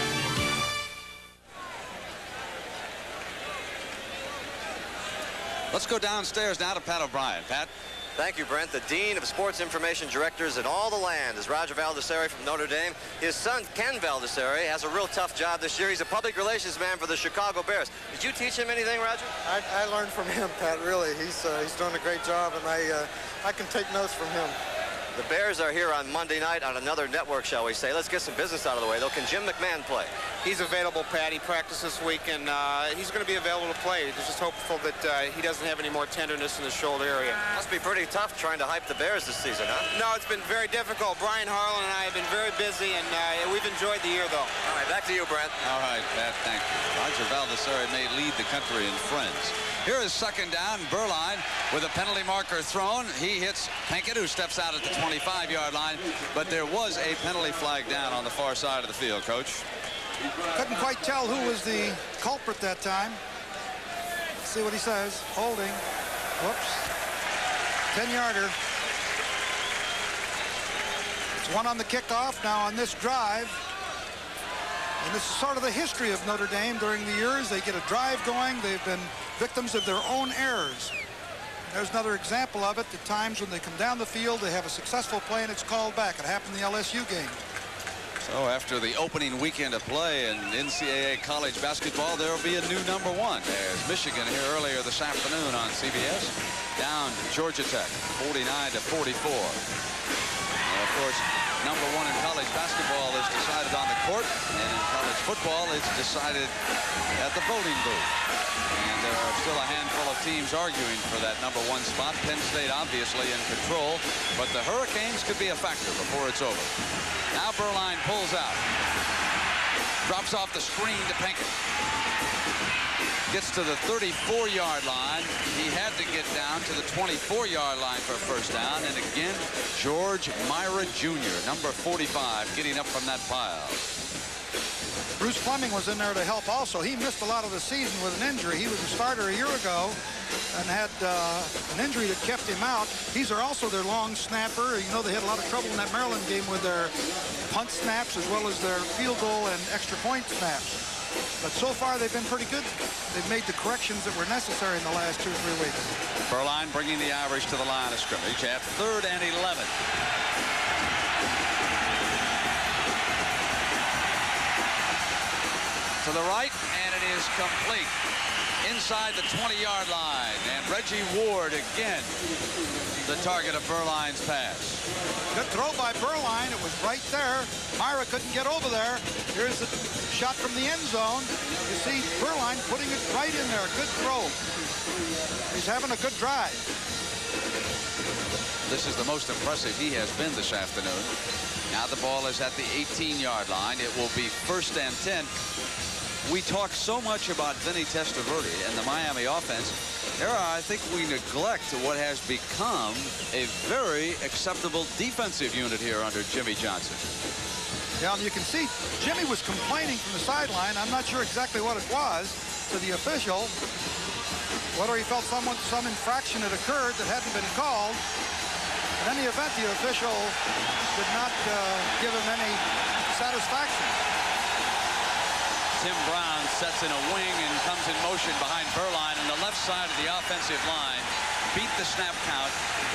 Let's go downstairs now to Pat O'Brien. Pat? Thank you, Brent. The Dean of Sports Information Directors in all the land is Roger Valdesari from Notre Dame. His son, Ken Valdesari, has a real tough job this year. He's a public relations man for the Chicago Bears. Did you teach him anything, Roger? I, I learned from him, Pat, really. He's, uh, he's doing a great job, and I, uh, I can take notes from him. The Bears are here on Monday night on another network, shall we say. Let's get some business out of the way, though. Can Jim McMahon play? He's available, Pat. He practiced this week, and uh, he's going to be available to play. He's just hopeful that uh, he doesn't have any more tenderness in the shoulder area. Must be pretty tough trying to hype the Bears this season, huh? No, it's been very difficult. Brian Harlan and I have been very busy, and uh, we've enjoyed the year, though. All right, back to you, Brent. All right, Pat, thank you. Roger Valdesari may lead the country in friends. Here is second down. Berline with a penalty marker thrown. He hits Pinkett, who steps out at the twenty-five yard line. But there was a penalty flag down on the far side of the field, Coach. Couldn't quite tell who was the culprit that time. Let's see what he says. Holding. Whoops. ten yarder. It's one on the kickoff. Now on this drive. And this is sort of the history of Notre Dame during the years. They get a drive going. They've been victims of their own errors. There's another example of it. The times when they come down the field, they have a successful play and it's called back. It happened in the L S U game. So after the opening weekend of play in N C double A college basketball, there will be a new number one. There's Michigan here earlier this afternoon on C B S. Down to Georgia Tech, forty-nine to forty-four. And of course, number one in college basketball is decided on the court, and in college football, it's decided at the voting booth. And there are still a handful of teams arguing for that number one spot. Penn State obviously in control, but the Hurricanes could be a factor before it's over. Now Berline pulls out. Drops off the screen to Pinkett. Gets to the thirty-four yard line. He had to get down to the twenty-four yard line for a first down. And again, George Myra Junior, number forty-five, getting up from that pile. Bruce Fleming was in there to help also. He missed a lot of the season with an injury. He was a starter a year ago and had uh, an injury that kept him out. These are also their long snapper. You know, they had a lot of trouble in that Maryland game with their punt snaps as well as their field goal and extra point snaps. But so far, they've been pretty good. They've made the corrections that were necessary in the last two or three weeks. Berline bringing the Irish to the line of scrimmage at third and eleven. To the right, and it is complete. Inside the twenty yard line, and Reggie Ward again, the target of Berline's pass. Good throw by Berline. It was right there. Myra couldn't get over there. Here's the shot from the end zone. You see Berline putting it right in there. Good throw. He's having a good drive. This is the most impressive he has been this afternoon. Now the ball is at the eighteen yard line. It will be first and ten. We talk so much about Vinny Testaverde and the Miami offense. Here, I think we neglect what has become a very acceptable defensive unit here under Jimmy Johnson. Yeah, and you can see Jimmy was complaining from the sideline. I'm not sure exactly what it was to the official, whether he felt someone, some infraction had occurred that hadn't been called. In any event, the official did not uh, give him any satisfaction. Tim Brown sets in a wing and comes in motion behind Berline, and the left side of the offensive line beat the snap count.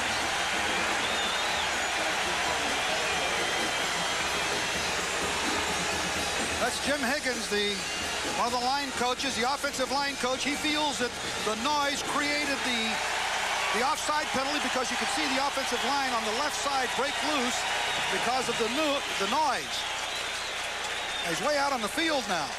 That's Jim Higgins, the one of the line coaches, the offensive line coach. He feels that the noise created the the offside penalty because you could see the offensive line on the left side break loose because of the new the noise. He's way out on the field now.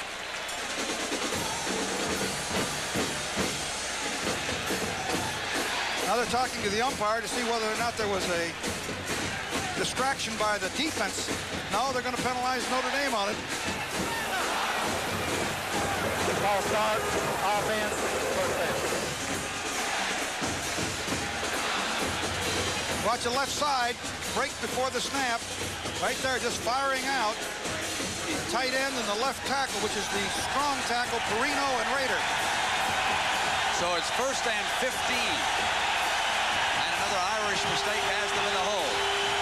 Now they're talking to the umpire to see whether or not there was a distraction by the defense. No, they're going to penalize Notre Dame on it. Ball start, offense, first down. Watch the left side, break before the snap. Right there, just firing out. The tight end and the left tackle, which is the strong tackle, Perino and Rader. So it's first and fifteen. And another Irish mistake has them in the hole.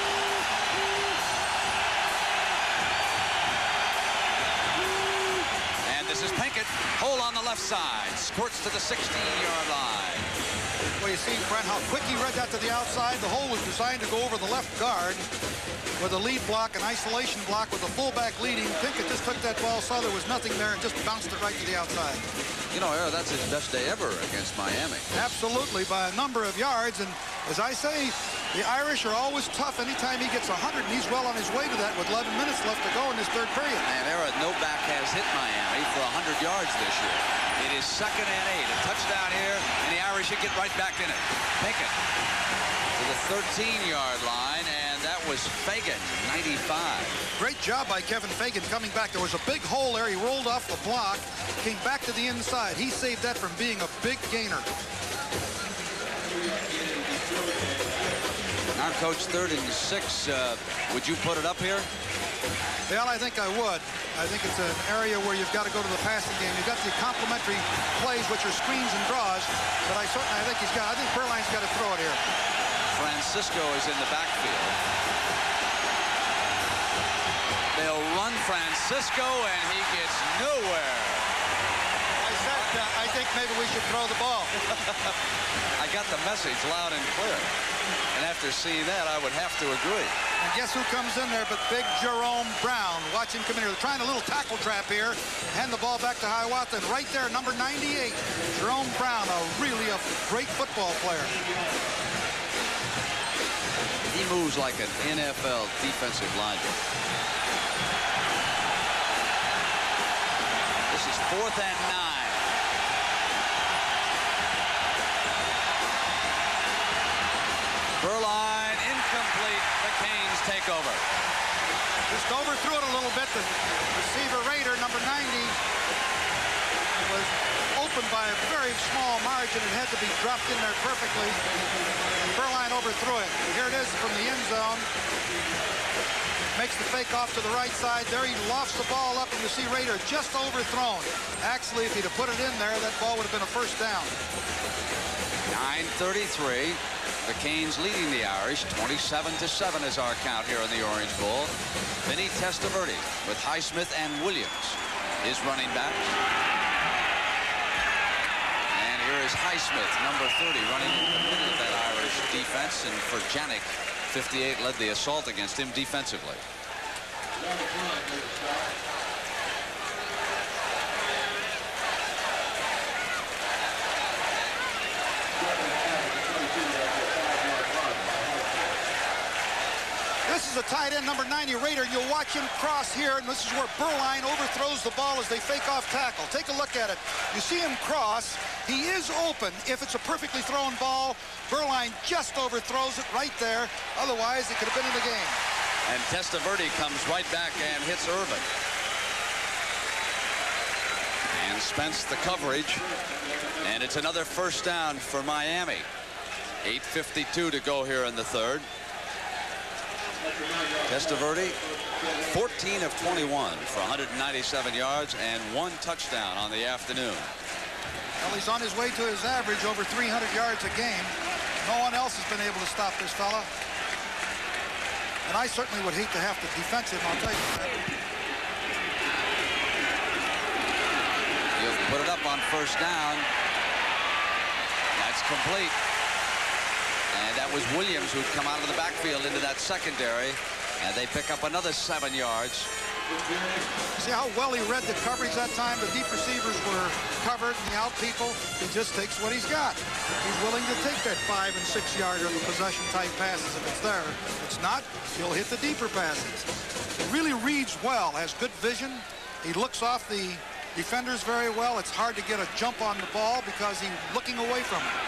And this is Pinkett. Hole on the left side. Squirts to the sixteen-yard line. Well, you see, Brent, how quick he read that to the outside. The hole was designed to go over the left guard with a lead block, an isolation block with the fullback leading. Pinkett just took that ball, saw there was nothing there, and just bounced it right to the outside. You know, Era, that's his best day ever against Miami. Absolutely, by a number of yards. And as I say, the Irish are always tough anytime he gets one hundred, and he's well on his way to that with eleven minutes left to go in this third period. And Era, no back has hit Miami for one hundred yards this year. It is second and eight. A touchdown here, and the Irish should get right back in it. Pinkett to the thirteen-yard line, and that was Fagan, ninety-five. Great job by Kevin Fagan coming back. There was a big hole there. He rolled off the block, came back to the inside. He saved that from being a big gainer. Now, Coach, third and six. Uh, would you put it up here? Well, I think I would. I think it's an area where you've got to go to the passing game. You've got the complementary plays, which are screens and draws. But I certainly, I think he's got. I think Berline's got to throw it here. Francisco is in the backfield. They'll run Francisco, and he gets nowhere. I said, uh, I think maybe we should throw the ball. I got the message loud and clear. And after seeing that, I would have to agree. And guess who comes in there but big Jerome Brown. Watch him come in here. They're trying a little tackle trap here. Hand the ball back to Hiawatha. And right there, number ninety-eight, Jerome Brown, a really a great football player. He moves like an N F L defensive lineman. This is fourth and nine. Berline incomplete. The Canes take over. Just overthrew it a little bit. The receiver Rader, number ninety, was open by a very small margin. It had to be dropped in there perfectly. And Berline overthrew it. Here it is from the end zone. Makes the fake off to the right side. There he lofts the ball up, and you see Rader just overthrown. Actually, if he'd have put it in there, that ball would have been a first down. nine thirty-three. The Canes leading the Irish. twenty-seven to seven is our count here in the Orange Bowl. Vinny Testaverde with Highsmith and Williams, his running back. And here is Highsmith, number thirty, running in the middle of that Irish defense. And for Janik, fifty-eight led the assault against him defensively. This is a tight end, number ninety, Rader. You'll watch him cross here, and this is where Berline overthrows the ball as they fake off tackle. Take a look at it. You see him cross. He is open. If it's a perfectly thrown ball, Berline just overthrows it right there. Otherwise, it could have been in the game. And Testaverde comes right back and hits Urban. And Spence the coverage. And it's another first down for Miami. eight fifty-two to go here in the third. Testaverde, fourteen of twenty-one for one hundred ninety-seven yards and one touchdown on the afternoon. Well, he's on his way to his average over three hundred yards a game. No one else has been able to stop this fella. And I certainly would hate to have to defend him, I'll tell you that. put it up on first down. That's complete. And that was Williams who'd come out of the backfield into that secondary. And they pick up another seven yards. See how well he read the coverage that time? The deep receivers were covered, and the out people, he just takes what he's got. He's willing to take that five and six yarder, the possession type passes if it's there. If it's not, he'll hit the deeper passes. He really reads well, has good vision. He looks off the defenders very well. It's hard to get a jump on the ball because he's looking away from it.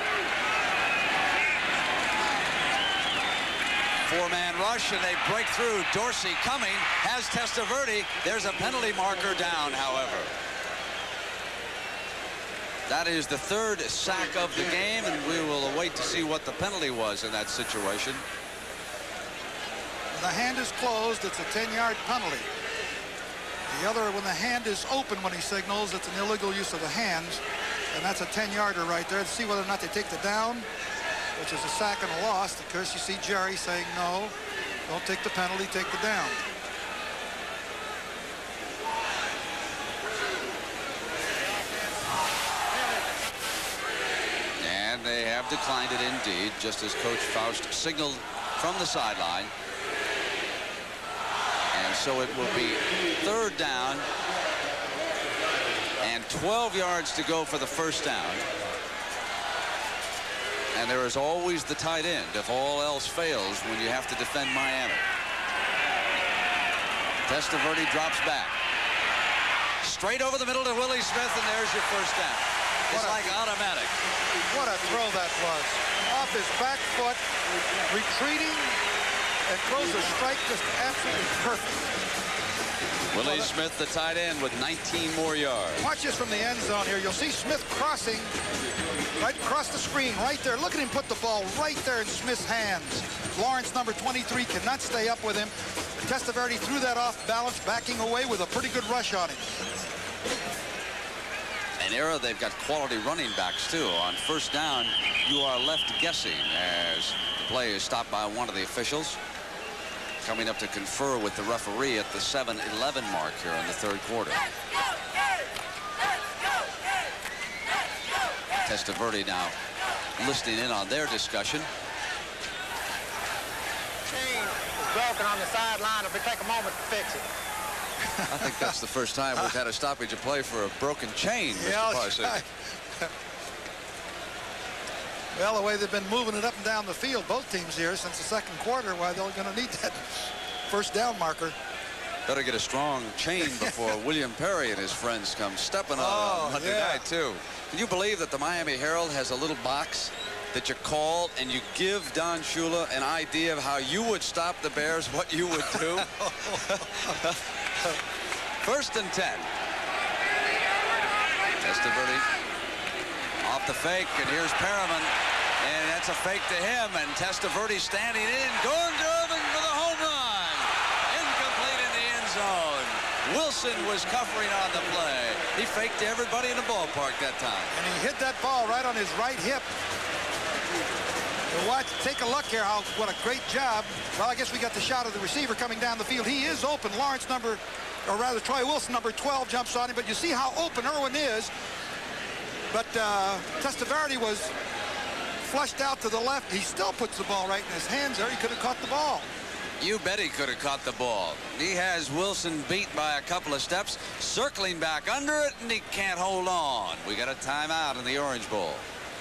Four-man rush, and they break through. Dorsey coming, has Testaverde. There's a penalty marker down, however. That is the third sack of the game, and we will await to see what the penalty was in that situation. When the hand is closed, it's a ten-yard penalty. The other, when the hand is open when he signals, it's an illegal use of the hands, and that's a ten-yarder right there. To see whether or not they take the down, which is a sack and a loss. Of course, you see Jerry saying, no, don't take the penalty, take the down. And they have declined it indeed, just as Coach Faust signaled from the sideline. And so it will be third down and twelve yards to go for the first down. And there is always the tight end if all else fails when you have to defend Miami. Testaverde drops back. Straight over the middle to Willie Smith, and there's your first down. It's like automatic. What a throw that was. Off his back foot, retreating, and throws a strike just absolutely perfect. Willie Smith, the tight end, with nineteen more yards. Watch this from the end zone here. You'll see Smith crossing right across the screen, right there. Look at him put the ball right there in Smith's hands. Lawrence, number twenty-three, cannot stay up with him. Testaverde threw that off balance, backing away with a pretty good rush on him. An era they've got quality running backs, too. On first down, you are left guessing as the play is stopped by one of the officials. Coming up to confer with the referee at the seven eleven mark here in the third quarter. Testaverde now listening in on their discussion. Chain is broken on the sideline. If we take a moment to fix it. I think that's the first time we've had a stoppage of play for a broken chain, Mister Yeah, Parsons. right. Well, the way they've been moving it up and down the field, both teams here, since the second quarter, why they're going to need that first down marker. Better get a strong chain before William Perry and his friends come stepping on Oh, on Monday yeah. night, too. Can you believe that the Miami Herald has a little box that you call and you give Don Shula an idea of how you would stop the Bears, what you would do? First and ten. Testaverde off the fake, and here's Perriman, and that's a fake to him, and Testaverde standing in, going to Irving for the home run. Incomplete in the end zone. Wilson was covering on the play. He faked to everybody in the ballpark that time. And he hit that ball right on his right hip. Watch, take a look here, how, what a great job. Well, I guess we got the shot of the receiver coming down the field. He is open. Lawrence, number, or rather Troy Wilson, number twelve, jumps on him. But you see how open Irwin is. But uh, Testaverde was flushed out to the left. He still puts the ball right in his hands there. He could have caught the ball. You bet he could have caught the ball. He has Wilson beat by a couple of steps, circling back under it, and he can't hold on. We got a timeout in the Orange Bowl.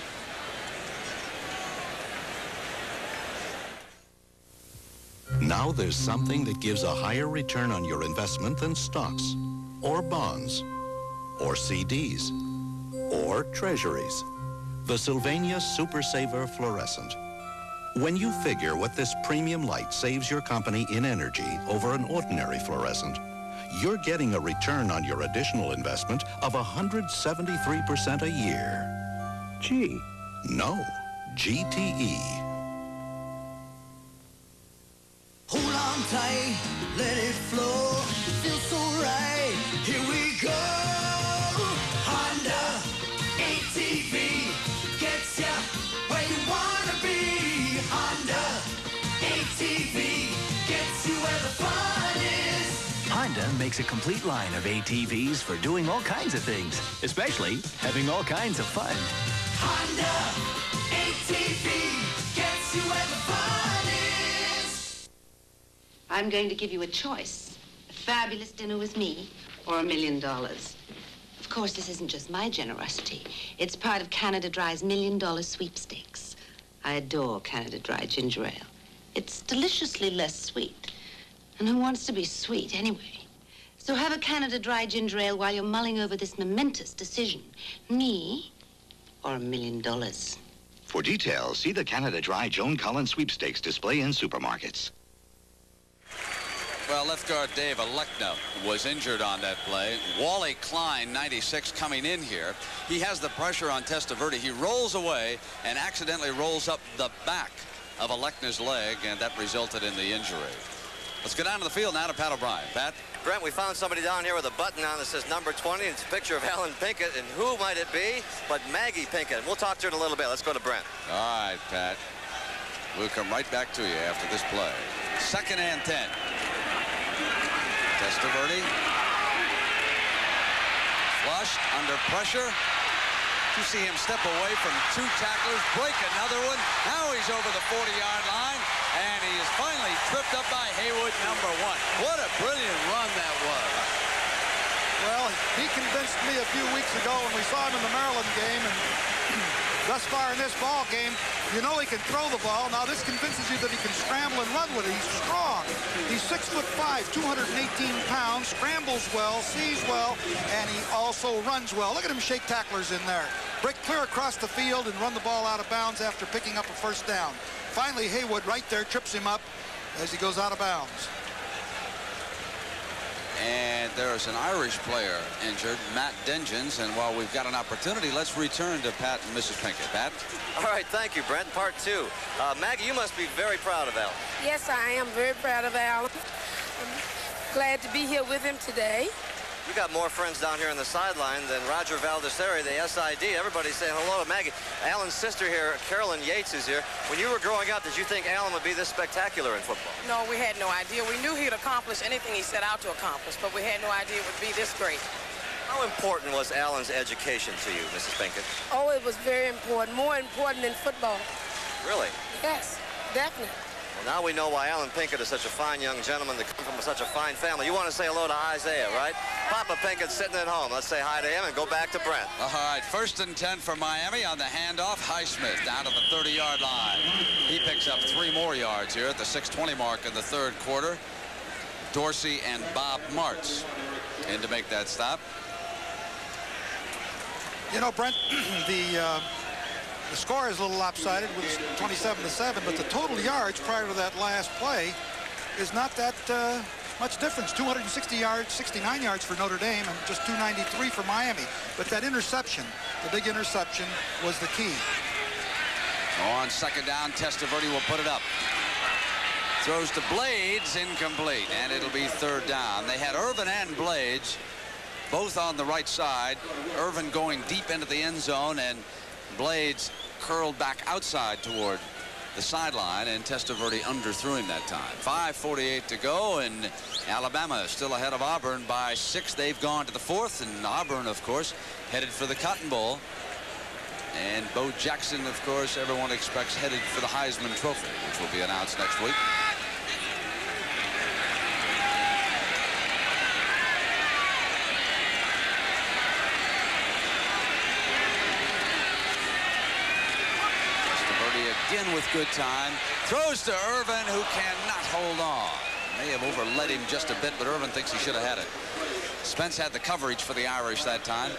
Now there's something that gives a higher return on your investment than stocks, or bonds, or C Ds, or treasuries. The Sylvania Super Saver Fluorescent. When you figure what this premium light saves your company in energy over an ordinary fluorescent, you're getting a return on your additional investment of one hundred seventy-three percent a year. G. No, G T E. Hold on tight, let it flow. Feels so right. Here we go. Honda A T V gets ya where you wanna be. Honda A T V gets you where the fun is. Honda makes makes a complete line of A T Vs for doing all kinds of things, especially having all kinds of fun. Honda A T V gets you where the fun is. I'm going to give you a choice. A fabulous dinner with me or a million dollars. Of course, this isn't just my generosity. It's part of Canada Dry's million dollar sweepstakes. I adore Canada Dry ginger ale. It's deliciously less sweet. And who wants to be sweet anyway? So have a Canada Dry ginger ale while you're mulling over this momentous decision. Me or a million dollars. For details, see the Canada Dry Joan Collins sweepstakes display in supermarkets. Well, left guard Dave Alekna was injured on that play. Wally Klein, ninety-six, coming in here. He has the pressure on Testaverde. He rolls away and accidentally rolls up the back of Alekna's leg, and that resulted in the injury. Let's go down to the field now to Pat O'Brien. Pat? Brent, we found somebody down here with a button on that says number twenty, and it's a picture of Alan Pinkett, and who might it be but Maggie Pinkett? We'll talk to her in a little bit. Let's go to Brent. All right, Pat. We'll come right back to you after this play. Second and ten. Testaverde. Flushed, under pressure. You see him step away from two tacklers, break another one. Now he's over the forty-yard line, and he is finally tripped up by Haywood, number one. What a brilliant run that was. Well, he convinced me a few weeks ago when we saw him in the Maryland game, and thus far in this ball game, you know he can throw the ball. Now this convinces you that he can scramble and run with it. He's strong. He's six foot five, two hundred eighteen pounds, scrambles well, sees well, and he also runs well. Look at him shake tacklers in there. Break clear across the field and run the ball out of bounds after picking up a first down. Finally, Haywood right there trips him up as he goes out of bounds. And there's an Irish player injured, Matt Dengens. And while we've got an opportunity, let's return to Pat and Missus Pinkett. Pat? All right, thank you, Brent. Part two. Uh, Maggie, you must be very proud of Alan. Yes, I am very proud of Alan. I'm glad to be here with him today. You got more friends down here on the sideline than Roger Valdesari, the S I D. Everybody's saying hello to Maggie. Alan's sister here, Carolyn Yates, is here. When you were growing up, did you think Alan would be this spectacular in football? No, we had no idea. We knew he'd accomplish anything he set out to accomplish, but we had no idea it would be this great. How important was Alan's education to you, Missus Pinkett? Oh, it was very important. More important than football. Really? Yes, definitely. Well, now we know why Alan Pinkett is such a fine young gentleman to come from such a fine family. You want to say hello to Isaiah, right? Papa Pinkett's sitting at home. Let's say hi to him and go back to Brent. All right, first and ten for Miami on the handoff. Highsmith down to the thirty-yard line. He picks up three more yards here at the six twenty mark in the third quarter. Dorsey and Bob Martz in to make that stop. You know, Brent, the... Uh... The score is a little lopsided with twenty-seven to seven, but the total yards prior to that last play is not that uh, much difference. two hundred sixty yards, sixty-nine yards for Notre Dame, and just two ninety-three for Miami. But that interception, the big interception, was the key. On second down, Testaverde will put it up. Throws to Blades, incomplete, and it'll be third down. They had Irvin and Blades both on the right side. Irvin going deep into the end zone, and Blades curled back outside toward the sideline, and Testaverde underthrew him that time. five forty-eight to go, and Alabama is still ahead of Auburn by six. They've gone to the fourth, and Auburn, of course, headed for the Cotton Bowl. And Bo Jackson, of course, everyone expects headed for the Heisman Trophy, which will be announced next week. Again with good time. Throws to Irvin, who cannot hold on. May have overled him just a bit, but Irvin thinks he should have had it. Spence had the coverage for the Irish that time.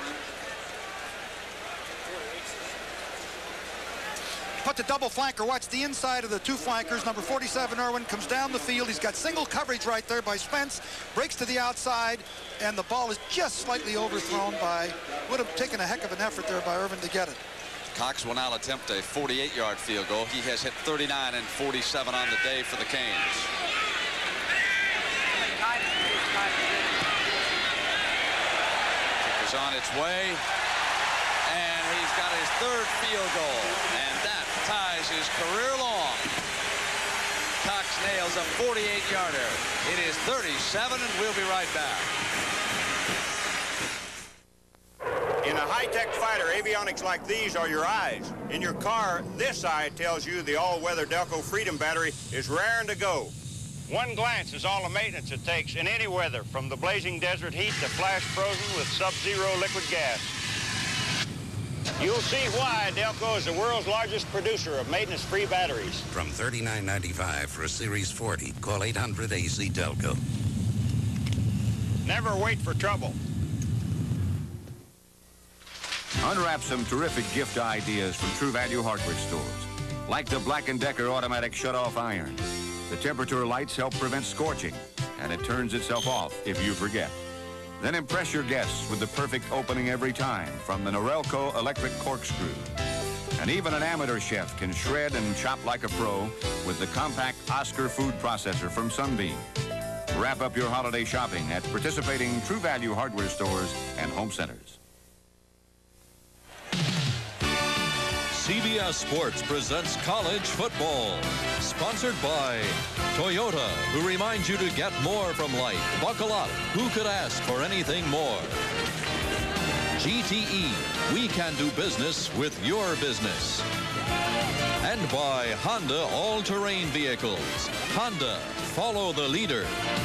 Put the double flanker. Watch the inside of the two flankers. Number forty-seven, Irwin, comes down the field. He's got single coverage right there by Spence. Breaks to the outside, and the ball is just slightly overthrown by... Would have taken a heck of an effort there by Irvin to get it. Cox will now attempt a forty-eight yard field goal. He has hit thirty-nine and forty-seven on the day for the Canes. Kick is on its way, and he's got his third field goal, and that ties his career long. Cox nails a forty-eight yarder. It is thirty-seven, and we'll be right back. In a high-tech fighter, avionics like these are your eyes. In your car, this eye tells you the all-weather Delco Freedom battery is raring to go. One glance is all the maintenance it takes in any weather, from the blazing desert heat to flash frozen with sub-zero liquid gas. You'll see why Delco is the world's largest producer of maintenance-free batteries. From thirty-nine ninety-five for a Series forty, call eight hundred A C Delco. Never wait for trouble. Unwrap some terrific gift ideas from True Value hardware stores, like the Black and Decker automatic shut-off iron. The temperature lights help prevent scorching, and it turns itself off if you forget. Then impress your guests with the perfect opening every time from the Norelco electric corkscrew. And even an amateur chef can shred and chop like a pro with the compact Oscar food processor from Sunbeam. Wrap up your holiday shopping at participating True Value hardware stores and home centers. C B S Sports presents college football. Sponsored by Toyota, who reminds you to get more from life. Buckle up. Who could ask for anything more? G T E, we can do business with your business. And by Honda all-terrain vehicles. Honda, follow the leader.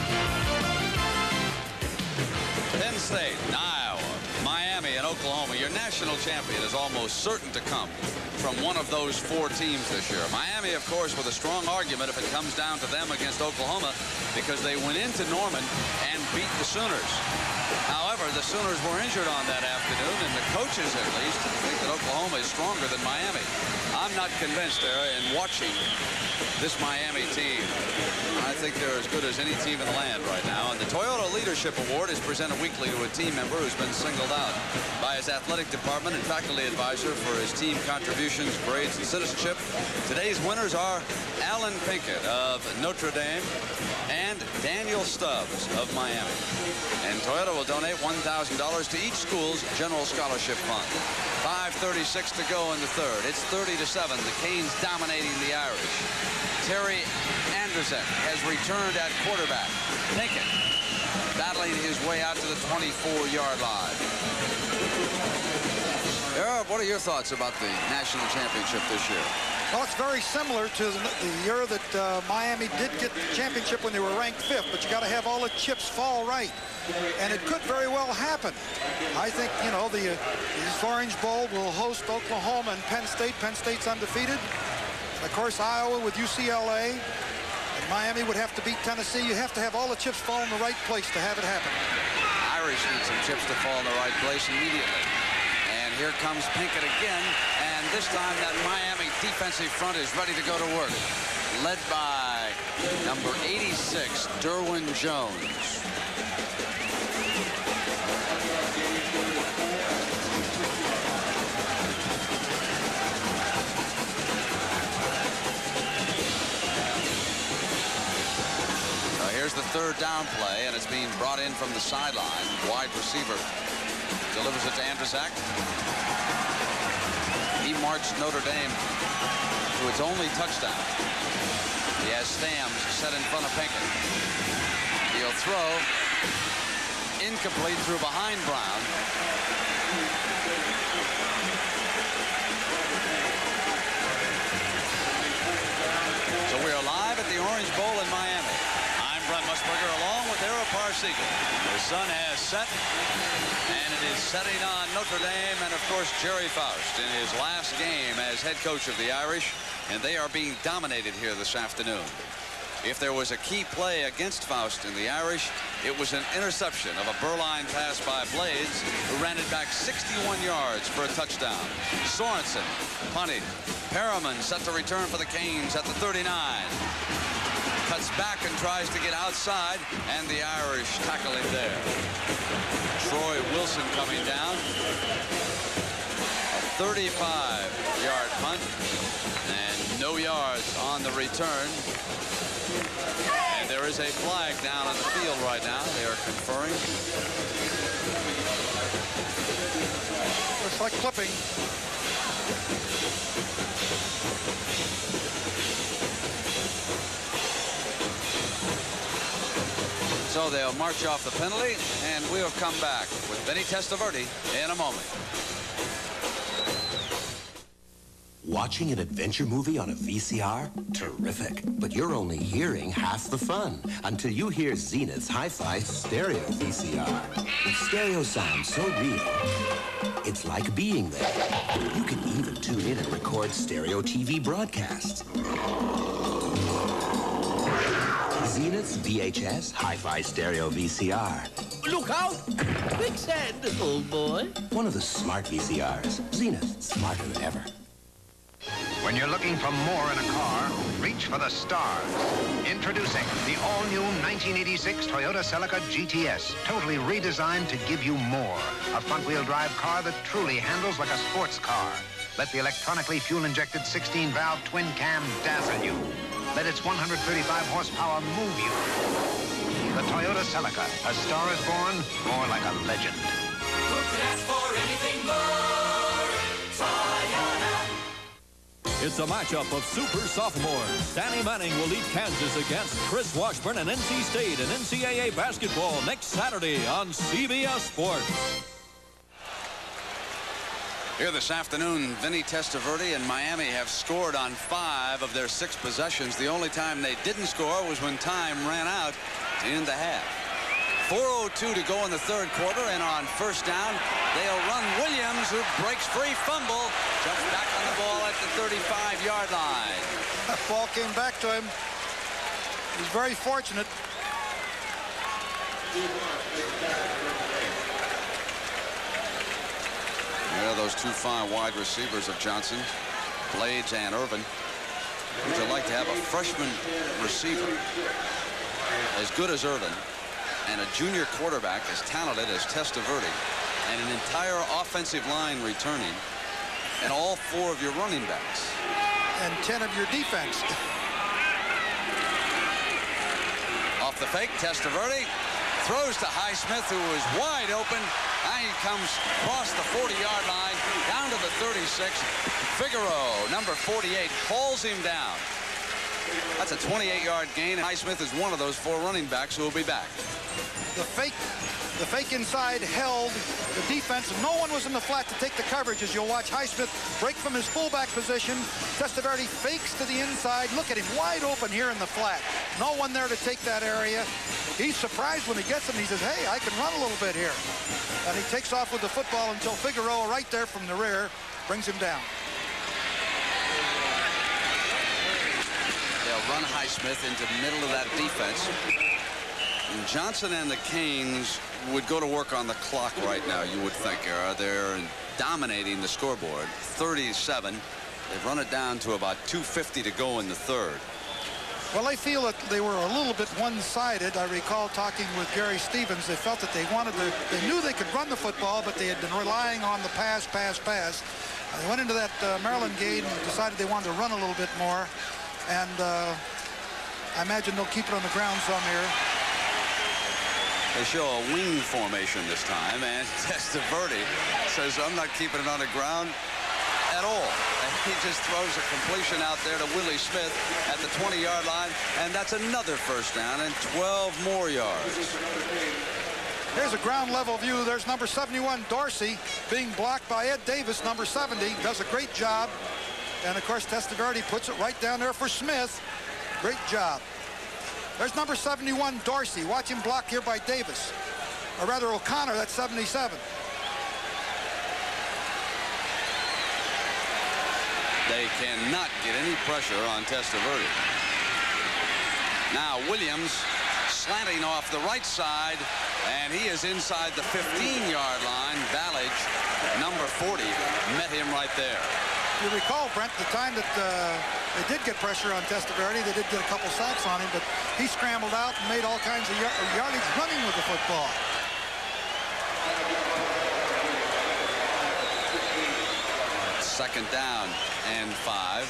Penn State, Iowa, Miami, and Oklahoma. Your national champion is almost certain to come from one of those four teams this year. Miami, of course, with a strong argument if it comes down to them against Oklahoma, because they went into Norman and beat the Sooners. However, the Sooners were injured on that afternoon, and the coaches, at least, think that Oklahoma is stronger than Miami. I'm not convinced there in watching this Miami team. I think they're as good as any team in the land right now. And the Toyota Leadership Award is presented weekly to a team member who's been singled out by his athletic department and faculty advisor for his team contributions, grades, and citizenship. Today's winners are Alan Pinkett of Notre Dame and Daniel Stubbs of Miami. And Toyota will donate one thousand dollars to each school's general scholarship fund. five thirty-six to go in the third. It's thirty to seven. The Canes dominating the Irish. Terry Anderson has returned at quarterback. Pinkett battling his way out to the twenty-four yard line. Eric, what are your thoughts about the national championship this year? Well, it's very similar to the, the year that uh, Miami did get the championship when they were ranked fifth, but you got to have all the chips fall right. And it could very well happen. I think, you know, the, uh, the Orange Bowl will host Oklahoma and Penn State. Penn State's undefeated. And of course, Iowa with U C L A. And Miami would have to beat Tennessee. You have to have all the chips fall in the right place to have it happen. Irish need some chips to fall in the right place immediately. And here comes Pinkett again. And this time that Miami defensive front is ready to go to work. Led by number eighty-six, Derwin Jones. Here's the third down play, and it's being brought in from the sideline. Wide receiver delivers it to Andrzak. He marched Notre Dame to its only touchdown. He has Stams set in front of Pinkett. He'll throw. Incomplete, through behind Brown. So we're live at the Orange Bowl in Miami. Brent Musburger along with Ara Parseghian. The sun has set, and it is setting on Notre Dame and, of course, Jerry Faust in his last game as head coach of the Irish, and they are being dominated here this afternoon. If there was a key play against Faust in the Irish, it was an interception of a Berline pass by Blades, who ran it back sixty-one yards for a touchdown. Sorensen punted. Perriman set to return for the Canes at the thirty-nine. Cuts back and tries to get outside, and the Irish tackle him there. Troy Wilson coming down. A thirty-five yard punt, and no yards on the return. And there is a flag down on the field right now. They are conferring. Looks like clipping. So they'll march off the penalty, and we'll come back with Vinny Testaverde in a moment. Watching an adventure movie on a V C R? Terrific. But you're only hearing half the fun until you hear Zenith's Hi-Fi Stereo V C R. With stereo sound so real, it's like being there. You can even tune in and record stereo T V broadcasts. Zenith's V H S Hi-Fi Stereo V C R. Look out! Quicksand, old boy. One of the smart V C Rs. Zenith, smarter than ever. When you're looking for more in a car, reach for the stars. Introducing the all-new nineteen eighty-six Toyota Celica G T S, totally redesigned to give you more. A front-wheel drive car that truly handles like a sports car. Let the electronically fuel-injected sixteen valve twin-cam dazzle you. Let its one hundred thirty-five horsepower move you. The Toyota Celica, a star is born, more like a legend. Who could ask for anything more? Toyota. It's a matchup of super sophomores. Danny Manning will lead Kansas against Chris Washburn and N C State in N C double A basketball next Saturday on C B S Sports. Here this afternoon, Vinny Testaverde and Miami have scored on five of their six possessions. The only time they didn't score was when time ran out to end the half. four oh two to go in the third quarter, and on first down, they'll run Williams, who breaks free, fumble, jumps back on the ball at the thirty-five yard line. That ball came back to him. He's very fortunate. Yeah, those two fine wide receivers of Johnson, Blades and Irvin. Would you like to have a freshman receiver as good as Irvin and a junior quarterback as talented as Testaverde and an entire offensive line returning and all four of your running backs? And ten of your defense. Off the fake, Testaverde throws to Highsmith, who is wide open. Now he comes across the forty yard line, down to the thirty-six. Figueroa, number forty-eight, hauls him down. That's a twenty-eight yard gain. Highsmith is one of those four running backs who will be back. The fake, the fake inside held the defense. No one was in the flat to take the coverage, as you'll watch Highsmith break from his fullback position. Testaverde fakes to the inside. Look at him, wide open here in the flat. No one there to take that area. He's surprised when he gets him. He says, hey, I can run a little bit here. And he takes off with the football until Figueroa, right there from the rear, brings him down. They'll run Highsmith into the middle of that defense. And Johnson and the Canes would go to work on the clock right now, you would think. Uh, they're dominating the scoreboard. thirty-seven. They've run it down to about two fifty to go in the third. Well, they feel that they were a little bit one-sided. I recall talking with Gary Stevens. They felt that they wanted to, they knew they could run the football, but they had been relying on the pass, pass, pass. Uh, they went into that uh, Maryland game and decided they wanted to run a little bit more. And uh, I imagine they'll keep it on the ground some here. They show a wing formation this time, and Testaverde says, I'm not keeping it on the ground at all. And he just throws a completion out there to Willie Smith at the twenty yard line, and that's another first down and twelve more yards. Here's a ground level view. There's number seventy-one, Dorsey, being blocked by Ed Davis, number seventy. Does a great job. And, of course, Testaverde puts it right down there for Smith. Great job. There's number seventy-one, Dorsey. Watch him blocked here by Davis. Or rather, O'Connor, that's seventy-seven. They cannot get any pressure on Testaverde. Now Williams slanting off the right side, and he is inside the fifteen yard line. Ballage, number forty, met him right there. You recall, Brent, the time that uh, they did get pressure on Testaverde, they did get a couple sacks on him, but he scrambled out and made all kinds of yardage running with the football. Second down and five.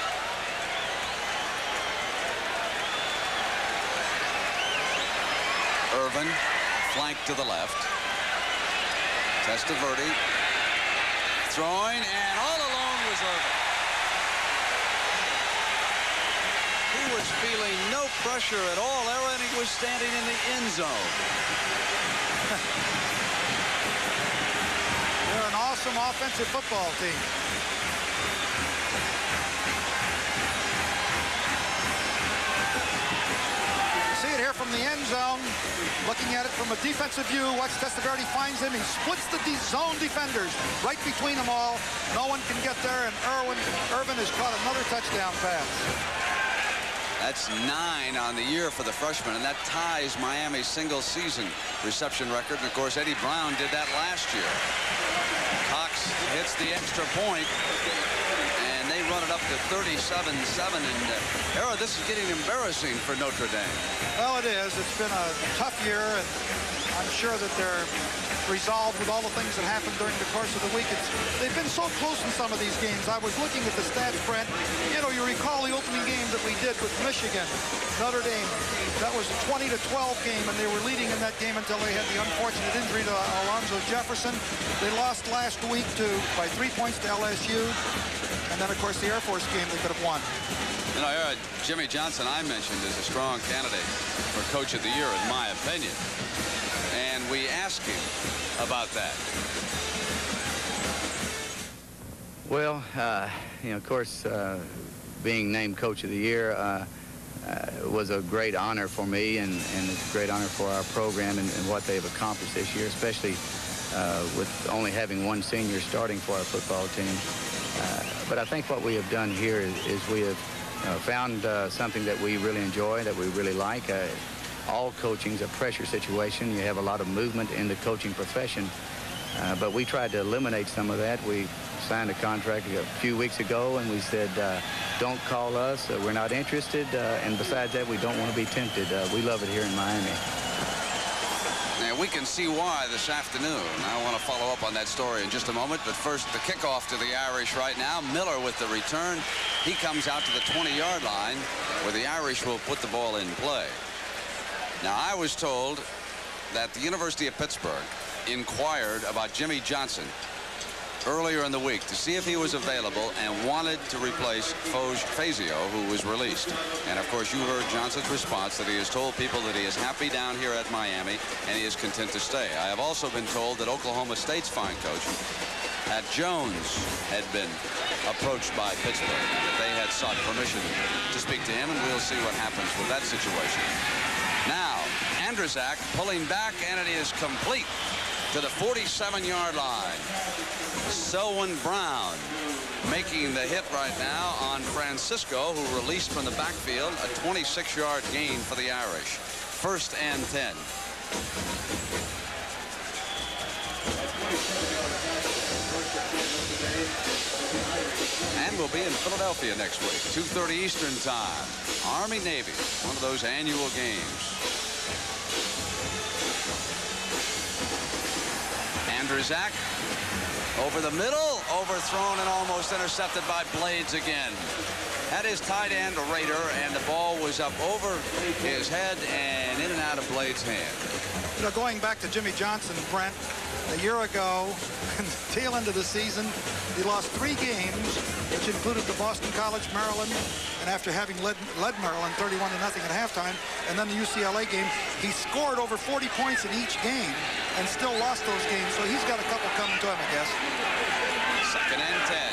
Irvin, flank to the left. Testaverde throwing, and all alone was Irvin. He was feeling no pressure at all there, and he was standing in the end zone. They're an awesome offensive football team. See it here from the end zone. Looking at it from a defensive view, watch Testaverde finds him. He splits the zone defenders right between them all. No one can get there, and Irwin, Irvin has caught another touchdown pass. That's nine on the year for the freshman, and that ties Miami's single-season reception record. And, of course, Eddie Brown did that last year. Cox hits the extra point, and they run it up to thirty-seven seven. And, uh, Era, this is getting embarrassing for Notre Dame. Well, it is. It's been a tough year, and I'm sure that they're resolved with all the things that happened during the course of the week. It's, they've been so close in some of these games. I was looking at the stats, Brent. You know, you recall the opening game that we did with Michigan, Notre Dame. That was a twenty to twelve game, and they were leading in that game until they had the unfortunate injury to Alonzo Jefferson. They lost last week to by three points to L S U. And then, of course, the Air Force game they could have won. You know, Era, Jimmy Johnson, I mentioned, is a strong candidate for Coach of the Year, in my opinion. And we asked him about that. Well, uh, you know, of course, uh, being named Coach of the Year uh, uh, was a great honor for me, and, and it's a great honor for our program and, and what they've accomplished this year, especially uh, with only having one senior starting for our football team. Uh, but I think what we have done here is, is we have uh, found uh, something that we really enjoy, that we really like. Uh, all coaching is a pressure situation. You have a lot of movement in the coaching profession. Uh, but we tried to eliminate some of that. We signed a contract a few weeks ago, and we said, uh, don't call us. Uh, we're not interested. Uh, and besides that, we don't want to be tempted. Uh, we love it here in Miami. And we can see why this afternoon. I want to follow up on that story in just a moment. But first, the kickoff to the Irish right now. Miller with the return. He comes out to the twenty-yard line where the Irish will put the ball in play. Now, I was told that the University of Pittsburgh inquired about Jimmy Johnson earlier in the week to see if he was available and wanted to replace Fazio, who was released. And, of course, you heard Johnson's response that he has told people that he is happy down here at Miami and he is content to stay. I have also been told that Oklahoma State's fine coach, Pat Jones, had been approached by Pittsburgh, and that they had sought permission to speak to him, and we'll see what happens with that situation. Now, Andrzak pulling back, and it is complete to the forty-seven-yard line. Selwyn Brown making the hit right now on Francisco, who released from the backfield. A twenty-six-yard gain for the Irish. First and ten. And we'll be in Philadelphia next week, two thirty Eastern time. Army-Navy, one of those annual games. Andrzak over the middle, overthrown and almost intercepted by Blades again. Had his tight end, a Raider, and the ball was up over his head and in and out of Blades' hand. You know, going back to Jimmy Johnson, Brent, a year ago, in the tail end of the season, he lost three games, which included the Boston College, Maryland, and after having led, led Maryland thirty-one to nothing at halftime, and then the U C L A game, he scored over forty points in each game and still lost those games. So he's got a couple coming to him, I guess. Second and ten.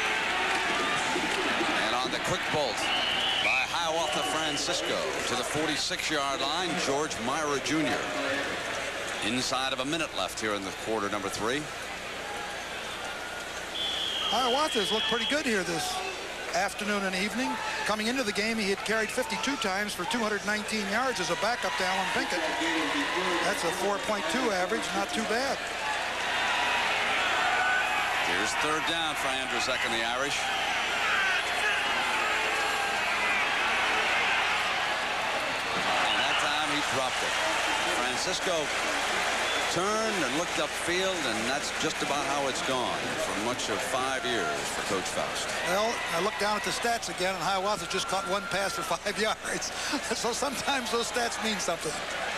And on the quick bolt by Hiawatha Francisco to the forty-six-yard line, George Myra Junior Inside of a minute left here in the quarter number three. Hiawatha's looked pretty good here this afternoon and evening. Coming into the game, he had carried fifty-two times for two hundred nineteen yards as a backup to Alan Pinkett. That's a four point two average, not too bad. Here's third down for Andrzak and the Irish. And that time he dropped it. Francisco turned and looked upfield, and that's just about how it's gone for much of five years for Coach Faust. Well, I look down at the stats again, and Hiawatha just caught one pass for five yards. So sometimes those stats mean something.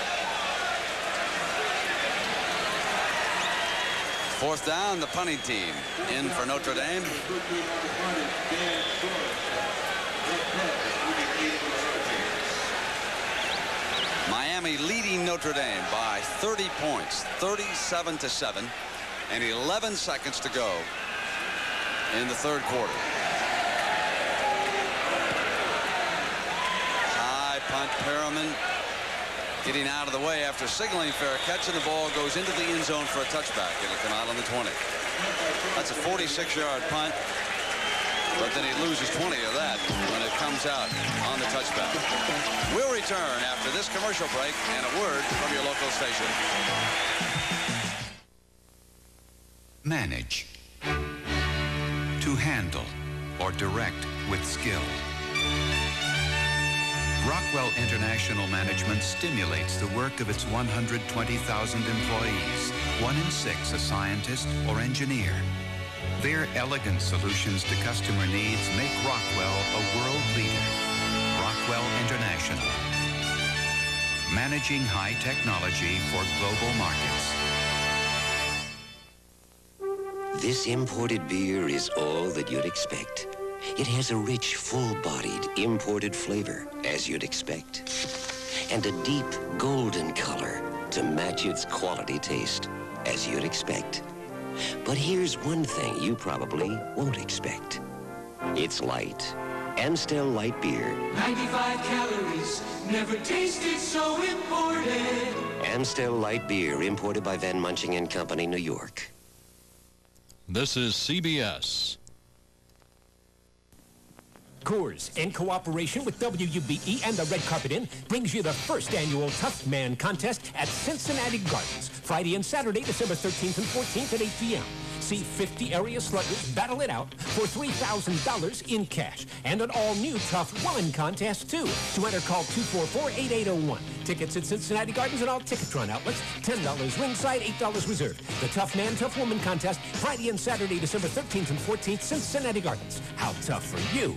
Fourth down, the punting team in for Notre Dame. Miami leading Notre Dame by thirty points, thirty-seven to seven, and eleven seconds to go in the third quarter. High punt, Perriman getting out of the way after signaling fair catch, and the ball goes into the end zone for a touchback. It'll come out on the twenty. That's a forty-six yard punt, but then he loses twenty of that when it comes out on the touchback. We'll return after this commercial break and a word from your local station. Manage. To handle or direct with skill. Rockwell International Management stimulates the work of its one hundred twenty thousand employees, one in six a scientist or engineer. Their elegant solutions to customer needs make Rockwell a world leader. Rockwell International. Managing high technology for global markets. This imported beer is all that you'd expect. It has a rich, full-bodied, imported flavor, as you'd expect. And a deep, golden color to match its quality taste, as you'd expect. But here's one thing you probably won't expect. It's light. Amstel Light Beer. ninety-five calories, never tasted so imported. Amstel Light Beer, imported by Van Munching and Company, New York. This is C B S. Coors, in cooperation with W U B E and the Red Carpet Inn, brings you the first annual Tough Man Contest at Cincinnati Gardens, Friday and Saturday, December thirteenth and fourteenth at eight p m See fifty area sluggers battle it out for three thousand dollars in cash and an all-new Tough Wine contest, too. To enter, call two four four, eight eight zero one. Tickets at Cincinnati Gardens and all Ticketron outlets. ten dollars ringside, eight dollars reserved. The Tough Man, Tough Woman contest, Friday and Saturday, December thirteenth and fourteenth, Cincinnati Gardens. How tough for you?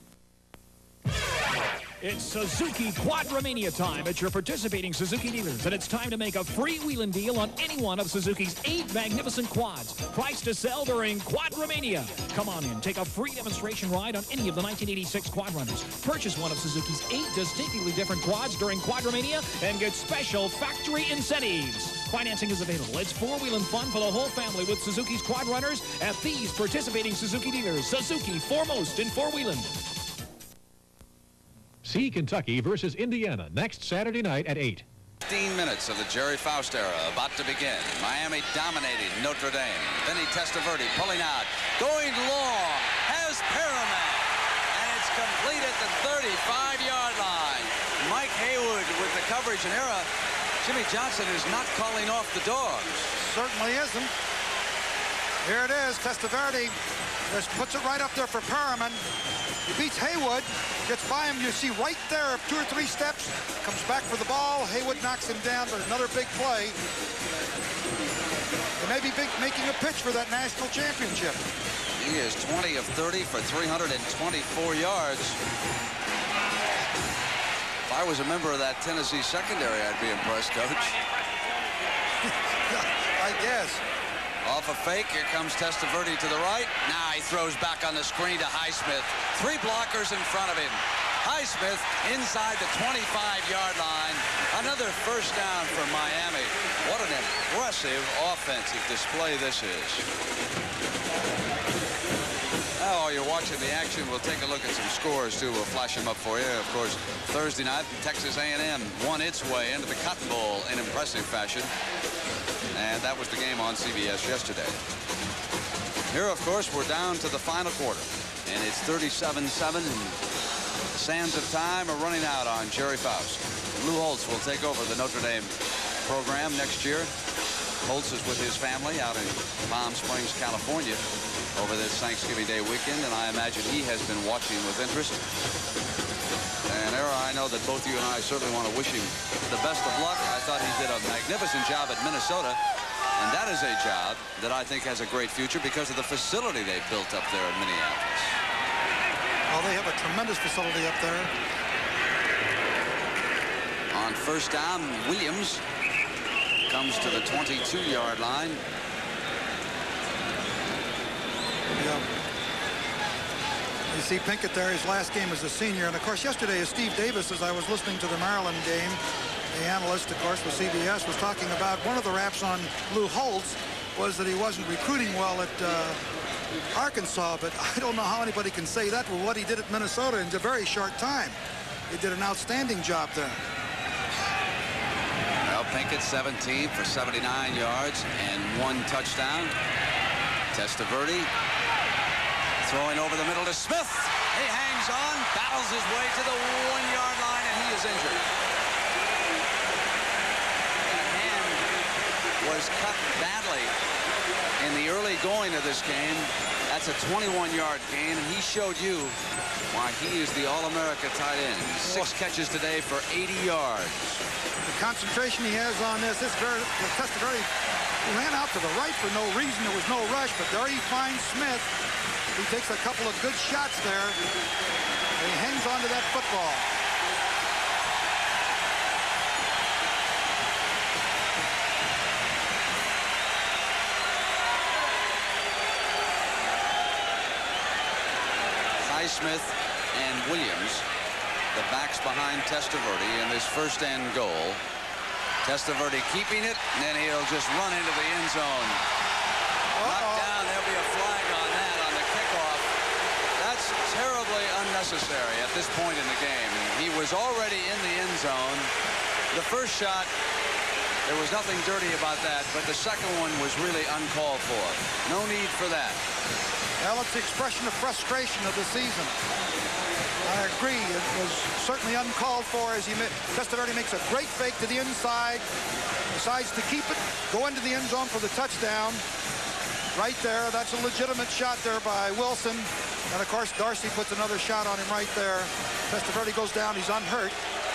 It's Suzuki Quadramania time at your participating Suzuki dealers, and it's time to make a freewheeling deal on any one of Suzuki's eight magnificent quads, priced to sell during Quadramania. Come on in, take a free demonstration ride on any of the nineteen eighty-six Quad Runners. Purchase one of Suzuki's eight distinctly different quads during Quadramania and get special factory incentives. Financing is available. It's four-wheeling fun for the whole family with Suzuki's Quad Runners at these participating Suzuki dealers. Suzuki, foremost in four-wheeling. See Kentucky versus Indiana next Saturday night at eight. fifteen minutes of the Jerry Faust era about to begin. Miami dominating Notre Dame. Vinny Testaverde pulling out, going long, has Perriman, and it's complete at the thirty-five yard line. Mike Haywood with the coverage, and era. Jimmy Johnson is not calling off the dogs. Certainly isn't. Here it is. Testaverde just puts it right up there for Perriman. He beats Haywood, gets by him. You see right there, two or three steps, comes back for the ball. Haywood knocks him down, but another big play. They may be big, making a pitch for that national championship. He is twenty of thirty for three hundred twenty-four yards. If I was a member of that Tennessee secondary, I'd be impressed, Coach. I guess. Off a fake, here comes Testaverde to the right. Now he throws back on the screen to Highsmith. Three blockers in front of him. Highsmith inside the twenty-five yard line. Another first down for Miami. What an impressive offensive display this is. Now, while you're watching the action, we'll take a look at some scores, too. We'll flash them up for you. Of course, Thursday night, Texas A and M won its way into the Cotton Bowl in impressive fashion. And that was the game on C B S yesterday. Here, of course, we're down to the final quarter. And it's thirty-seven seven. And the sands of time are running out on Jerry Faust. Lou Holtz will take over the Notre Dame program next year. Holtz is with his family out in Palm Springs, California over this Thanksgiving Day weekend. And I imagine he has been watching with interest. And Era, I know that both you and I certainly want to wish him the best of luck. I thought he did a magnificent job at Minnesota. And that is a job that I think has a great future because of the facility they've built up there in Minneapolis. Oh, they have a tremendous facility up there. On first down, Williams comes to the twenty-two yard line. Yeah. You see Pinkett there, his last game as a senior. And, of course, yesterday, as Steve Davis, as I was listening to the Maryland game, the analyst, of course, with C B S, was talking about one of the raps on Lou Holtz was that he wasn't recruiting well at uh, Arkansas. But I don't know how anybody can say that with what he did at Minnesota in a very short time. He did an outstanding job there. Well, Pinkett, seventeen for seventy-nine yards and one touchdown. Testaverde throwing over the middle to Smith. He hangs on, battles his way to the one-yard line, and he is injured. That hand was cut badly in the early going of this game. That's a twenty-one-yard gain, and he showed you why he is the All-America tight end. Six catches today for eighty yards. The concentration he has on this, this very, Testaverde ran out to the right for no reason. There was no rush, but there he finds Smith. He takes a couple of good shots there. And he hangs on to that football. Highsmith and Williams, the backs behind Testaverde in this first and goal. Testaverde keeping it, and then he'll just run into the end zone. Knocked down, there'll be a flag on that on the kickoff. That's terribly unnecessary at this point in the game. He was already in the end zone. The first shot, there was nothing dirty about that, but the second one was really uncalled for. No need for that. Well, it's the expression of frustration of the season. I agree. It was certainly uncalled for as he Testaverde makes a great fake to the inside, decides to keep it, go into the end zone for the touchdown. Right there, that's a legitimate shot there by Wilson. And, of course, Darcy puts another shot on him right there. Testaverde goes down. He's unhurt.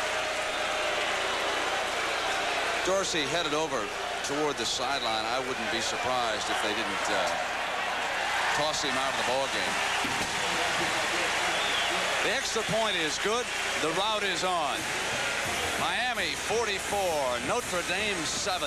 Dorsey headed over toward the sideline. I wouldn't be surprised if they didn't uh, toss him out of the ball game. The extra point is good. The route is on. Miami forty-four, Notre Dame seven.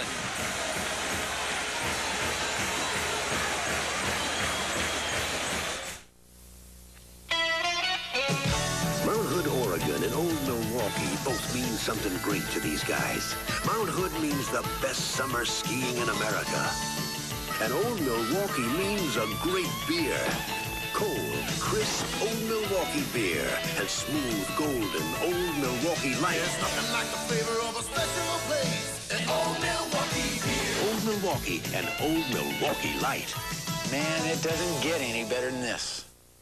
Mount Hood, Oregon and Old Milwaukee both mean something great to these guys. Mount Hood means the best summer skiing in America. And Old Milwaukee means a great beer. Cold, crisp Old Milwaukee beer and smooth, golden Old Milwaukee Light. There's nothing like the flavor of a special place. An Old Milwaukee beer. Old Milwaukee and Old Milwaukee Light. Man, it doesn't get any better than this.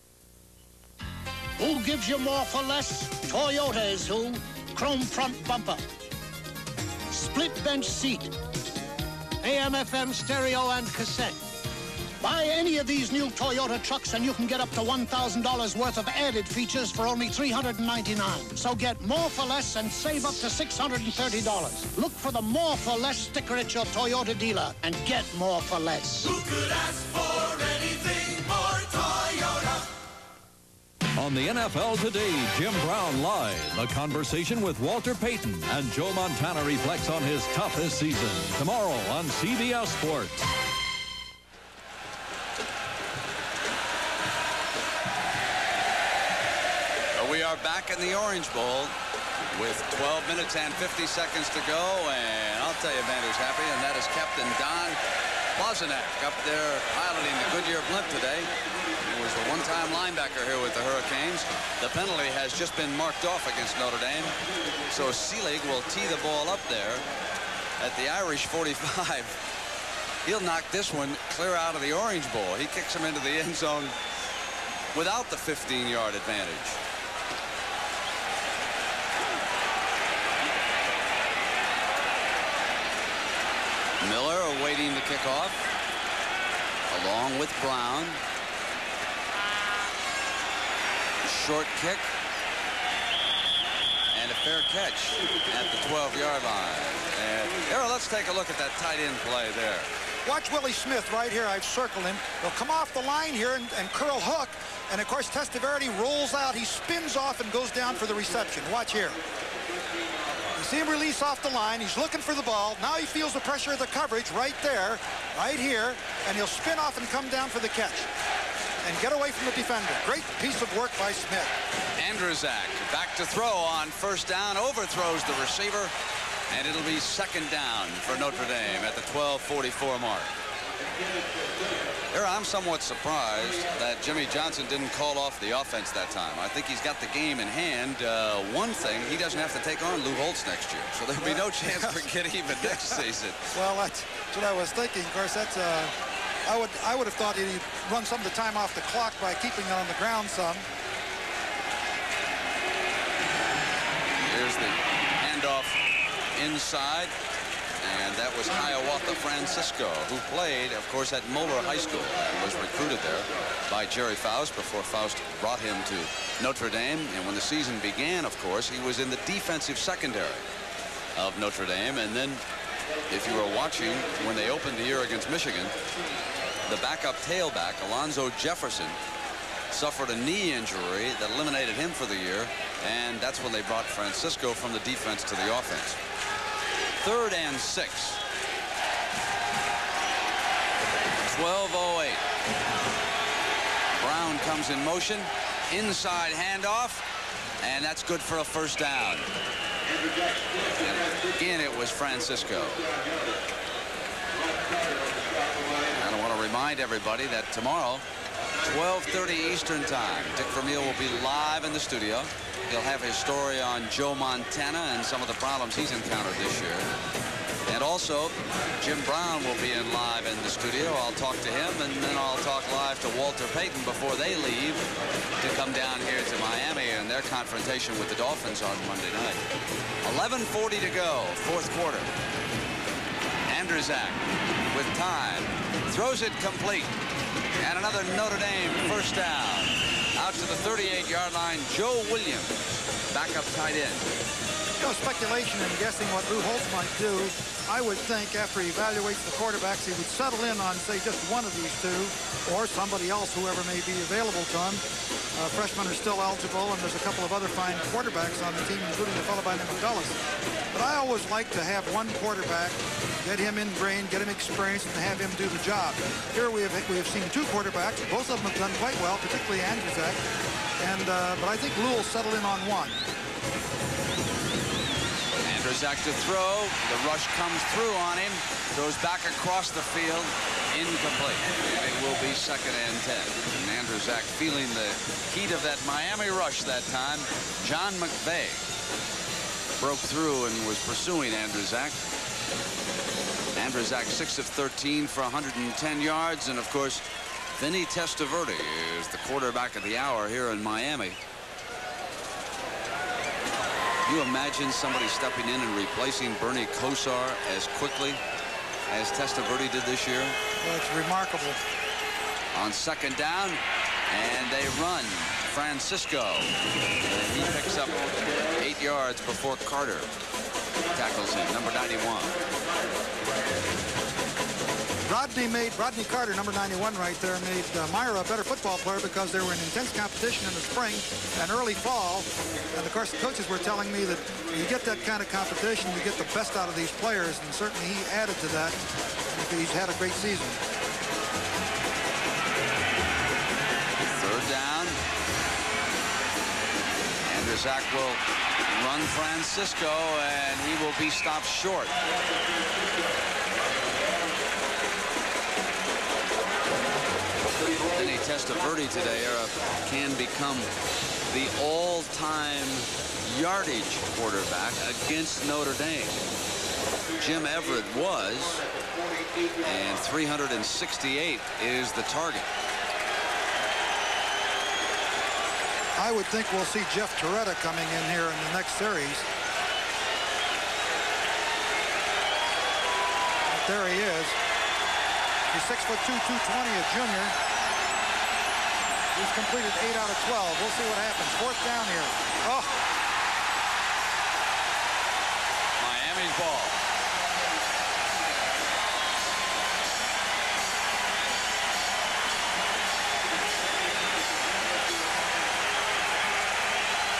Who gives you more for less? Toyota is who. Chrome front bumper. Split bench seat. A M F M stereo and cassette. Buy any of these new Toyota trucks and you can get up to one thousand dollars worth of added features for only three hundred ninety-nine dollars. So get more for less and save up to six hundred thirty dollars. Look for the More for Less sticker at your Toyota dealer and get more for less. Who could ask for anything more Toyota? On the N F L Today, Jim Brown Live, a conversation with Walter Payton, and Joe Montana reflects on his toughest season. Tomorrow on C B S Sports. We are back in the Orange Bowl with twelve minutes and fifty seconds to go, and I'll tell you a man who's happy, and that is Captain Don Bozanek up there piloting the Goodyear blimp today. He was a one-time linebacker here with the Hurricanes. The penalty has just been marked off against Notre Dame, so Seelig will tee the ball up there at the Irish forty-five. He'll knock this one clear out of the Orange Bowl. He kicks him into the end zone without the fifteen-yard advantage. Miller awaiting the kickoff, along with Brown. Short kick, and a fair catch at the twelve-yard line. And here, let's take a look at that tight end play there. Watch Willie Smith right here. I've circled him. He'll come off the line here and, and curl hook. And, of course, Testaverde rolls out. He spins off and goes down for the reception. Watch here. You see him release off the line. He's looking for the ball. Now he feels the pressure of the coverage right there, right here. And he'll spin off and come down for the catch. and get away from the defender. Great piece of work by Smith. Andrzak back to throw on first down, overthrows the receiver, and it'll be second down for Notre Dame at the twelve forty-four mark. Here, I'm somewhat surprised that Jimmy Johnson didn't call off the offense that time. I think he's got the game in hand. Uh, one thing, he doesn't have to take on Lou Holtz next year, so there'll be no chance for getting even next season. Well, that's what I was thinking. Of course, that's uh, I would I would have thought he'd run some of the time off the clock by keeping it on the ground some. Here's the handoff inside. And that was Hiawatha Francisco, who played, of course, at Moeller High School and was recruited there by Jerry Faust before Faust brought him to Notre Dame. And when the season began, of course, he was in the defensive secondary of Notre Dame. And then, if you were watching, when they opened the year against Michigan, the backup tailback, Alonzo Jefferson, suffered a knee injury that eliminated him for the year. And that's when they brought Francisco from the defense to the offense. Third and six. twelve oh eight. Brown comes in motion. Inside handoff. And that's good for a first down. And again, it was Francisco. And I want to remind everybody that tomorrow, twelve thirty Eastern Time, Dick Vermeil will be live in the studio. He'll have his story on Joe Montana and some of the problems he's encountered this year. And also, Jim Brown will be in live in the studio. I'll talk to him, and then I'll talk live to Walter Payton before they leave to come down here to Miami and their confrontation with the Dolphins on Monday night. eleven forty to go, fourth quarter. Andrzak with time. Throws it complete. And another Notre Dame first down. Out to the thirty-eight yard line, Joe Williams, backup tight end. You know, speculation and guessing what Lou Holtz might do. I would think after he evaluates the quarterbacks, he would settle in on, say, just one of these two, or somebody else, whoever may be available to him. Uh, freshmen are still eligible, and there's a couple of other fine quarterbacks on the team, including a fellow by the name of Dulles. But I always like to have one quarterback, get him ingrained, get him experienced, and have him do the job. Here we have we have seen two quarterbacks. Both of them have done quite well, particularly Andrzak. And uh, but I think Lou will settle in on one. Andrzak to throw. The rush comes through on him. Throws back across the field. Incomplete. And it will be second and ten. And Andrzak feeling the heat of that Miami rush that time. John McVay broke through and was pursuing Andrzak. Andrzak six of thirteen for one hundred ten yards. And, of course, Vinny Testaverde is the quarterback of the hour here in Miami. Can you imagine somebody stepping in and replacing Bernie Kosar as quickly as Testaverde did this year? Well, it's remarkable. On second down, and they run. Francisco. And he picks up eight yards before Carter tackles him, number ninety-one. Rodney made Rodney Carter, number ninety-one right there, made uh, Myra a better football player because they were in intense competition in the spring and early fall. And of course, the coaches were telling me that when you get that kind of competition, you get the best out of these players, and certainly he added to that. He's had a great season. Third down. Andrzak will run Francisco, and he will be stopped short. Vinny Testaverde today uh, can become the all-time yardage quarterback against Notre Dame. Jim Everett was, and three hundred sixty-eight is the target. I would think we'll see Jeff Toretta coming in here in the next series. But there he is. He's six foot two, two twenty, a junior. He's completed eight out of twelve. We'll see what happens. Fourth down here. Oh. Miami's ball.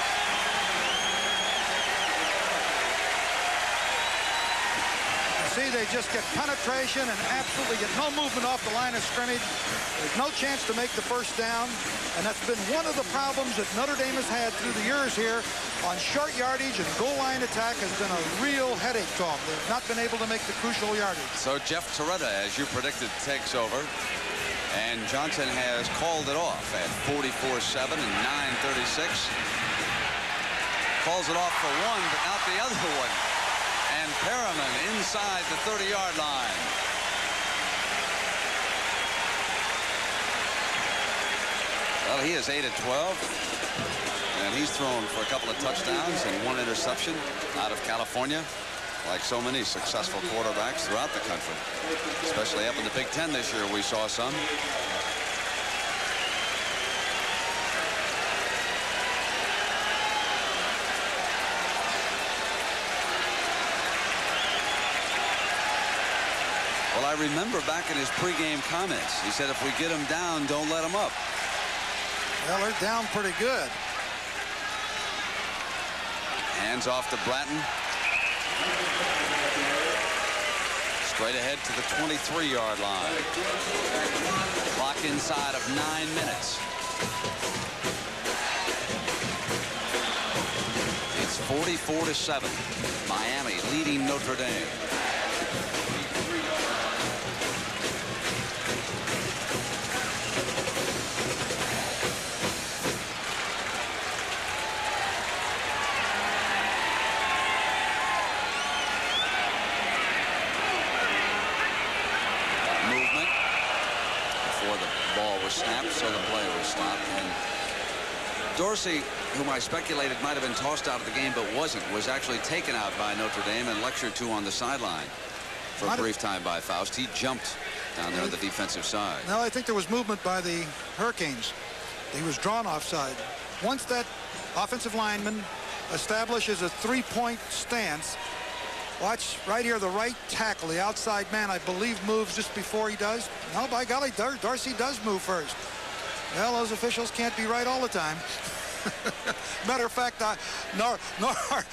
See, they just get penetration and absolutely get no movement off the line of scrimmage. There's no chance to make the first down. And that's been one of the problems that Notre Dame has had through the years here on short yardage, and goal line attack has been a real headache to them. They've not been able to make the crucial yardage. So Jeff Toretta, as you predicted, takes over. And Johnson has called it off at forty-four seven and nine thirty-six. Calls it off for one, but not the other one. And Perriman inside the thirty-yard line. Well, he is eight of twelve. And he's thrown for a couple of touchdowns and one interception out of California, like so many successful quarterbacks throughout the country. Especially up in the Big Ten this year, we saw some. Well, I remember back in his pregame comments, he said if we get him down, don't let him up. Well, they're down pretty good. Hands off to Bratton. Straight ahead to the twenty-three-yard line. Clock inside of nine minutes. It's forty-four to seven. Miami leading Notre Dame. Snapped, so the play was stopped. And Dorsey, whom I speculated might have been tossed out of the game but wasn't, was actually taken out by Notre Dame and lectured to on the sideline for a brief time by Faust. He jumped down there on the defensive side. No, I think there was movement by the Hurricanes. He was drawn offside. Once that offensive lineman establishes a three-point stance, watch right here, the right tackle, the outside man, I believe, moves just before he does. No, by golly, Dar Dorsey does move first. Well, those officials can't be right all the time. Matter of fact, I, nor, nor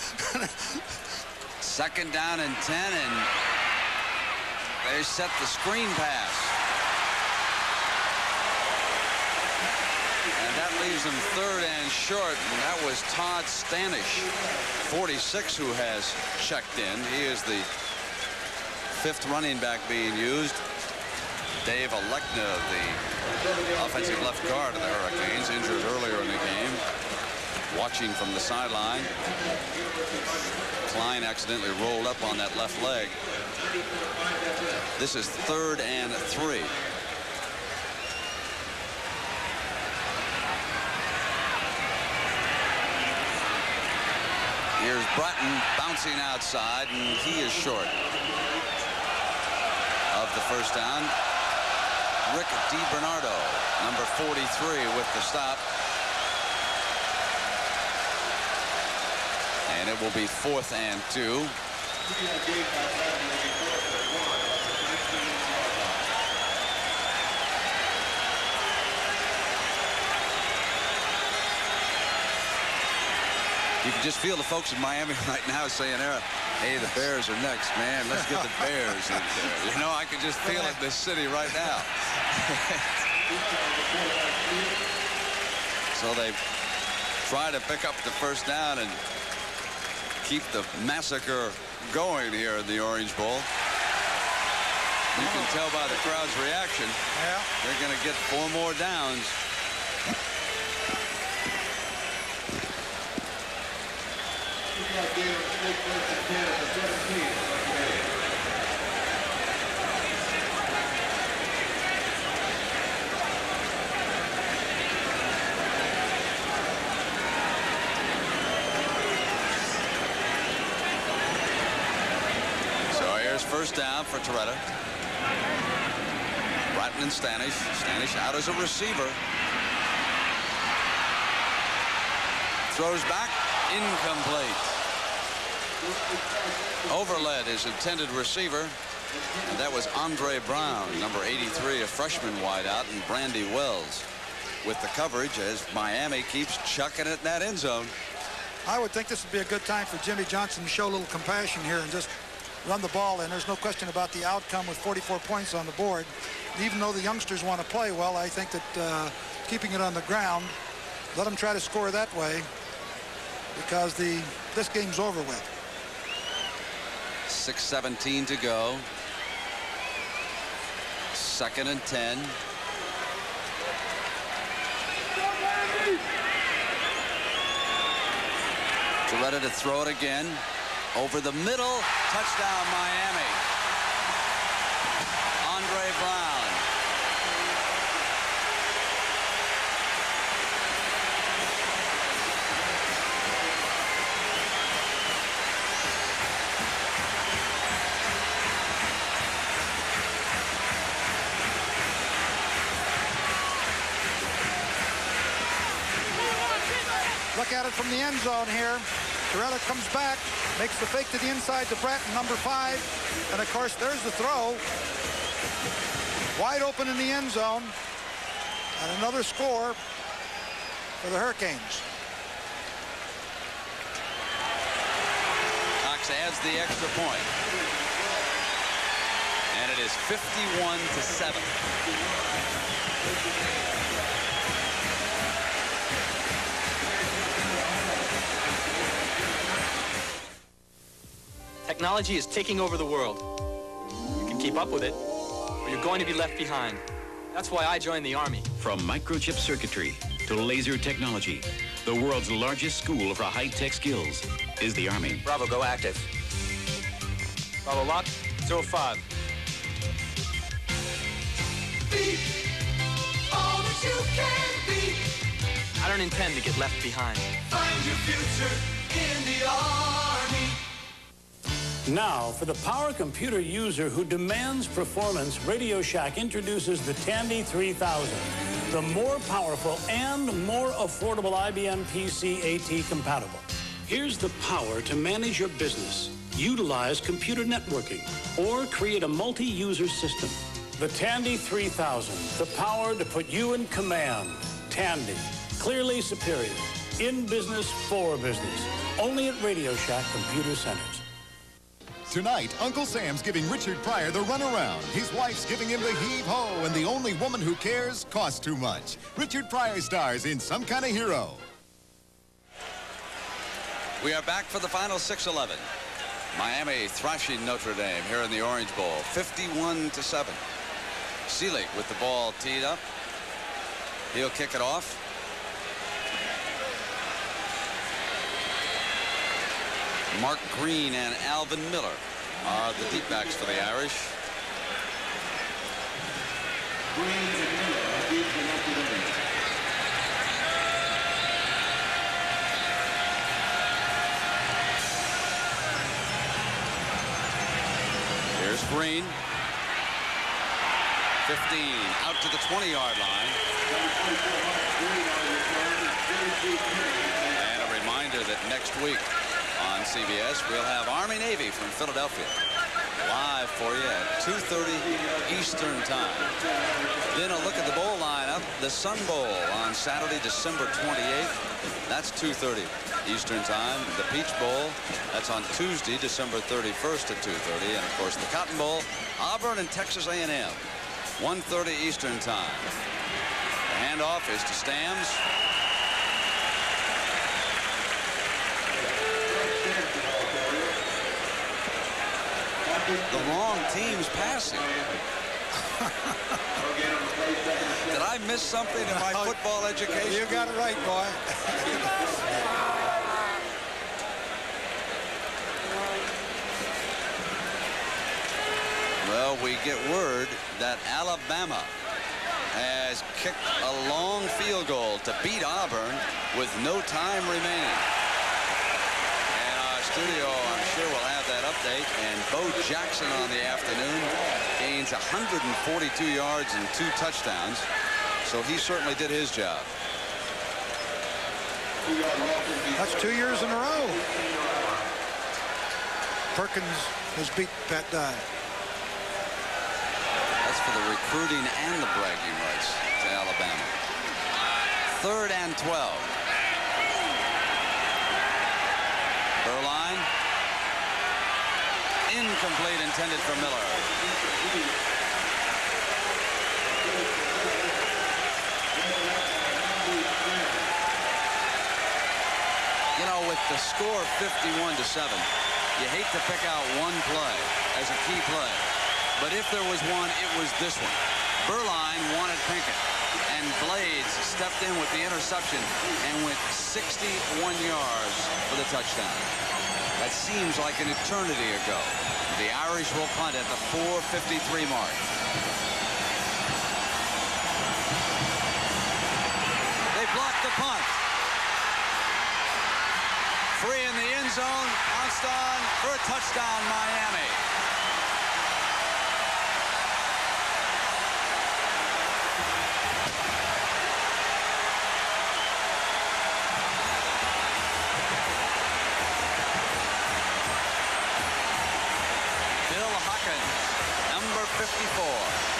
second down and ten, and they set the screen pass. And that leaves them third and short, and that was Todd Stanish, forty-six, who has checked in. He is the fifth running back being used. Dave Alekna, the offensive left guard of the Hurricanes, injured earlier in the game, watching from the sideline. Klein accidentally rolled up on that left leg. This is third and three. Here's Bratton bouncing outside, and he is short of the first down. Rick DiBernardo, number forty-three, with the stop. And it will be fourth and two. You can just feel the folks in Miami right now saying, hey, the Bears are next, man. Let's get the Bears in there. You know, I can just feel it in this city right now. So they try to pick up the first down and keep the massacre going here in the Orange Bowl. You can tell by the crowd's reaction. Yeah. They're going to get four more downs. So here's first down for Toretta. Bratton and Stanish. Stanish out as a receiver. Throws back. Incomplete. Overled his intended receiver, and that was Andre Brown, number eighty-three, a freshman wideout, and Brandy Wells with the coverage as Miami keeps chucking it in that end zone. I would think this would be a good time for Jimmy Johnson to show a little compassion here and just run the ball in. There's no question about the outcome with forty-four points on the board. Even though the youngsters want to play well, I think that uh, keeping it on the ground, let them try to score that way, because the this game's over with. six seventeen to go. Second and ten. Toretta to throw it again. Over the middle. Touchdown, Miami. Andre Brown. Look at it from the end zone here. Toretta comes back, makes the fake to the inside to Bratton, number five. And of course, there's the throw. Wide open in the end zone. And another score for the Hurricanes. Cox adds the extra point. And it is fifty-one to seven. Technology is taking over the world. You can keep up with it, or you're going to be left behind. That's why I joined the Army. From microchip circuitry to laser technology, the world's largest school for high-tech skills is the Army. Bravo, go active. Bravo, lock, zero five. Be all that you can be. I don't intend to get left behind. Find your future in the Army. Now, for the power computer user who demands performance, Radio Shack introduces the Tandy three thousand, the more powerful and more affordable I B M P C AT compatible. Here's the power to manage your business, utilize computer networking, or create a multi-user system. The Tandy three thousand, the power to put you in command. Tandy, clearly superior, in business for business. Only at Radio Shack Computer Centers. Tonight, Uncle Sam's giving Richard Pryor the runaround. His wife's giving him the heave-ho, and the only woman who cares costs too much. Richard Pryor stars in Some Kind of Hero. We are back for the final six eleven. Miami thrashing Notre Dame here in the Orange Bowl, fifty-one to seven. Seelig with the ball teed up. He'll kick it off. Mark Green and Alvin Miller are the deep backs for the Irish. Here's Green. fifteen out to the twenty-yard line. And a reminder that next week on C B S, we'll have Army-Navy from Philadelphia live for you at two thirty Eastern Time. Then a look at the bowl lineup. The Sun Bowl on Saturday, December twenty-eighth. That's two thirty Eastern Time. The Peach Bowl, that's on Tuesday, December thirty-first at two thirty. And, of course, the Cotton Bowl, Auburn and Texas A and M, one thirty Eastern Time. The handoff is to Stams. The wrong team's passing. Did I miss something in my football education? You got it right, boy. Well, we get word that Alabama has kicked a long field goal to beat Auburn with no time remaining. And our studio, I'm sure, will have that update. And Bo Jackson on the afternoon gains one hundred forty-two yards and two touchdowns. So he certainly did his job. That's two years in a row. Perkins has beat Pat Dye. That's for the recruiting and the bragging rights to Alabama. Third and twelve. Berline incomplete, intended for Miller. You know, with the score fifty-one to seven, you hate to pick out one play as a key play. But if there was one, it was this one. Berline wanted Pinkett, and Blades stepped in with the interception and went sixty-one yards for the touchdown. That seems like an eternity ago. The Irish will punt at the four fifty-three mark. They blocked the punt. Free in the end zone, bounced on for a touchdown, Miami. Bill Hawkins, number fifty-four.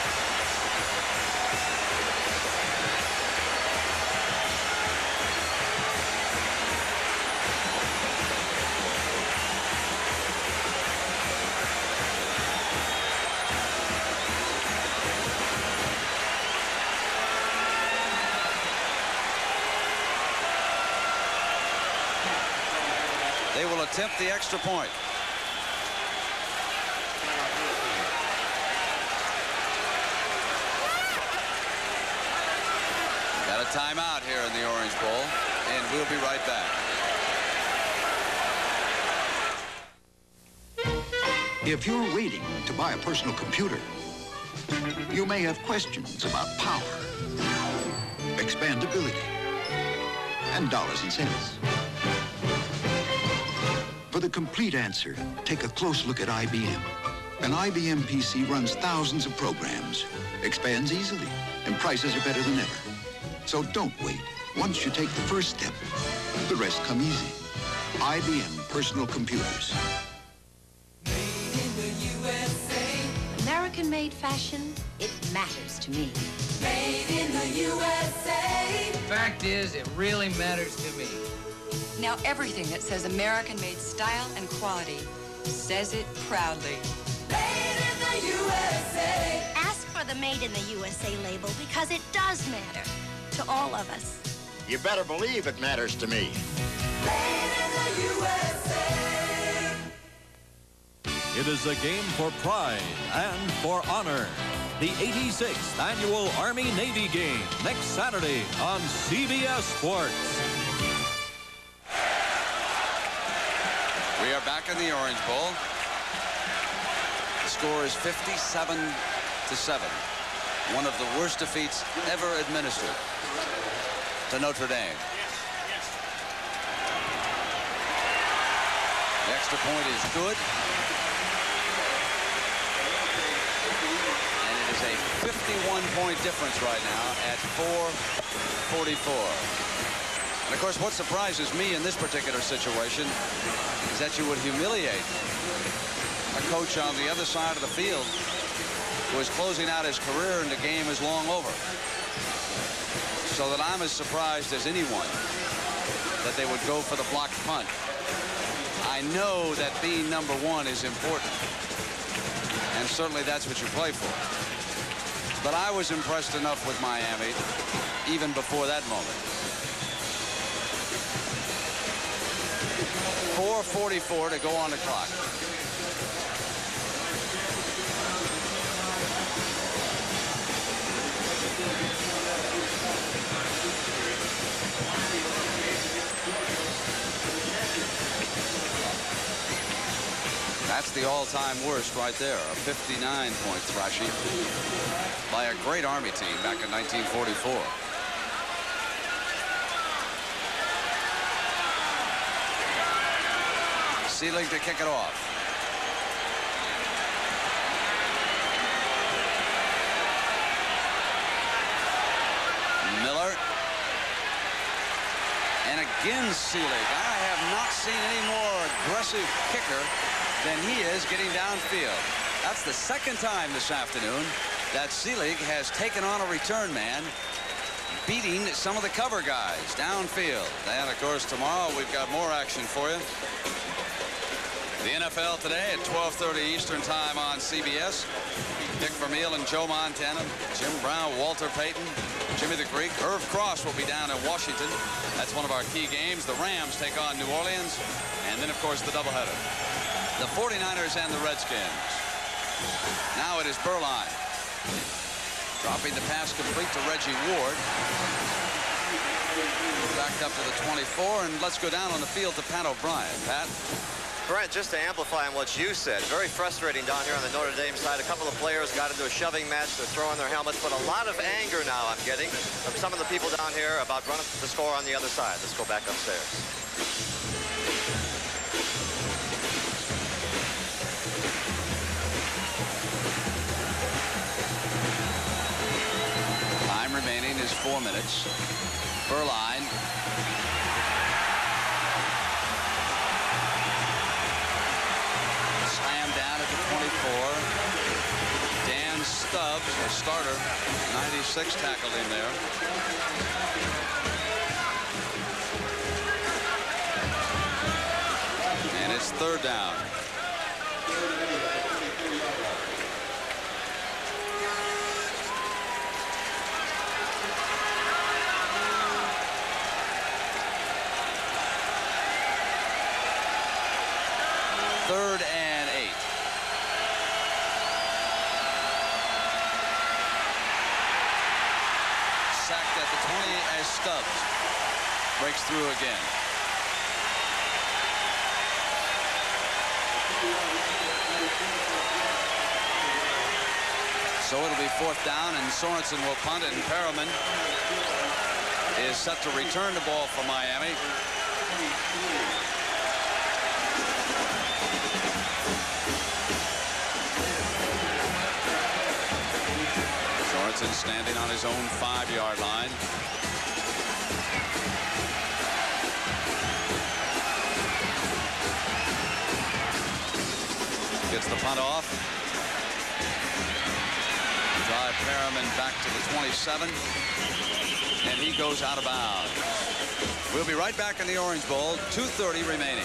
They will attempt the extra point. Got a timeout here in the Orange Bowl, and we'll be right back. If you're waiting to buy a personal computer, you may have questions about power, expandability, and dollars and cents. For the complete answer, take a close look at I B M. An I B M P C runs thousands of programs, expands easily, and prices are better than ever. So don't wait. Once you take the first step, the rest come easy. I B M Personal Computers. American-made fashion, it matters to me. Made in the U S A. Fact is, it really matters to me. Now everything that says American-made style and quality says it proudly. Made in the U S A. Ask for the Made in the U S A label because it does matter to all of us. You better believe it matters to me. Made in the U S A. It is a game for pride and for honor. The eighty-sixth Annual Army-Navy Game next Saturday on C B S Sports. We are back in the Orange Bowl. The score is fifty-seven to seven. One of the worst defeats ever administered to Notre Dame. The extra point is good. And it is a fifty-one point difference right now at four forty-four. And of course, what surprises me in this particular situation is that you would humiliate a coach on the other side of the field who is closing out his career and the game is long over. So that I'm as surprised as anyone that they would go for the blocked punt. I know that being number one is important, and certainly that's what you play for. But I was impressed enough with Miami even before that moment. four forty-four to go on the clock. That's the all-time worst right there, a fifty-nine point thrashing by a great Army team back in nineteen forty-four. Seelig to kick it off. Miller. And again Seelig. I have not seen any more aggressive kicker than he is getting downfield. That's the second time this afternoon that Seelig has taken on a return man, beating some of the cover guys downfield. And of course tomorrow we've got more action for you. The N F L today at twelve thirty Eastern Time on C B S. Dick Vermeil and Joe Montana, Jim Brown, Walter Payton, Jimmy the Greek. Irv Cross will be down in Washington. That's one of our key games. The Rams take on New Orleans. And then, of course, the doubleheader. The forty-niners and the Redskins. Now it is Berline. Dropping the pass complete to Reggie Ward. Backed up to the twenty-four, and let's go down on the field to Pat O'Brien. Pat? Brent, just to amplify on what you said, very frustrating down here on the Notre Dame side. A couple of players got into a shoving match. They're throwing their helmets, but a lot of anger now I'm getting from some of the people down here about running the score on the other side. Let's go back upstairs. Time remaining is four minutes. Berline. Down at the twenty-four. Dan Stubbs, a starter, ninety-six, tackled him there. And it's third down. Third and eight. Sacked at the twenty as Stubbs breaks through again. So it'll be fourth down, and Sorensen will punt it, and Perriman is set to return the ball for Miami. Sorensen standing on his own five-yard line. Gets the punt off. Drive Perriman back to the twenty-seven. And he goes out of bounds. We'll be right back in the Orange Bowl. two thirty remaining.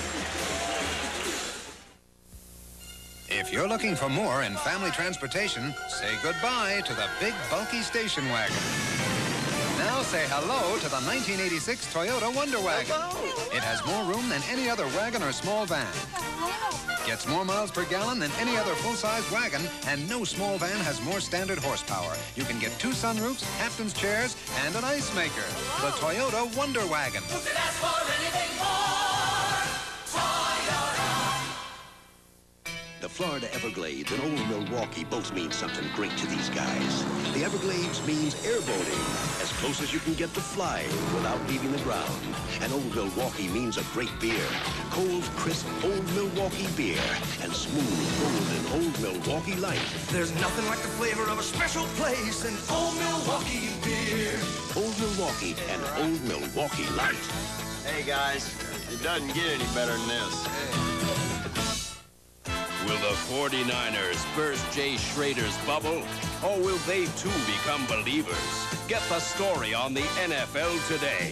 If you're looking for more in family transportation, say goodbye to the big, bulky station wagon. Now say hello to the nineteen eighty-six Toyota Wonder Wagon. Hello. It has more room than any other wagon or small van. Gets more miles per gallon than any other full-size wagon, and no small van has more standard horsepower. You can get two sunroofs, captain's chairs, and an ice maker. The Toyota Wonder Wagon. Who could ask for anything more? Toyota. The Florida Everglades and Old Milwaukee both mean something great to these guys. The Everglades means airboating, as close as you can get to flying without leaving the ground. And Old Milwaukee means a great beer. Cold, crisp Old Milwaukee beer and smooth, golden Old Milwaukee Light. There's nothing like the flavor of a special place in Old Milwaukee beer. Old Milwaukee and Old Milwaukee Light. Hey, guys, it doesn't get any better than this. Will the forty-niners burst Jay Schrader's bubble, or will they too become believers? Get the story on the N F L Today.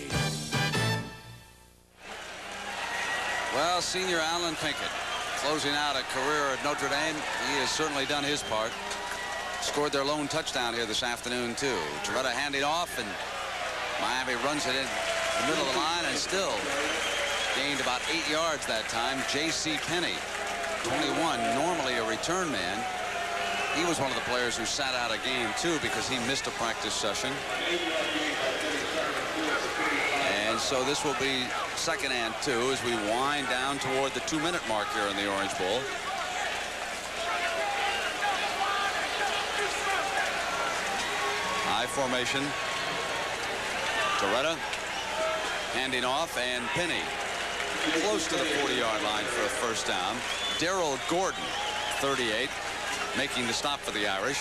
Well, senior Alan Pinkett closing out a career at Notre Dame. He has certainly done his part. Scored their lone touchdown here this afternoon, too. Toretta handing off, and Miami runs it in the middle of the line and still gained about eight yards that time. J C Penney, twenty-one, normally a return man. He was one of the players who sat out a game, too, because he missed a practice session. And so this will be second and two as we wind down toward the two-minute mark here in the Orange Bowl. High formation. Toretta handing off, and Penny close to the forty-yard line for a first down. Darrell Gordon, thirty-eight, making the stop for the Irish.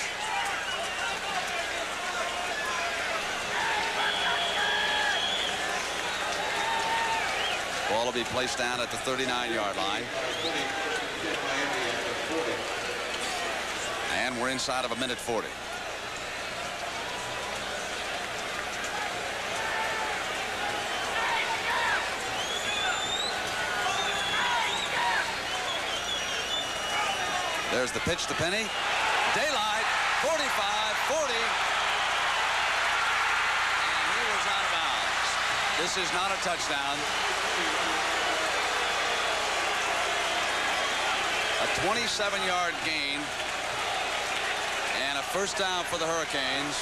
Ball will be placed down at the thirty-nine-yard line. And we're inside of a minute forty. There's the pitch to Penny. Daylight, forty-five forty. And he was out of bounds. This is not a touchdown. A twenty-seven yard gain and a first down for the Hurricanes.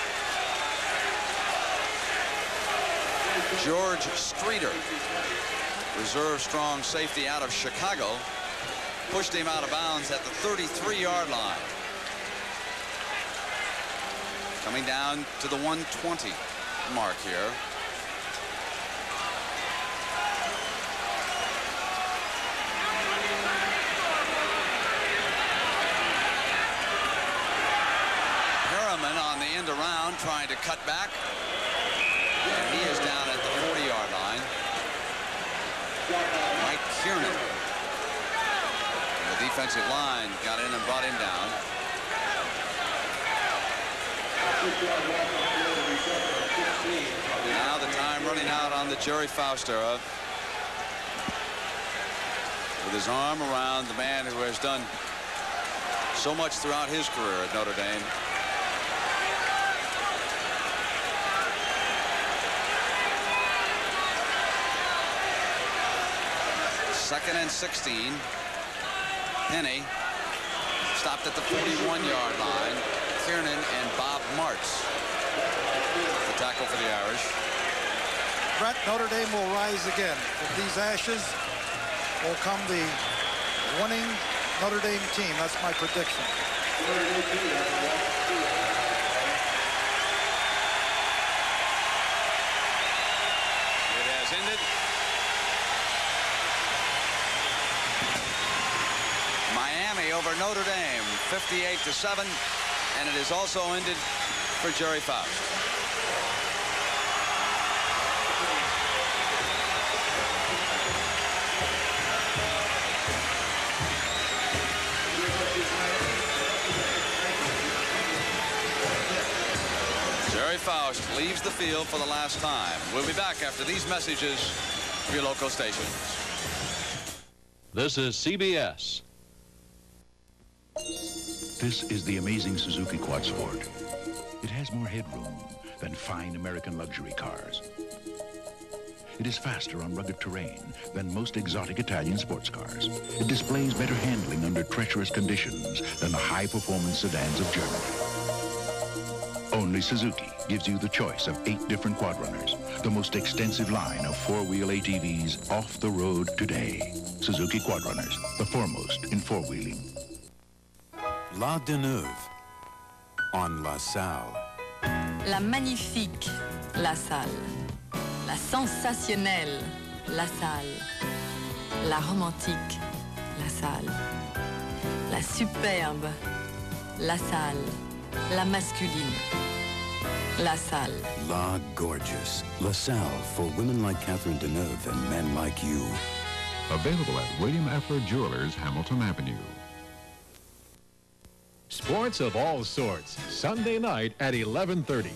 George Streeter, reserve strong safety out of Chicago, pushed him out of bounds at the thirty-three yard line. Coming down to the one twenty mark here. On the end around, trying to cut back, and he is down at the forty yard line. Mike Kiernan, the defensive line, got in and brought him down. Now the time running out on the Jerry Faust era, with his arm around the man who has done so much throughout his career at Notre Dame. Second and sixteen. Penny stopped at the forty-one yard line. Kiernan and Bob Martz, the tackle for the Irish. Brett, Notre Dame will rise again. With these ashes will come the winning Notre Dame team. That's my prediction. It has ended. Miami over Notre Dame, fifty-eight to seven, and it is also ended for Jerry Faust. Jerry Faust leaves the field for the last time. We'll be back after these messages for your local stations. This is C B S. This is the amazing Suzuki Quad Sport. It has more headroom than fine American luxury cars. It is faster on rugged terrain than most exotic Italian sports cars. It displays better handling under treacherous conditions than the high-performance sedans of Germany. Only Suzuki gives you the choice of eight different quad runners, the most extensive line of four-wheel A T Vs off the road today. Suzuki Quad Runners, the foremost in four-wheeling. La Deneuve, on La Salle. La magnifique La Salle. La sensationnelle La Salle. La romantique La Salle. La superbe La Salle. La masculine La Salle. La Gorgeous. La Salle for women like Catherine Deneuve and men like you. Available at William Effler Jewelers, Hamilton Avenue. Sports of all sorts, Sunday night at eleven thirty.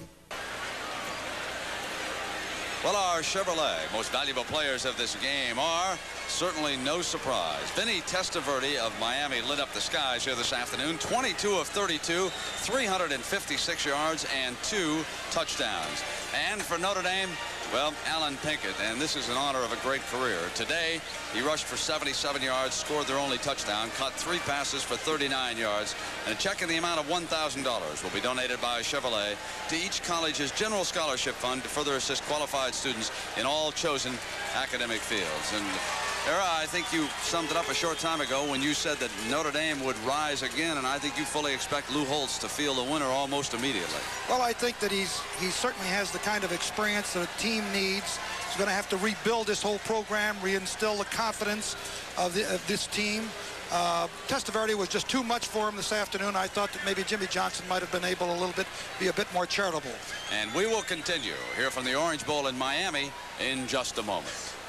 Well, our Chevrolet most valuable players of this game are certainly no surprise. Vinny Testaverde of Miami lit up the skies here this afternoon. twenty-two of thirty-two, three hundred fifty-six yards and two touchdowns. And for Notre Dame, well, Alan Pinkett, and this is in honor of a great career. Today, he rushed for seventy-seven yards, scored their only touchdown, caught three passes for thirty-nine yards, and a check in the amount of one thousand dollars will be donated by Chevrolet to each college's general scholarship fund to further assist qualified students in all chosen academic fields. And Era, I think you summed it up a short time ago when you said that Notre Dame would rise again, and I think you fully expect Lou Holtz to feel the winner almost immediately. Well, I think that he's he certainly has the kind of experience that a team needs. He's going to have to rebuild this whole program, reinstill the confidence of, the, of this team. Uh, Testaverde was just too much for him this afternoon. I thought that maybe Jimmy Johnson might have been able a little bit, be a bit more charitable. And we will continue here from the Orange Bowl in Miami in just a moment.